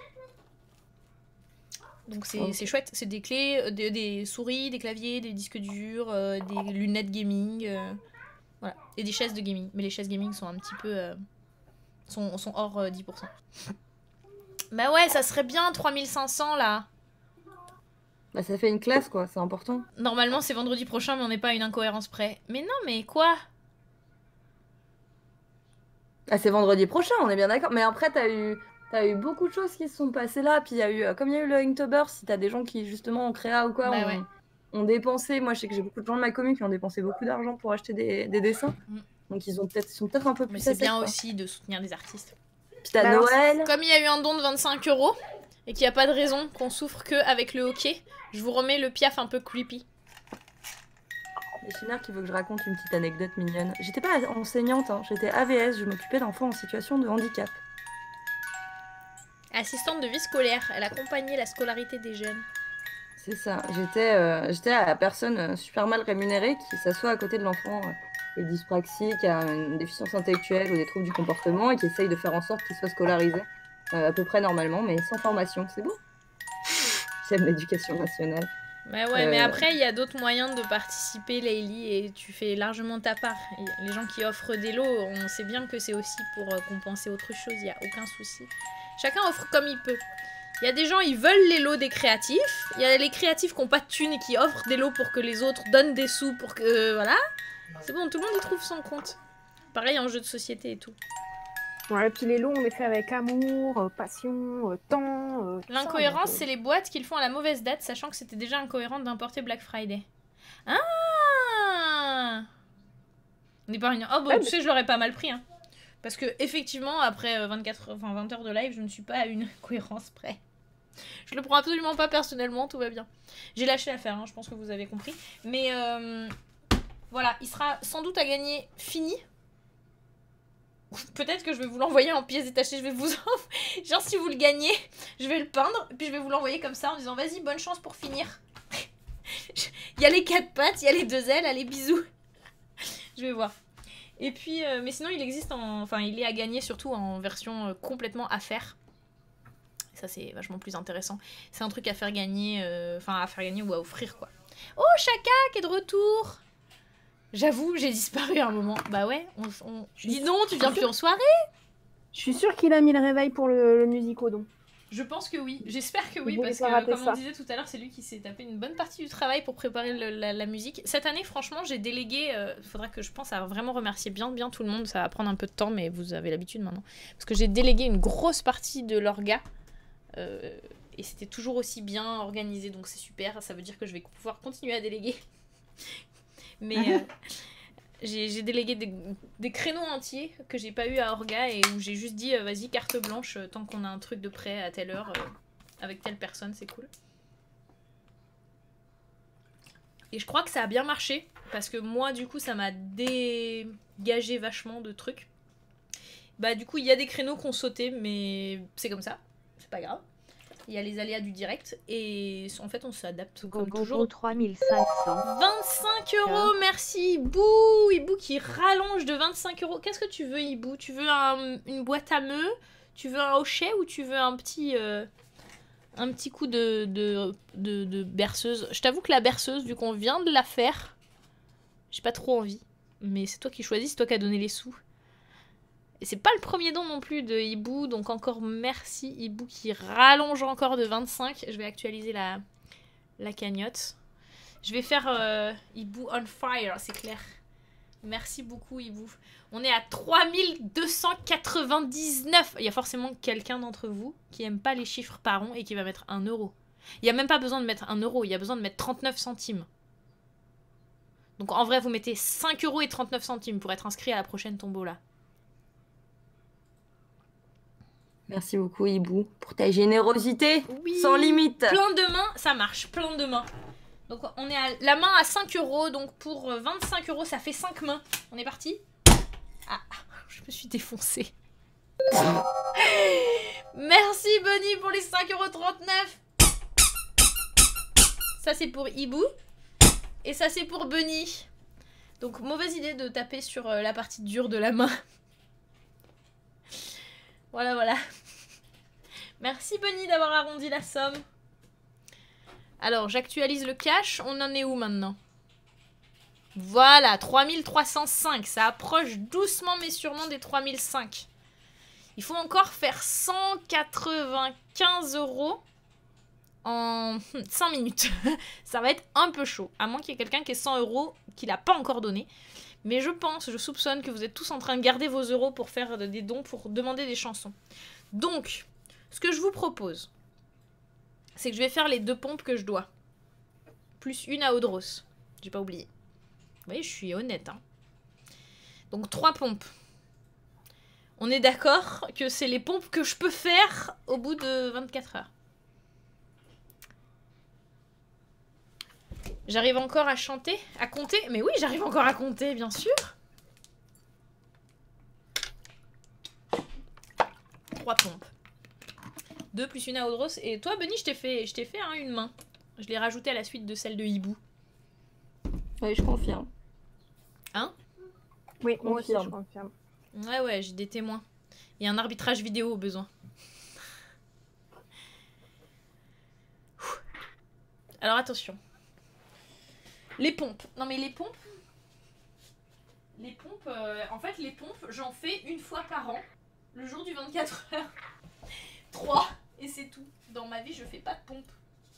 Donc c'est Ok. c'est chouette, c'est des clés, euh, des, des souris, des claviers, des disques durs, euh, des lunettes gaming, euh, voilà, et des chaises de gaming. Mais les chaises gaming sont un petit peu, euh, sont, sont hors euh, dix pour cent. Bah ouais, ça serait bien trois mille cinq cents là. Bah ça fait une classe quoi, c'est important. Normalement c'est vendredi prochain, mais on n'est pas à une incohérence près. Mais non, mais quoi? Ah c'est vendredi prochain, on est bien d'accord. Mais après t'as eu, t'as eu beaucoup de choses qui se sont passées là. Puis il y a eu, euh, comme il y a eu le Inktober, si t'as des gens qui justement en créa ou quoi, Bah ont, ouais. ont dépensé. Moi je sais que j'ai beaucoup de gens de ma commune qui ont dépensé beaucoup d'argent pour acheter des, des dessins. Mm. Donc ils ont peut-être, ils sont peut-être un peu plus. Mais c'est assez, bien quoi. aussi de soutenir des artistes. Puis t'as Bah alors, Noël. Comme il y a eu un don de vingt-cinq euros, et qu'il n'y a pas de raison qu'on souffre que avec le hockey, je vous remets le piaf un peu creepy. Les Chinards qui veut que je raconte une petite anecdote mignonne. J'étais pas enseignante, hein, j'étais A V S, je m'occupais d'enfants en situation de handicap. Assistante de vie scolaire, elle accompagnait la scolarité des jeunes. C'est ça, j'étais euh, j'étais la personne euh, super mal rémunérée qui s'assoit à côté de l'enfant euh, qui est dyspraxique, qui a une déficience intellectuelle ou des troubles du comportement et qui essaye de faire en sorte qu'il soit scolarisé euh, à peu près normalement, mais sans formation. C'est beau. J'aime l'éducation nationale. Mais ouais, mais Euh. après, il y a d'autres moyens de participer, Layli, et tu fais largement ta part. Et les gens qui offrent des lots, on sait bien que c'est aussi pour euh, compenser autre chose, il n'y a aucun souci. Chacun offre comme il peut. Il y a des gens, ils veulent les lots des créatifs. Il y a les créatifs qui n'ont pas de thunes et qui offrent des lots pour que les autres donnent des sous pour que... euh, voilà. C'est bon, tout le monde y trouve son compte. Pareil en jeu de société et tout. Ouais, et puis les lots, on les fait avec amour, euh, passion, euh, temps. euh, tout ça, L'incohérence, donc, euh, c'est les boîtes qu'ils font à la mauvaise date, sachant que c'était déjà incohérent d'importer Black Friday. Ah On n'est pas une... Oh, bon, Ouais, tu mais- sais, je l'aurais pas mal pris, hein. Parce que, effectivement, après euh, vingt-quatre, enfin, vingt heures de live, je ne suis pas à une cohérence près. Je le prends absolument pas personnellement, tout va bien. J'ai lâché l'affaire, hein, je pense que vous avez compris. Mais, euh, voilà, il sera sans doute à gagner fini. Peut-être que je vais vous l'envoyer en pièces détachées, je vais vous en... Genre si vous le gagnez, je vais le peindre, puis je vais vous l'envoyer comme ça en disant vas-y, bonne chance pour finir. Il y a les quatre pattes, il y a les deux ailes, allez bisous. Je vais voir. Et puis, euh, mais sinon il existe en... Enfin il est à gagner surtout en version euh, complètement à faire. Ça c'est vachement plus intéressant. C'est un truc à faire gagner, euh, enfin à faire gagner ou à offrir quoi. Oh Chaka qui est de retour. J'avoue, j'ai disparu à un moment. Bah ouais, on, on... dis non, tu viens plus en soirée. Je suis sûre qu'il a mis le réveil pour le, le musicodon. Je pense que oui, j'espère que oui, Il voulait parce pas que rater comme ça. on disait tout à l'heure, c'est lui qui s'est tapé une bonne partie du travail pour préparer le- la, la musique. Cette année, franchement, j'ai délégué, il euh, faudra que je pense à vraiment remercier bien bien tout le monde, ça va prendre un peu de temps, mais vous avez l'habitude maintenant. Parce que j'ai délégué une grosse partie de l'orga, euh, et c'était toujours aussi bien organisé, donc c'est super, ça veut dire que je vais pouvoir continuer à déléguer. Mais... euh, J'ai j'ai délégué des, des créneaux entiers que j'ai pas eu à Orga et où j'ai juste dit euh, vas-y carte blanche euh, tant qu'on a un truc de prêt à telle heure euh, avec telle personne, c'est cool. Et je crois que ça a bien marché parce que moi du coup ça m'a dégagé vachement de trucs. Bah du coup il y a des créneaux qu'on sautait mais c'est comme ça, c'est pas grave. Il y a les aléas du direct et en fait on s'adapte comme Gogo toujours. trois mille cinq cents. vingt-cinq euros, merci Hibou. Hibou qui rallonge de vingt-cinq euros. Qu'est-ce que tu veux Hibou? Tu veux un- une boîte à meux? Tu veux un hochet ou tu veux un petit, euh, un petit coup de, de, de, de berceuse? Je t'avoue que la berceuse, vu qu'on vient de la faire, j'ai pas trop envie. Mais c'est toi qui choisis, c'est toi qui as donné les sous. Et c'est pas le premier don non plus de Hibou, donc encore merci Hibou qui rallonge encore de vingt-cinq. Je vais actualiser la, la cagnotte. Je vais faire euh, Hibou on fire, c'est clair. Merci beaucoup, Hibou. On est à trois mille deux cent quatre-vingt-dix-neuf. Il y a forcément quelqu'un d'entre vous qui aime pas les chiffres par rond et qui va mettre un euro. Il n'y a même pas besoin de mettre un euro, il y a besoin de mettre trente-neuf centimes. Donc en vrai, vous mettez cinq euros et trente-neuf centimes pour être inscrit à la prochaine tombola. Merci beaucoup, Hibou, pour ta générosité. Oui. Sans limite. Plein de mains, ça marche, plein de mains. Donc on est à la main à cinq euros, donc pour vingt-cinq euros, ça fait cinq mains. On est parti? Ah, je me suis défoncée. Merci Bunny pour les cinq euros trente-neuf. Ça c'est pour Hibou. Et ça c'est pour Bunny. Donc mauvaise idée de taper sur la partie dure de la main. Voilà, voilà. Merci Bunny d'avoir arrondi la somme. Alors, j'actualise le cash. On en est où maintenant? Voilà, trois mille trois cent cinq. Ça approche doucement mais sûrement des trois mille cinq. Il faut encore faire cent quatre-vingt-quinze euros en cinq minutes. Ça va être un peu chaud. À moins qu'il y ait quelqu'un qui ait cent euros qu'il n'a pas encore donné. Mais je pense, je soupçonne que vous êtes tous en train de garder vos euros pour faire des dons, pour demander des chansons. Donc, ce que je vous propose, c'est que je vais faire les deux pompes que je dois. Plus une à Audros. J'ai pas oublié. Vous voyez, je suis honnête. Hein. Donc, trois pompes. On est d'accord que c'est les pompes que je peux faire au bout de vingt-quatre heures. J'arrive encore à chanter, à compter. Mais oui, j'arrive encore à compter, bien sûr. Trois pompes. Deux plus une à Audros. Et toi, Bunny, je t'ai fait, je t'ai fait hein, une main. Je l'ai rajoutée à la suite de celle de Hibou. Oui, je confirme. Hein? Oui, moi aussi, Confirme. je confirme. Ouais, ouais, j'ai des témoins. Il y a un arbitrage vidéo au besoin. Alors, attention. Les pompes. Non, mais les pompes... Les pompes... Euh, en fait, les pompes, j'en fais une fois par an. Le jour du vingt-quatre heures. Trois. Et c'est tout. Dans ma vie, je fais pas de pompe.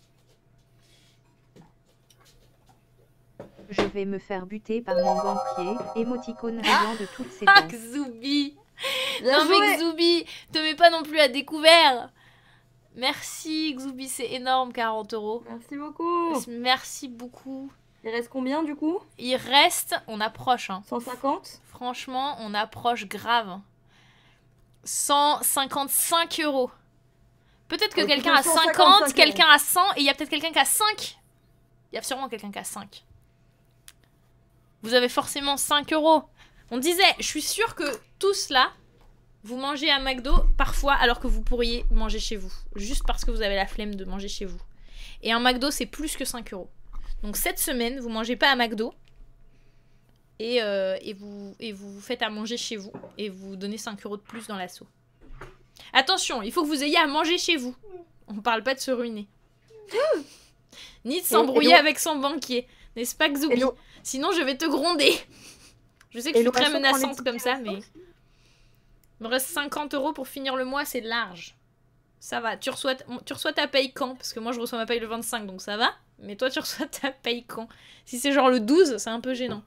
Je vais me faire buter par mon banquier, émoticône riant de toutes ses Ah, dents. Xoubi! Bien Non, joué. mais Xoubi, te mets pas non plus à découvert. Merci, Xoubi, c'est énorme, quarante euros. Merci beaucoup. Merci beaucoup. Il reste combien du coup? Il reste, on approche, hein. cent cinquante? Franchement, on approche grave. cent cinquante-cinq euros. Peut-être que Euh, quelqu'un a plutôt cinquante, cent cinquante-cinq quelqu'un a cent, et il y a peut-être quelqu'un qui a cinq. Il y a sûrement quelqu'un qui a cinq. Vous avez forcément cinq euros. On disait, je suis sûre que tous là, vous mangez à McDo parfois alors que vous pourriez manger chez vous. Juste parce que vous avez la flemme de manger chez vous. Et un McDo, c'est plus que cinq euros. Donc cette semaine, vous mangez pas à McDo. Et, euh, et, vous, et vous faites à manger chez vous. Et vous donnez cinq euros de plus dans l'assaut. Attention, il faut que vous ayez à manger chez vous. On parle pas de se ruiner. Ni de s'embrouiller avec son banquier. N'est-ce pas, Xoubi? Hello. Sinon, je vais te gronder. Je sais que Et je suis très l'oration prend les menaçante tickets comme ça, restants? mais... Il me reste cinquante euros pour finir le mois, c'est large. Ça va. Tu reçois, tu reçois ta paye quand? Parce que moi, je reçois ma paye le vingt-cinq, donc ça va. Mais toi, tu reçois ta paye quand? Si c'est genre le douze, c'est un peu gênant.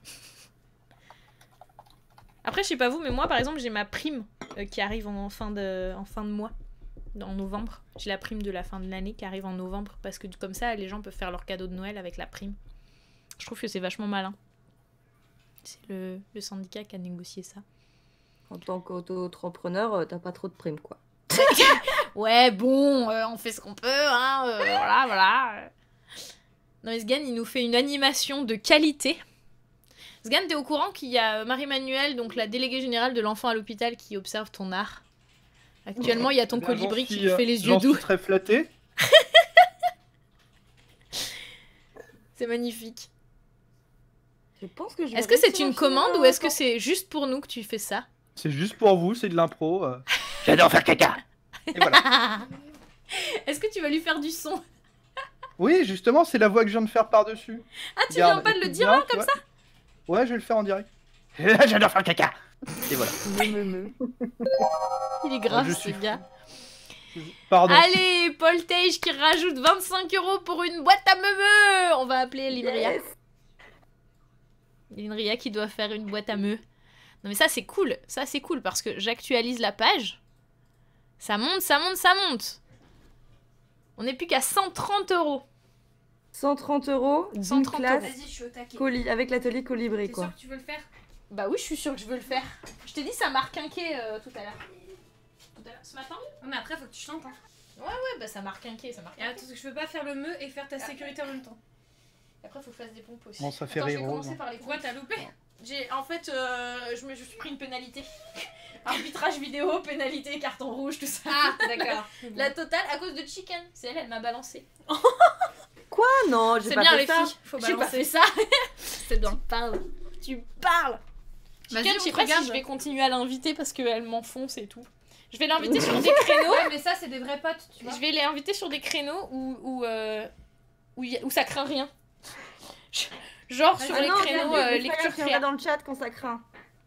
Après, je sais pas vous, mais moi, par exemple, j'ai ma prime euh, qui arrive en fin de, en fin de mois. En novembre. J'ai la prime de la fin de l'année qui arrive en novembre. Parce que comme ça, les gens peuvent faire leur cadeau de Noël avec la prime. Je trouve que c'est vachement malin. C'est le, le syndicat qui a négocié ça. En tant qu'auto-entrepreneur, euh, t'as pas trop de primes quoi. Ouais, bon, euh, on fait ce qu'on peut, hein. euh, voilà, voilà. Non, mais Sgan, il nous fait une animation de qualité. Sgan, t'es au courant qu'il y a Marie-Manuelle, donc la déléguée générale de l'enfant à l'hôpital, qui observe ton art? Actuellement, il y a ton Eh bien, colibri j'en qui suis, euh, fait les yeux j'en doux. suis très flatté. C'est magnifique. Je pense que je vais Est-ce que c'est réussir à une finir commande en ou est-ce que temps. c'est juste pour nous que tu fais ça? C'est juste pour vous, c'est de l'impro. euh. J'adore faire caca. Et voilà. Est-ce que tu vas lui faire du son? Oui, justement, c'est la voix que je viens de faire par-dessus. Ah, tu Regarde, viens pas de le écoute dire bien, là, tu comme vois. ça? Ouais, je vais le faire en direct. J'adore faire caca. Et voilà. Il est grave, je ce suis gars. Pardon. Allez, Paul Tage qui rajoute vingt-cinq euros pour une boîte à meumeux. On va appeler Libria. Yes. Il y a une Ria qui doit faire une boîte à meux. Non mais ça c'est cool, ça c'est cool parce que j'actualise la page. Ça monte, ça monte, ça monte. On n'est plus qu'à cent trente euros. cent trente euros d'une cent trente classe euros. Vas-y, je suis au taquet. coli- avec l'atelier colibri T'es quoi. sûr que tu veux le faire? Bah oui, je suis sûre que je veux le faire. Je t'ai dit, ça m'a requinqué euh, tout à l'heure. Tout à l'heure, ce matin? Ouais, mais après, faut que tu chantes. Hein. Ouais, ouais, bah ça m'a requinqué, ça m'a Et requinqué. attends, parce que je peux pas faire le meu et faire ta sécurité en même temps. Après, faut que je fasse des pompes aussi. Bon, ça fait Attends, je rire vais commencer Rose. par les Pourquoi pompes. t'as loupé? J'ai, en fait, euh, je me je me suis pris une pénalité. Arbitrage vidéo, pénalité, carton rouge, tout ça. Ah, d'accord. La totale à cause de Chicken. C'est elle, elle m'a balancé. Ah non, j'ai C'est pas bien fait les ça. filles, faut J'ai pas balancer. fait ça. C'est bien. Tu parles. Tu parles. Vas-y, Chicken, on je sais te pas regarde. si je vais continuer à l'inviter parce qu'elle m'enfonce et tout. Je vais l'inviter sur des créneaux. Ouais, mais ça, c'est des vrais potes, tu vois. Je vais l'inviter sur des créneaux où, où, euh, où, y a- où ça craint rien. Genre sur Ah les non, créneaux regarde, euh, les lecture Instagram qui créa. regardent dans le chat quand ça craint.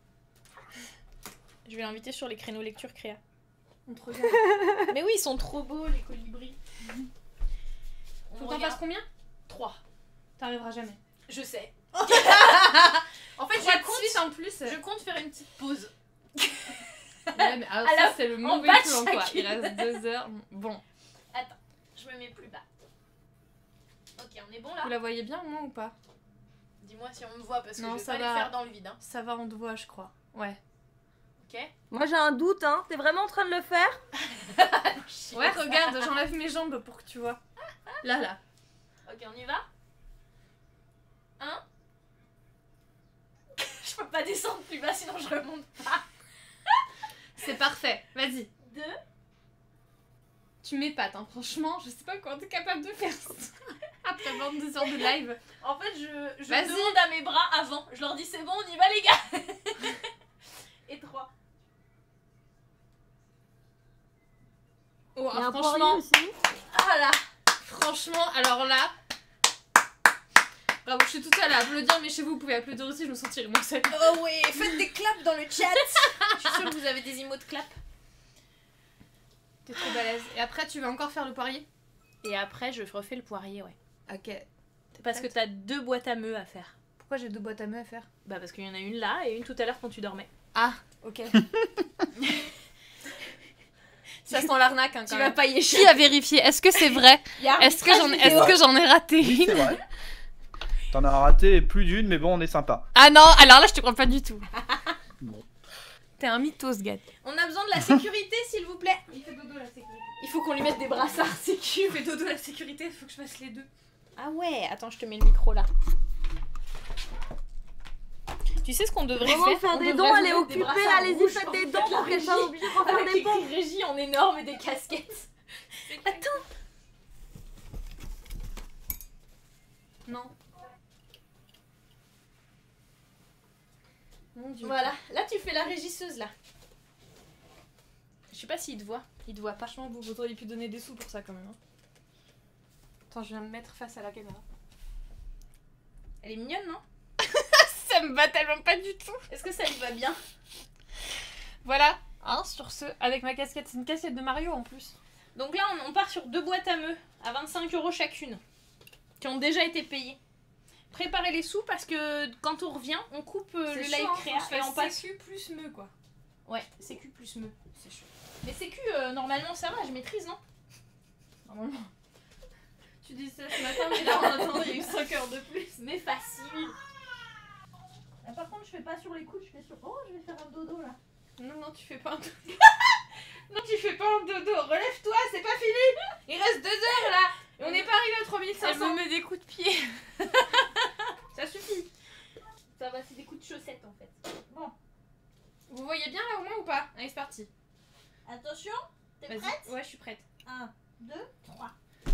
Je vais l'inviter sur les créneaux lecture créa. On te regarde. Mais oui, ils sont trop beaux les colibris. Faut que t'en fasses combien? trois. T'arriveras jamais. Je sais. En fait, Trois je de compte, suite en plus. je compte faire une petite pause. Ouais, mais alors À ça, la- c'est le en mauvais bas de plan, quoi. chacune. Il reste deux heures. Bon. Attends, je me mets plus bas. Ok, on est bon là. Vous la voyez bien, moi, ou pas? Dis-moi si on me voit parce que Non, je vais ça pas va. les faire dans le vide. Hein. Ça va, on te voit, je crois. Ouais. Ok. Moi j'ai un doute, hein. T'es vraiment en train de le faire? Ouais, regarde, j'enlève mes jambes pour que tu vois. Là, là. Ok, on y va. Un. Je peux pas descendre plus bas sinon je remonte pas. C'est parfait. Vas-y. Deux. Tu m'épates, hein. Franchement, je sais pas comment t'es capable de faire ça. Après vingt-deux heures de live. En fait, je, je Vas-y. demande à mes bras avant. Je leur dis c'est bon, on y va les gars. Et trois. Oh, Il y a un franchement, poirier aussi. Ah là. franchement, alors là. Bravo, je suis toute seule à applaudir, mais chez vous, vous pouvez applaudir aussi, je me sentirai moins seule. Oh oui, faites des claps dans le chat. Je suis sûre que vous avez des emotes clap. T'es trop balèze. Et après, tu vas encore faire le poirier? Et après, je refais le poirier, ouais. Ok. Parce que t'as deux boîtes à meux à faire. Pourquoi j'ai deux boîtes à meux à faire? Bah parce qu'il y en a une là et une tout à l'heure quand tu dormais. Ah, ok. Ça sent l'arnaque, hein, quand Tu même. vas payer cher. Qui a vérifié? Est-ce que c'est vrai? Est-ce que j'en est-ce que j'en ai raté Oui, c'est une? vrai. T'en as raté plus d'une, mais bon, on est sympa. Ah non, alors là, je te crois pas du tout. Bon. T'es un mythos, Gat. On a besoin de la sécurité s'il vous plaît. Il fait dodo la sécurité. Il faut qu'on lui mette des brassards sécu. Il fait dodo la sécurité, il faut que je fasse les deux. Ah ouais, attends, je te mets le micro là. Tu sais ce qu'on devrait Vraiment faire faire On des devrait dons, vous elle est mettre des occupée, brassards allez-y, rouges faites quand des vous dons faites la pour qu'elle soit régie. obligée de refaire Avec des pompes. écrit régie en énorme et des casquettes. Attends. Non. Mon dieu. Voilà, là tu fais la régisseuse là. Je sais pas s'il te voit. Il te voit pas. Franchement, vous, vous auriez pu donner des sous pour ça quand même. Hein. Attends, je viens me mettre face à la caméra. Elle est mignonne, non? Ça me va tellement pas du tout. Est-ce que ça lui va bien? Voilà, hein, sur ce, avec ma casquette. C'est une casquette de Mario en plus. Donc là, on, on part sur deux boîtes à meux à vingt-cinq euros chacune, qui ont déjà été payées. Préparez les sous parce que quand on revient, on coupe euh, le live créa et on passe. Sécu plus me quoi. Ouais, sécu plus meux. C'est chaud. Mais sécu, euh, normalement ça va, je maîtrise, non? Normalement. Tu dis ça ce matin, mais là en attendant, il y a eu cinq heures de plus. Mais facile. Ah, par contre, je fais pas sur les coudes, je fais sur. Oh, je vais faire un dodo là. Non, non, tu fais pas un dodo. Non, tu fais pas un dodo. Relève-toi, c'est pas fini. Il reste deux heures là. Et on n'est pas arrivé à trois mille cinq Elle cents. me met des coups de pied. Ça suffit. Ça va, c'est des coups de chaussettes en fait. Bon, Vous voyez bien là au moins ou pas? Allez, c'est parti. attention, t'es Vas-y. prête? Ouais, je suis prête. un, deux, trois.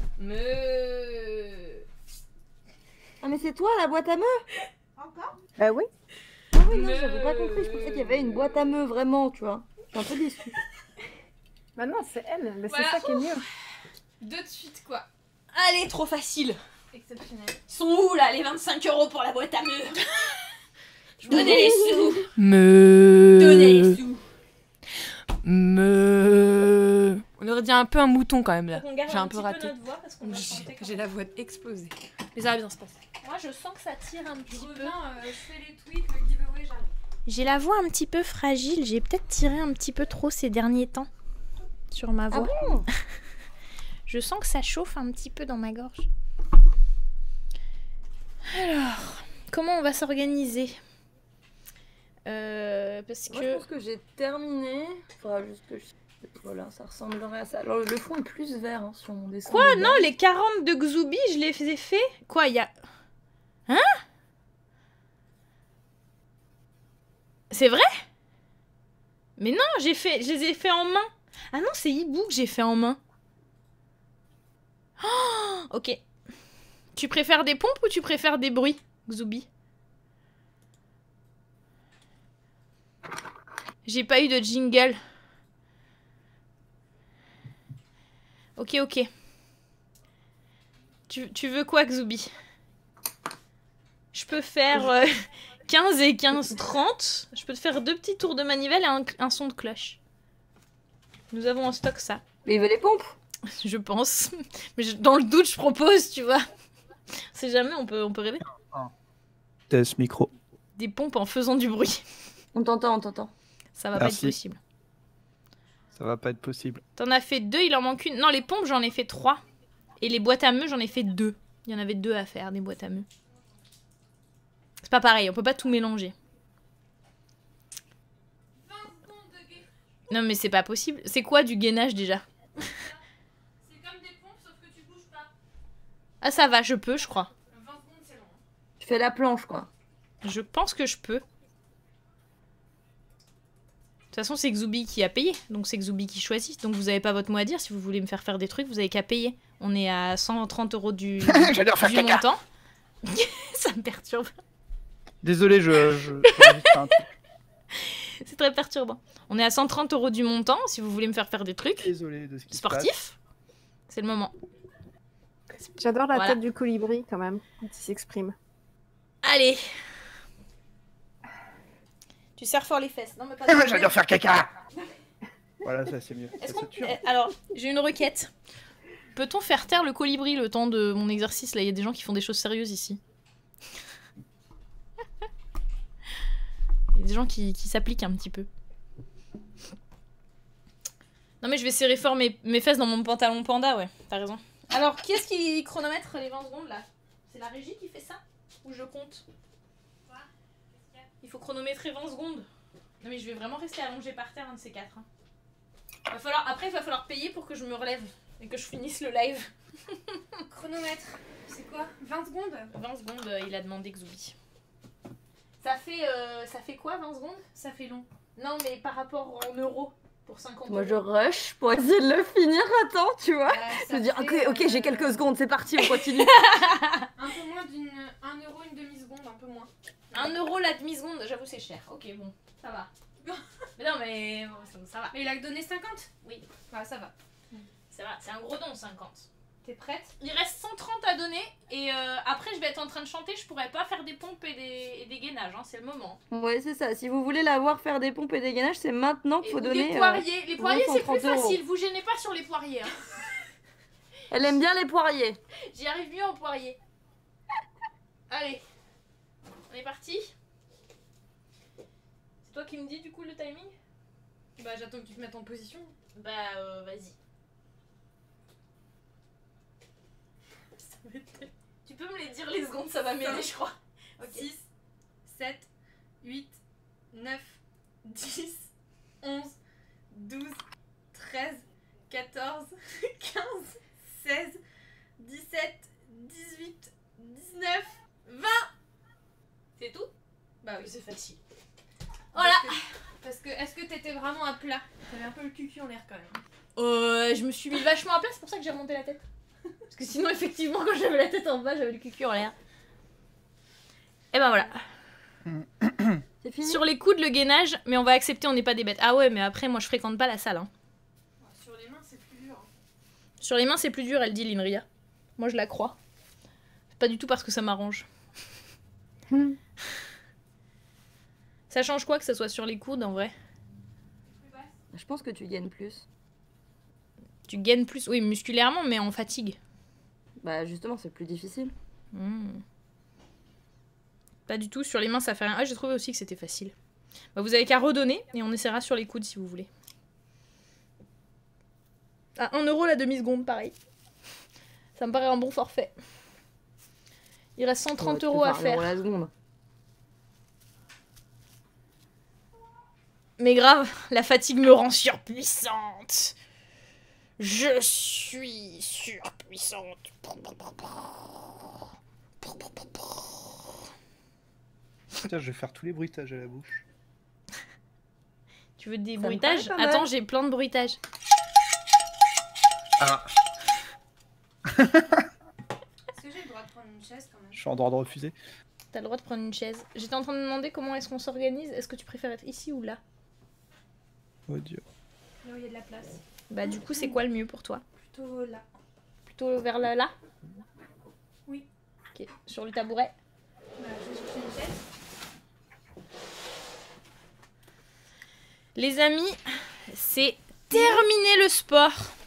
Me. Ah mais c'est toi la boîte à meux? Encore? Bah oui. Ah oui, non, Me- j'avais pas compris, je pensais qu'il y avait une boîte à meux vraiment, tu vois. Je suis un peu déçue. Bah non, c'est elle, mais Voilà. c'est ça qui est mieux. Deux de suite quoi. Allez, trop facile. Exceptionnel. Ils sont où là les vingt-cinq euros pour la boîte à meux? Donnez les sous. Me. Donnez les sous. Me. On aurait dit un peu un mouton quand même là. Faut qu'on garde J'ai un un peu petit raté. peu notre voix parce qu'on va chanter J'ai quand j'ai même. la voix explosée. Mais ça va bien se passer. Moi, je sens que ça tire un Je petit peu. reviens, euh, je fais les tweets, le giveaway, j'arrive. J'ai la voix un petit peu fragile. J'ai peut-être tiré un petit peu trop ces derniers temps sur ma voix. Ah bon? Je sens que ça chauffe un petit peu dans ma gorge. Alors, comment on va s'organiser? euh, Parce Moi, que... je pense que j'ai terminé. Faudra juste que je... Voilà, ça ressemblerait à ça. Alors, le fond est plus vert hein, si on descend. Quoi? de Non, bas. les quarante de Xubi, je les ai fait. Quoi, il y a... Hein? C'est vrai? Mais non, j'ai fait... je les ai fait en main. Ah non, c'est Hibou que j'ai fait en main. Oh, ok. Tu préfères des pompes ou tu préfères des bruits, Xubi? J'ai pas eu de jingle. Ok, ok. Tu, tu veux quoi, Xubi? Je peux faire euh, quinze et quinze, trente. Je peux te faire deux petits tours de manivelle et un, un son de cloche. Nous avons en stock ça. Mais il veut les pompes. Je pense. Mais je- dans le doute, je propose, tu vois. C'est jamais, on peut, on peut rêver. Test micro. Des pompes en faisant du bruit. On t'entend, on t'entend. Ça va pas Merci. être possible. Ça va pas être possible. T'en as fait deux, il en manque une. Non, les pompes, j'en ai fait trois. Et les boîtes à meux, j'en ai fait deux. Il y en avait deux à faire, des boîtes à meux. C'est pas pareil, on peut pas tout mélanger. Non, mais c'est pas possible. C'est quoi du gainage déjà? C'est comme des pompes, sauf que tu bouges pas. Ah, ça va, je peux, je crois. vingt secondes, c'est long. Tu fais la planche, quoi. Je pense que je peux. De toute façon, c'est Xubi qui a payé. Donc c'est Xubi qui choisit. Donc vous avez pas votre mot à dire. Si vous voulez me faire faire des trucs, vous avez qu'à payer. On est à cent trente euros du, J'allais refaire du caca. montant. Ça me perturbe. Désolé, je. je... je rajoute un truc. C'est très perturbant. On est à cent trente euros du montant. Si vous voulez me faire faire des trucs Désolé de ce qui se passe. sportifs, c'est le moment. J'adore la Voilà. tête du colibri quand même, quand il s'exprime. Allez. Tu serres fort les fesses. Non, mais pas Eh, J'allais refaire caca. Voilà, ça c'est mieux. Est-ce Ça qu'on... sature. eh, Alors, j'ai une requête. Peut-on faire taire le colibri le temps de mon exercice? Là, il y a des gens qui font des choses sérieuses ici. Il y a des gens qui, qui s'appliquent un petit peu. Non mais je vais serrer fort mes, mes fesses dans mon pantalon panda, ouais, t'as raison. Alors, qui est-ce qui chronomètre les vingt secondes, là? C'est la régie qui fait ça? Ou je compte? Quoi? Il faut chronométrer vingt secondes. Non mais je vais vraiment rester allongée par terre, un de ces quatre. Hein. Va falloir... Après, il va falloir payer pour que je me relève et que je finisse le live. Chronomètre, c'est quoi? vingt secondes? vingt secondes, euh, il a demandé Xubi. Ça fait, euh, ça fait quoi, vingt secondes? Ça fait long. Non, mais par rapport en euros, pour cinquante Moi, euros. je rush pour essayer de le finir à temps, tu vois. Euh, Se dire, ok, ok, j'ai quelques secondes, c'est parti, on continue. Un peu moins d'une... un euro, une demi-seconde, un peu moins. un euro la demi-seconde, j'avoue, c'est cher. Ok, bon, ça va. Mais non, mais bon, ça, ça va. Mais il a donné cinquante? Oui. Ouais, ça va. Ça va, c'est un gros don, cinquante. T'es prête? Il reste cent trente à donner, et euh, après, je vais être en train de chanter, je pourrais pas faire des pompes et des, et des gainages, hein, c'est le moment. Ouais, c'est ça. Si vous voulez la voir faire des pompes et des gainages, c'est maintenant qu'il Et faut ou donner. des euh, poiriers. Les poiriers, c'est plus cent trente euros. facile, vous gênez pas sur les poiriers. Hein. Elle aime bien les poiriers. J'y arrive mieux en poirier. Allez, on est parti. C'est toi qui me dis du coup le timing? Bah, j'attends que tu te mettes en position. Bah, euh, vas-y. Ça va être- Tu peux me les dire les secondes, ça va m'aider, je crois. Ok. six, sept, huit, neuf, dix, onze, douze, treize, quatorze, quinze, seize, dix-sept, dix-huit, dix-neuf, vingt. C'est tout? Bah oui. C'est facile. Voilà. Parce que, est-ce que t'étais vraiment à plat? T'avais un peu le cul en l'air quand même. Euh, je me suis mis vachement à plat, c'est pour ça que j'ai remonté la tête. Parce que sinon, effectivement, quand j'avais la tête en bas, j'avais le cul en l'air. Et ben voilà. C'est fini. Sur les coudes, le gainage, mais on va accepter, on n'est pas des bêtes. Ah ouais, mais après, moi, je fréquente pas la salle. Hein. Sur les mains, c'est plus dur. hein. Sur les mains, c'est plus dur, elle dit Linria. Moi, je la crois. C'est pas du tout parce que ça m'arrange. Hmm. Ça change quoi que ça soit sur les coudes, en vrai? Je pense que tu gagnes plus. Tu gaines plus, oui, musculairement, mais en fatigue. Bah, justement, c'est plus difficile. Hmm. Pas du tout, sur les mains ça fait rien. Ah, j'ai trouvé aussi que c'était facile. Bah, vous avez qu'à redonner et on essaiera sur les coudes si vous voulez. À un euro la demi-seconde, pareil. Ça me paraît un bon forfait. Il reste cent trente euros à faire. La seconde. Mais grave, la fatigue me rend surpuissante. Je suis surpuissante. Putain, je vais faire tous les bruitages à la bouche. Tu veux des Ça me bruitages? paraît pas mal. Attends, j'ai plein de bruitages. Ah, Est-ce que j'ai le droit de prendre une chaise quand même? je suis en droit de refuser. T'as le droit de prendre une chaise. J'étais en train de me demander comment est-ce qu'on s'organise. Est-ce que tu préfères être ici ou là? Oh Dieu. Là où il y a de la place. Bah du coup, c'est quoi le mieux pour toi? Plutôt là. Plutôt vers là, là? Oui. Ok, sur le tabouret. Voilà, je vais chercher une chaise. Les amis, c'est terminé le sport.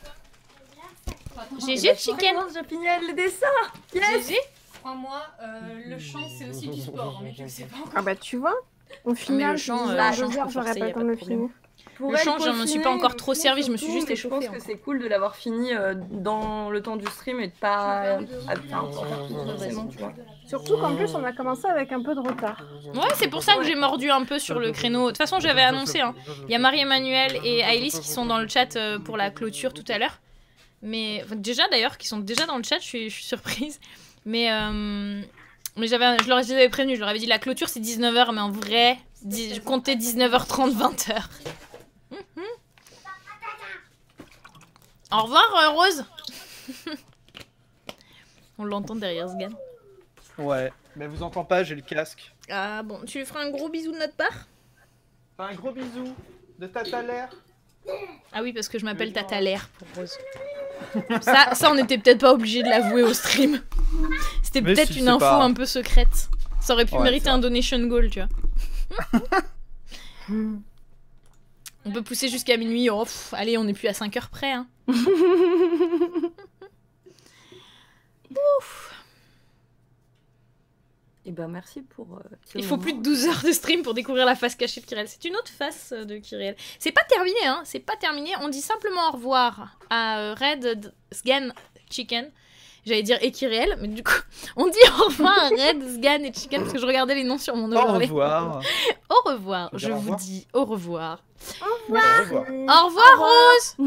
G G Chicken. J'ai fini le dessin. G G. Crois-moi, euh, le chant c'est aussi du sport, mais tu le sais pas encore. Ah bah tu vois, au le final, chant, je euh, disais à le chant, deux je heures, peux j'aurais forcer, pas y le a temps pas de de le problème. finir. Pour Le elle, chant, je m'en suis pas peaufiner, encore trop le servi, fond, je me suis surtout, juste mais Je échauffée, pense en que fait. c'est cool de l'avoir fini euh, dans le temps du stream et de pas. Je vais faire Ah, de- enfin, en faire forcément, tu vois. Surtout qu'en plus, on a commencé avec un peu de retard. Ouais, c'est pour ça que j'ai mordu un peu sur le créneau. De toute façon, j'avais annoncé. Hein. Il y a Marie-Emmanuelle et Aïlis qui sont dans le chat euh, pour la clôture tout à l'heure. Mais enfin, déjà d'ailleurs, qui sont déjà dans le chat, je suis, je suis surprise. Mais, euh, mais j'avais, je leur je les avais prévenus, je leur avais dit la clôture c'est dix-neuf heures, mais en vrai, dix- je comptais dix-neuf heures trente, vingt heures. Au revoir, euh, Rose. On l'entend derrière Sgan. Ouais, mais vous entend pas, j'ai le casque. Ah bon, tu lui feras un gros bisou de notre part? Un gros bisou de Tata Lair. Ah oui, parce que je m'appelle Tata Lair pour Rose. Ça, ça, on était peut-être pas obligé de l'avouer au stream. C'était Mais peut-être si, une c'est info pas- un peu secrète. Ça aurait pu Ouais, mériter c'est un vrai. donation goal, tu vois. On peut pousser jusqu'à minuit. Oh, pff, allez, on n'est plus à cinq heures près. Hein. Ouf. Et ben merci pour. euh, ce Il faut moment. plus de douze heures de stream pour découvrir la face cachée de Kyriel. C'est une autre face euh, de Kyriel. C'est pas terminé, hein. C'est pas terminé. On dit simplement au revoir à euh, Red, D- Sgan, Chicken. J'allais dire et Kyriel, mais du coup, on dit au revoir à Red, Sgan et Chicken parce que je regardais les noms sur mon Au overlay. revoir. Au revoir. Tu veux Je dire au vous revoir dis au revoir. Au revoir. Au revoir, Rose.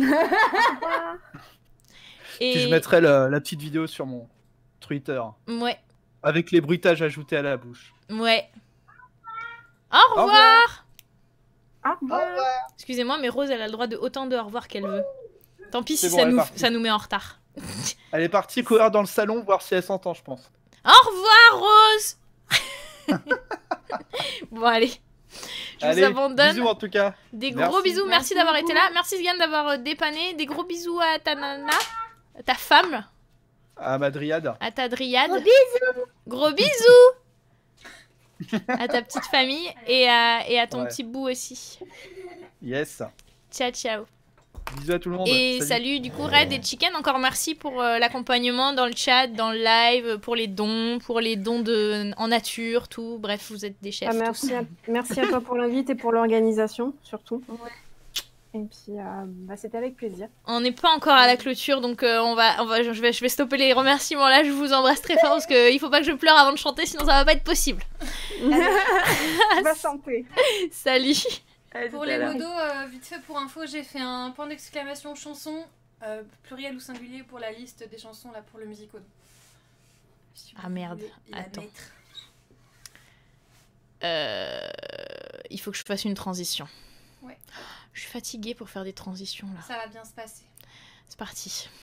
Et Puis je mettrai le- la petite vidéo sur mon Twitter. ouais, Avec les bruitages ajoutés à la bouche. ouais. Au Au revoir. Ah, bah, Excusez-moi, mais Rose, elle a le droit de autant de au revoir qu'elle veut. Tant pis C'est si bon, ça, elle est nous, partie. ça nous met en retard. Elle est partie courir dans le salon, voir si elle s'entend, je pense. Au revoir, Rose. Bon, allez. Je Allez, vous abandonne. bisous en tout cas. Des Merci. gros bisous. Merci, Merci d'avoir beaucoup. été là. Merci, Sgan, d'avoir euh, dépanné. Des gros bisous à ta nana, ta femme, À Madriade. à ta dryade. Gros bisous. Gros bisous. À ta petite famille et à, et à ton Ouais. petit bout aussi. Yes. Ciao, ciao. Bisous à tout le monde. Et salut. du coup Red et Chicken, encore merci pour euh, l'accompagnement dans le chat, dans le live, pour les dons, pour les dons de en nature, tout. Bref, vous êtes des chefs. ah, tous. merci, à... merci à toi pour l'invite et pour l'organisation, surtout. Et puis, euh, bah, c'était avec plaisir. On n'est pas encore à la clôture, donc euh, on va, on va, je vais, je vais stopper les remerciements là. Je vous embrasse très fort parce que il faut pas que je pleure avant de chanter, sinon ça va pas être possible. Va chanter. Salut. Allez, Pour tout à les l'heure. modos, euh, vite fait pour info, j'ai fait un point d'exclamation chanson, euh, pluriel ou singulier pour la liste des chansons là pour le musicode. Si vous Ah, merde. voulez la Attends. mettre. Euh, il faut que je fasse une transition. Ouais. Je suis fatiguée pour faire des transitions là. Ça va bien se passer. C'est parti.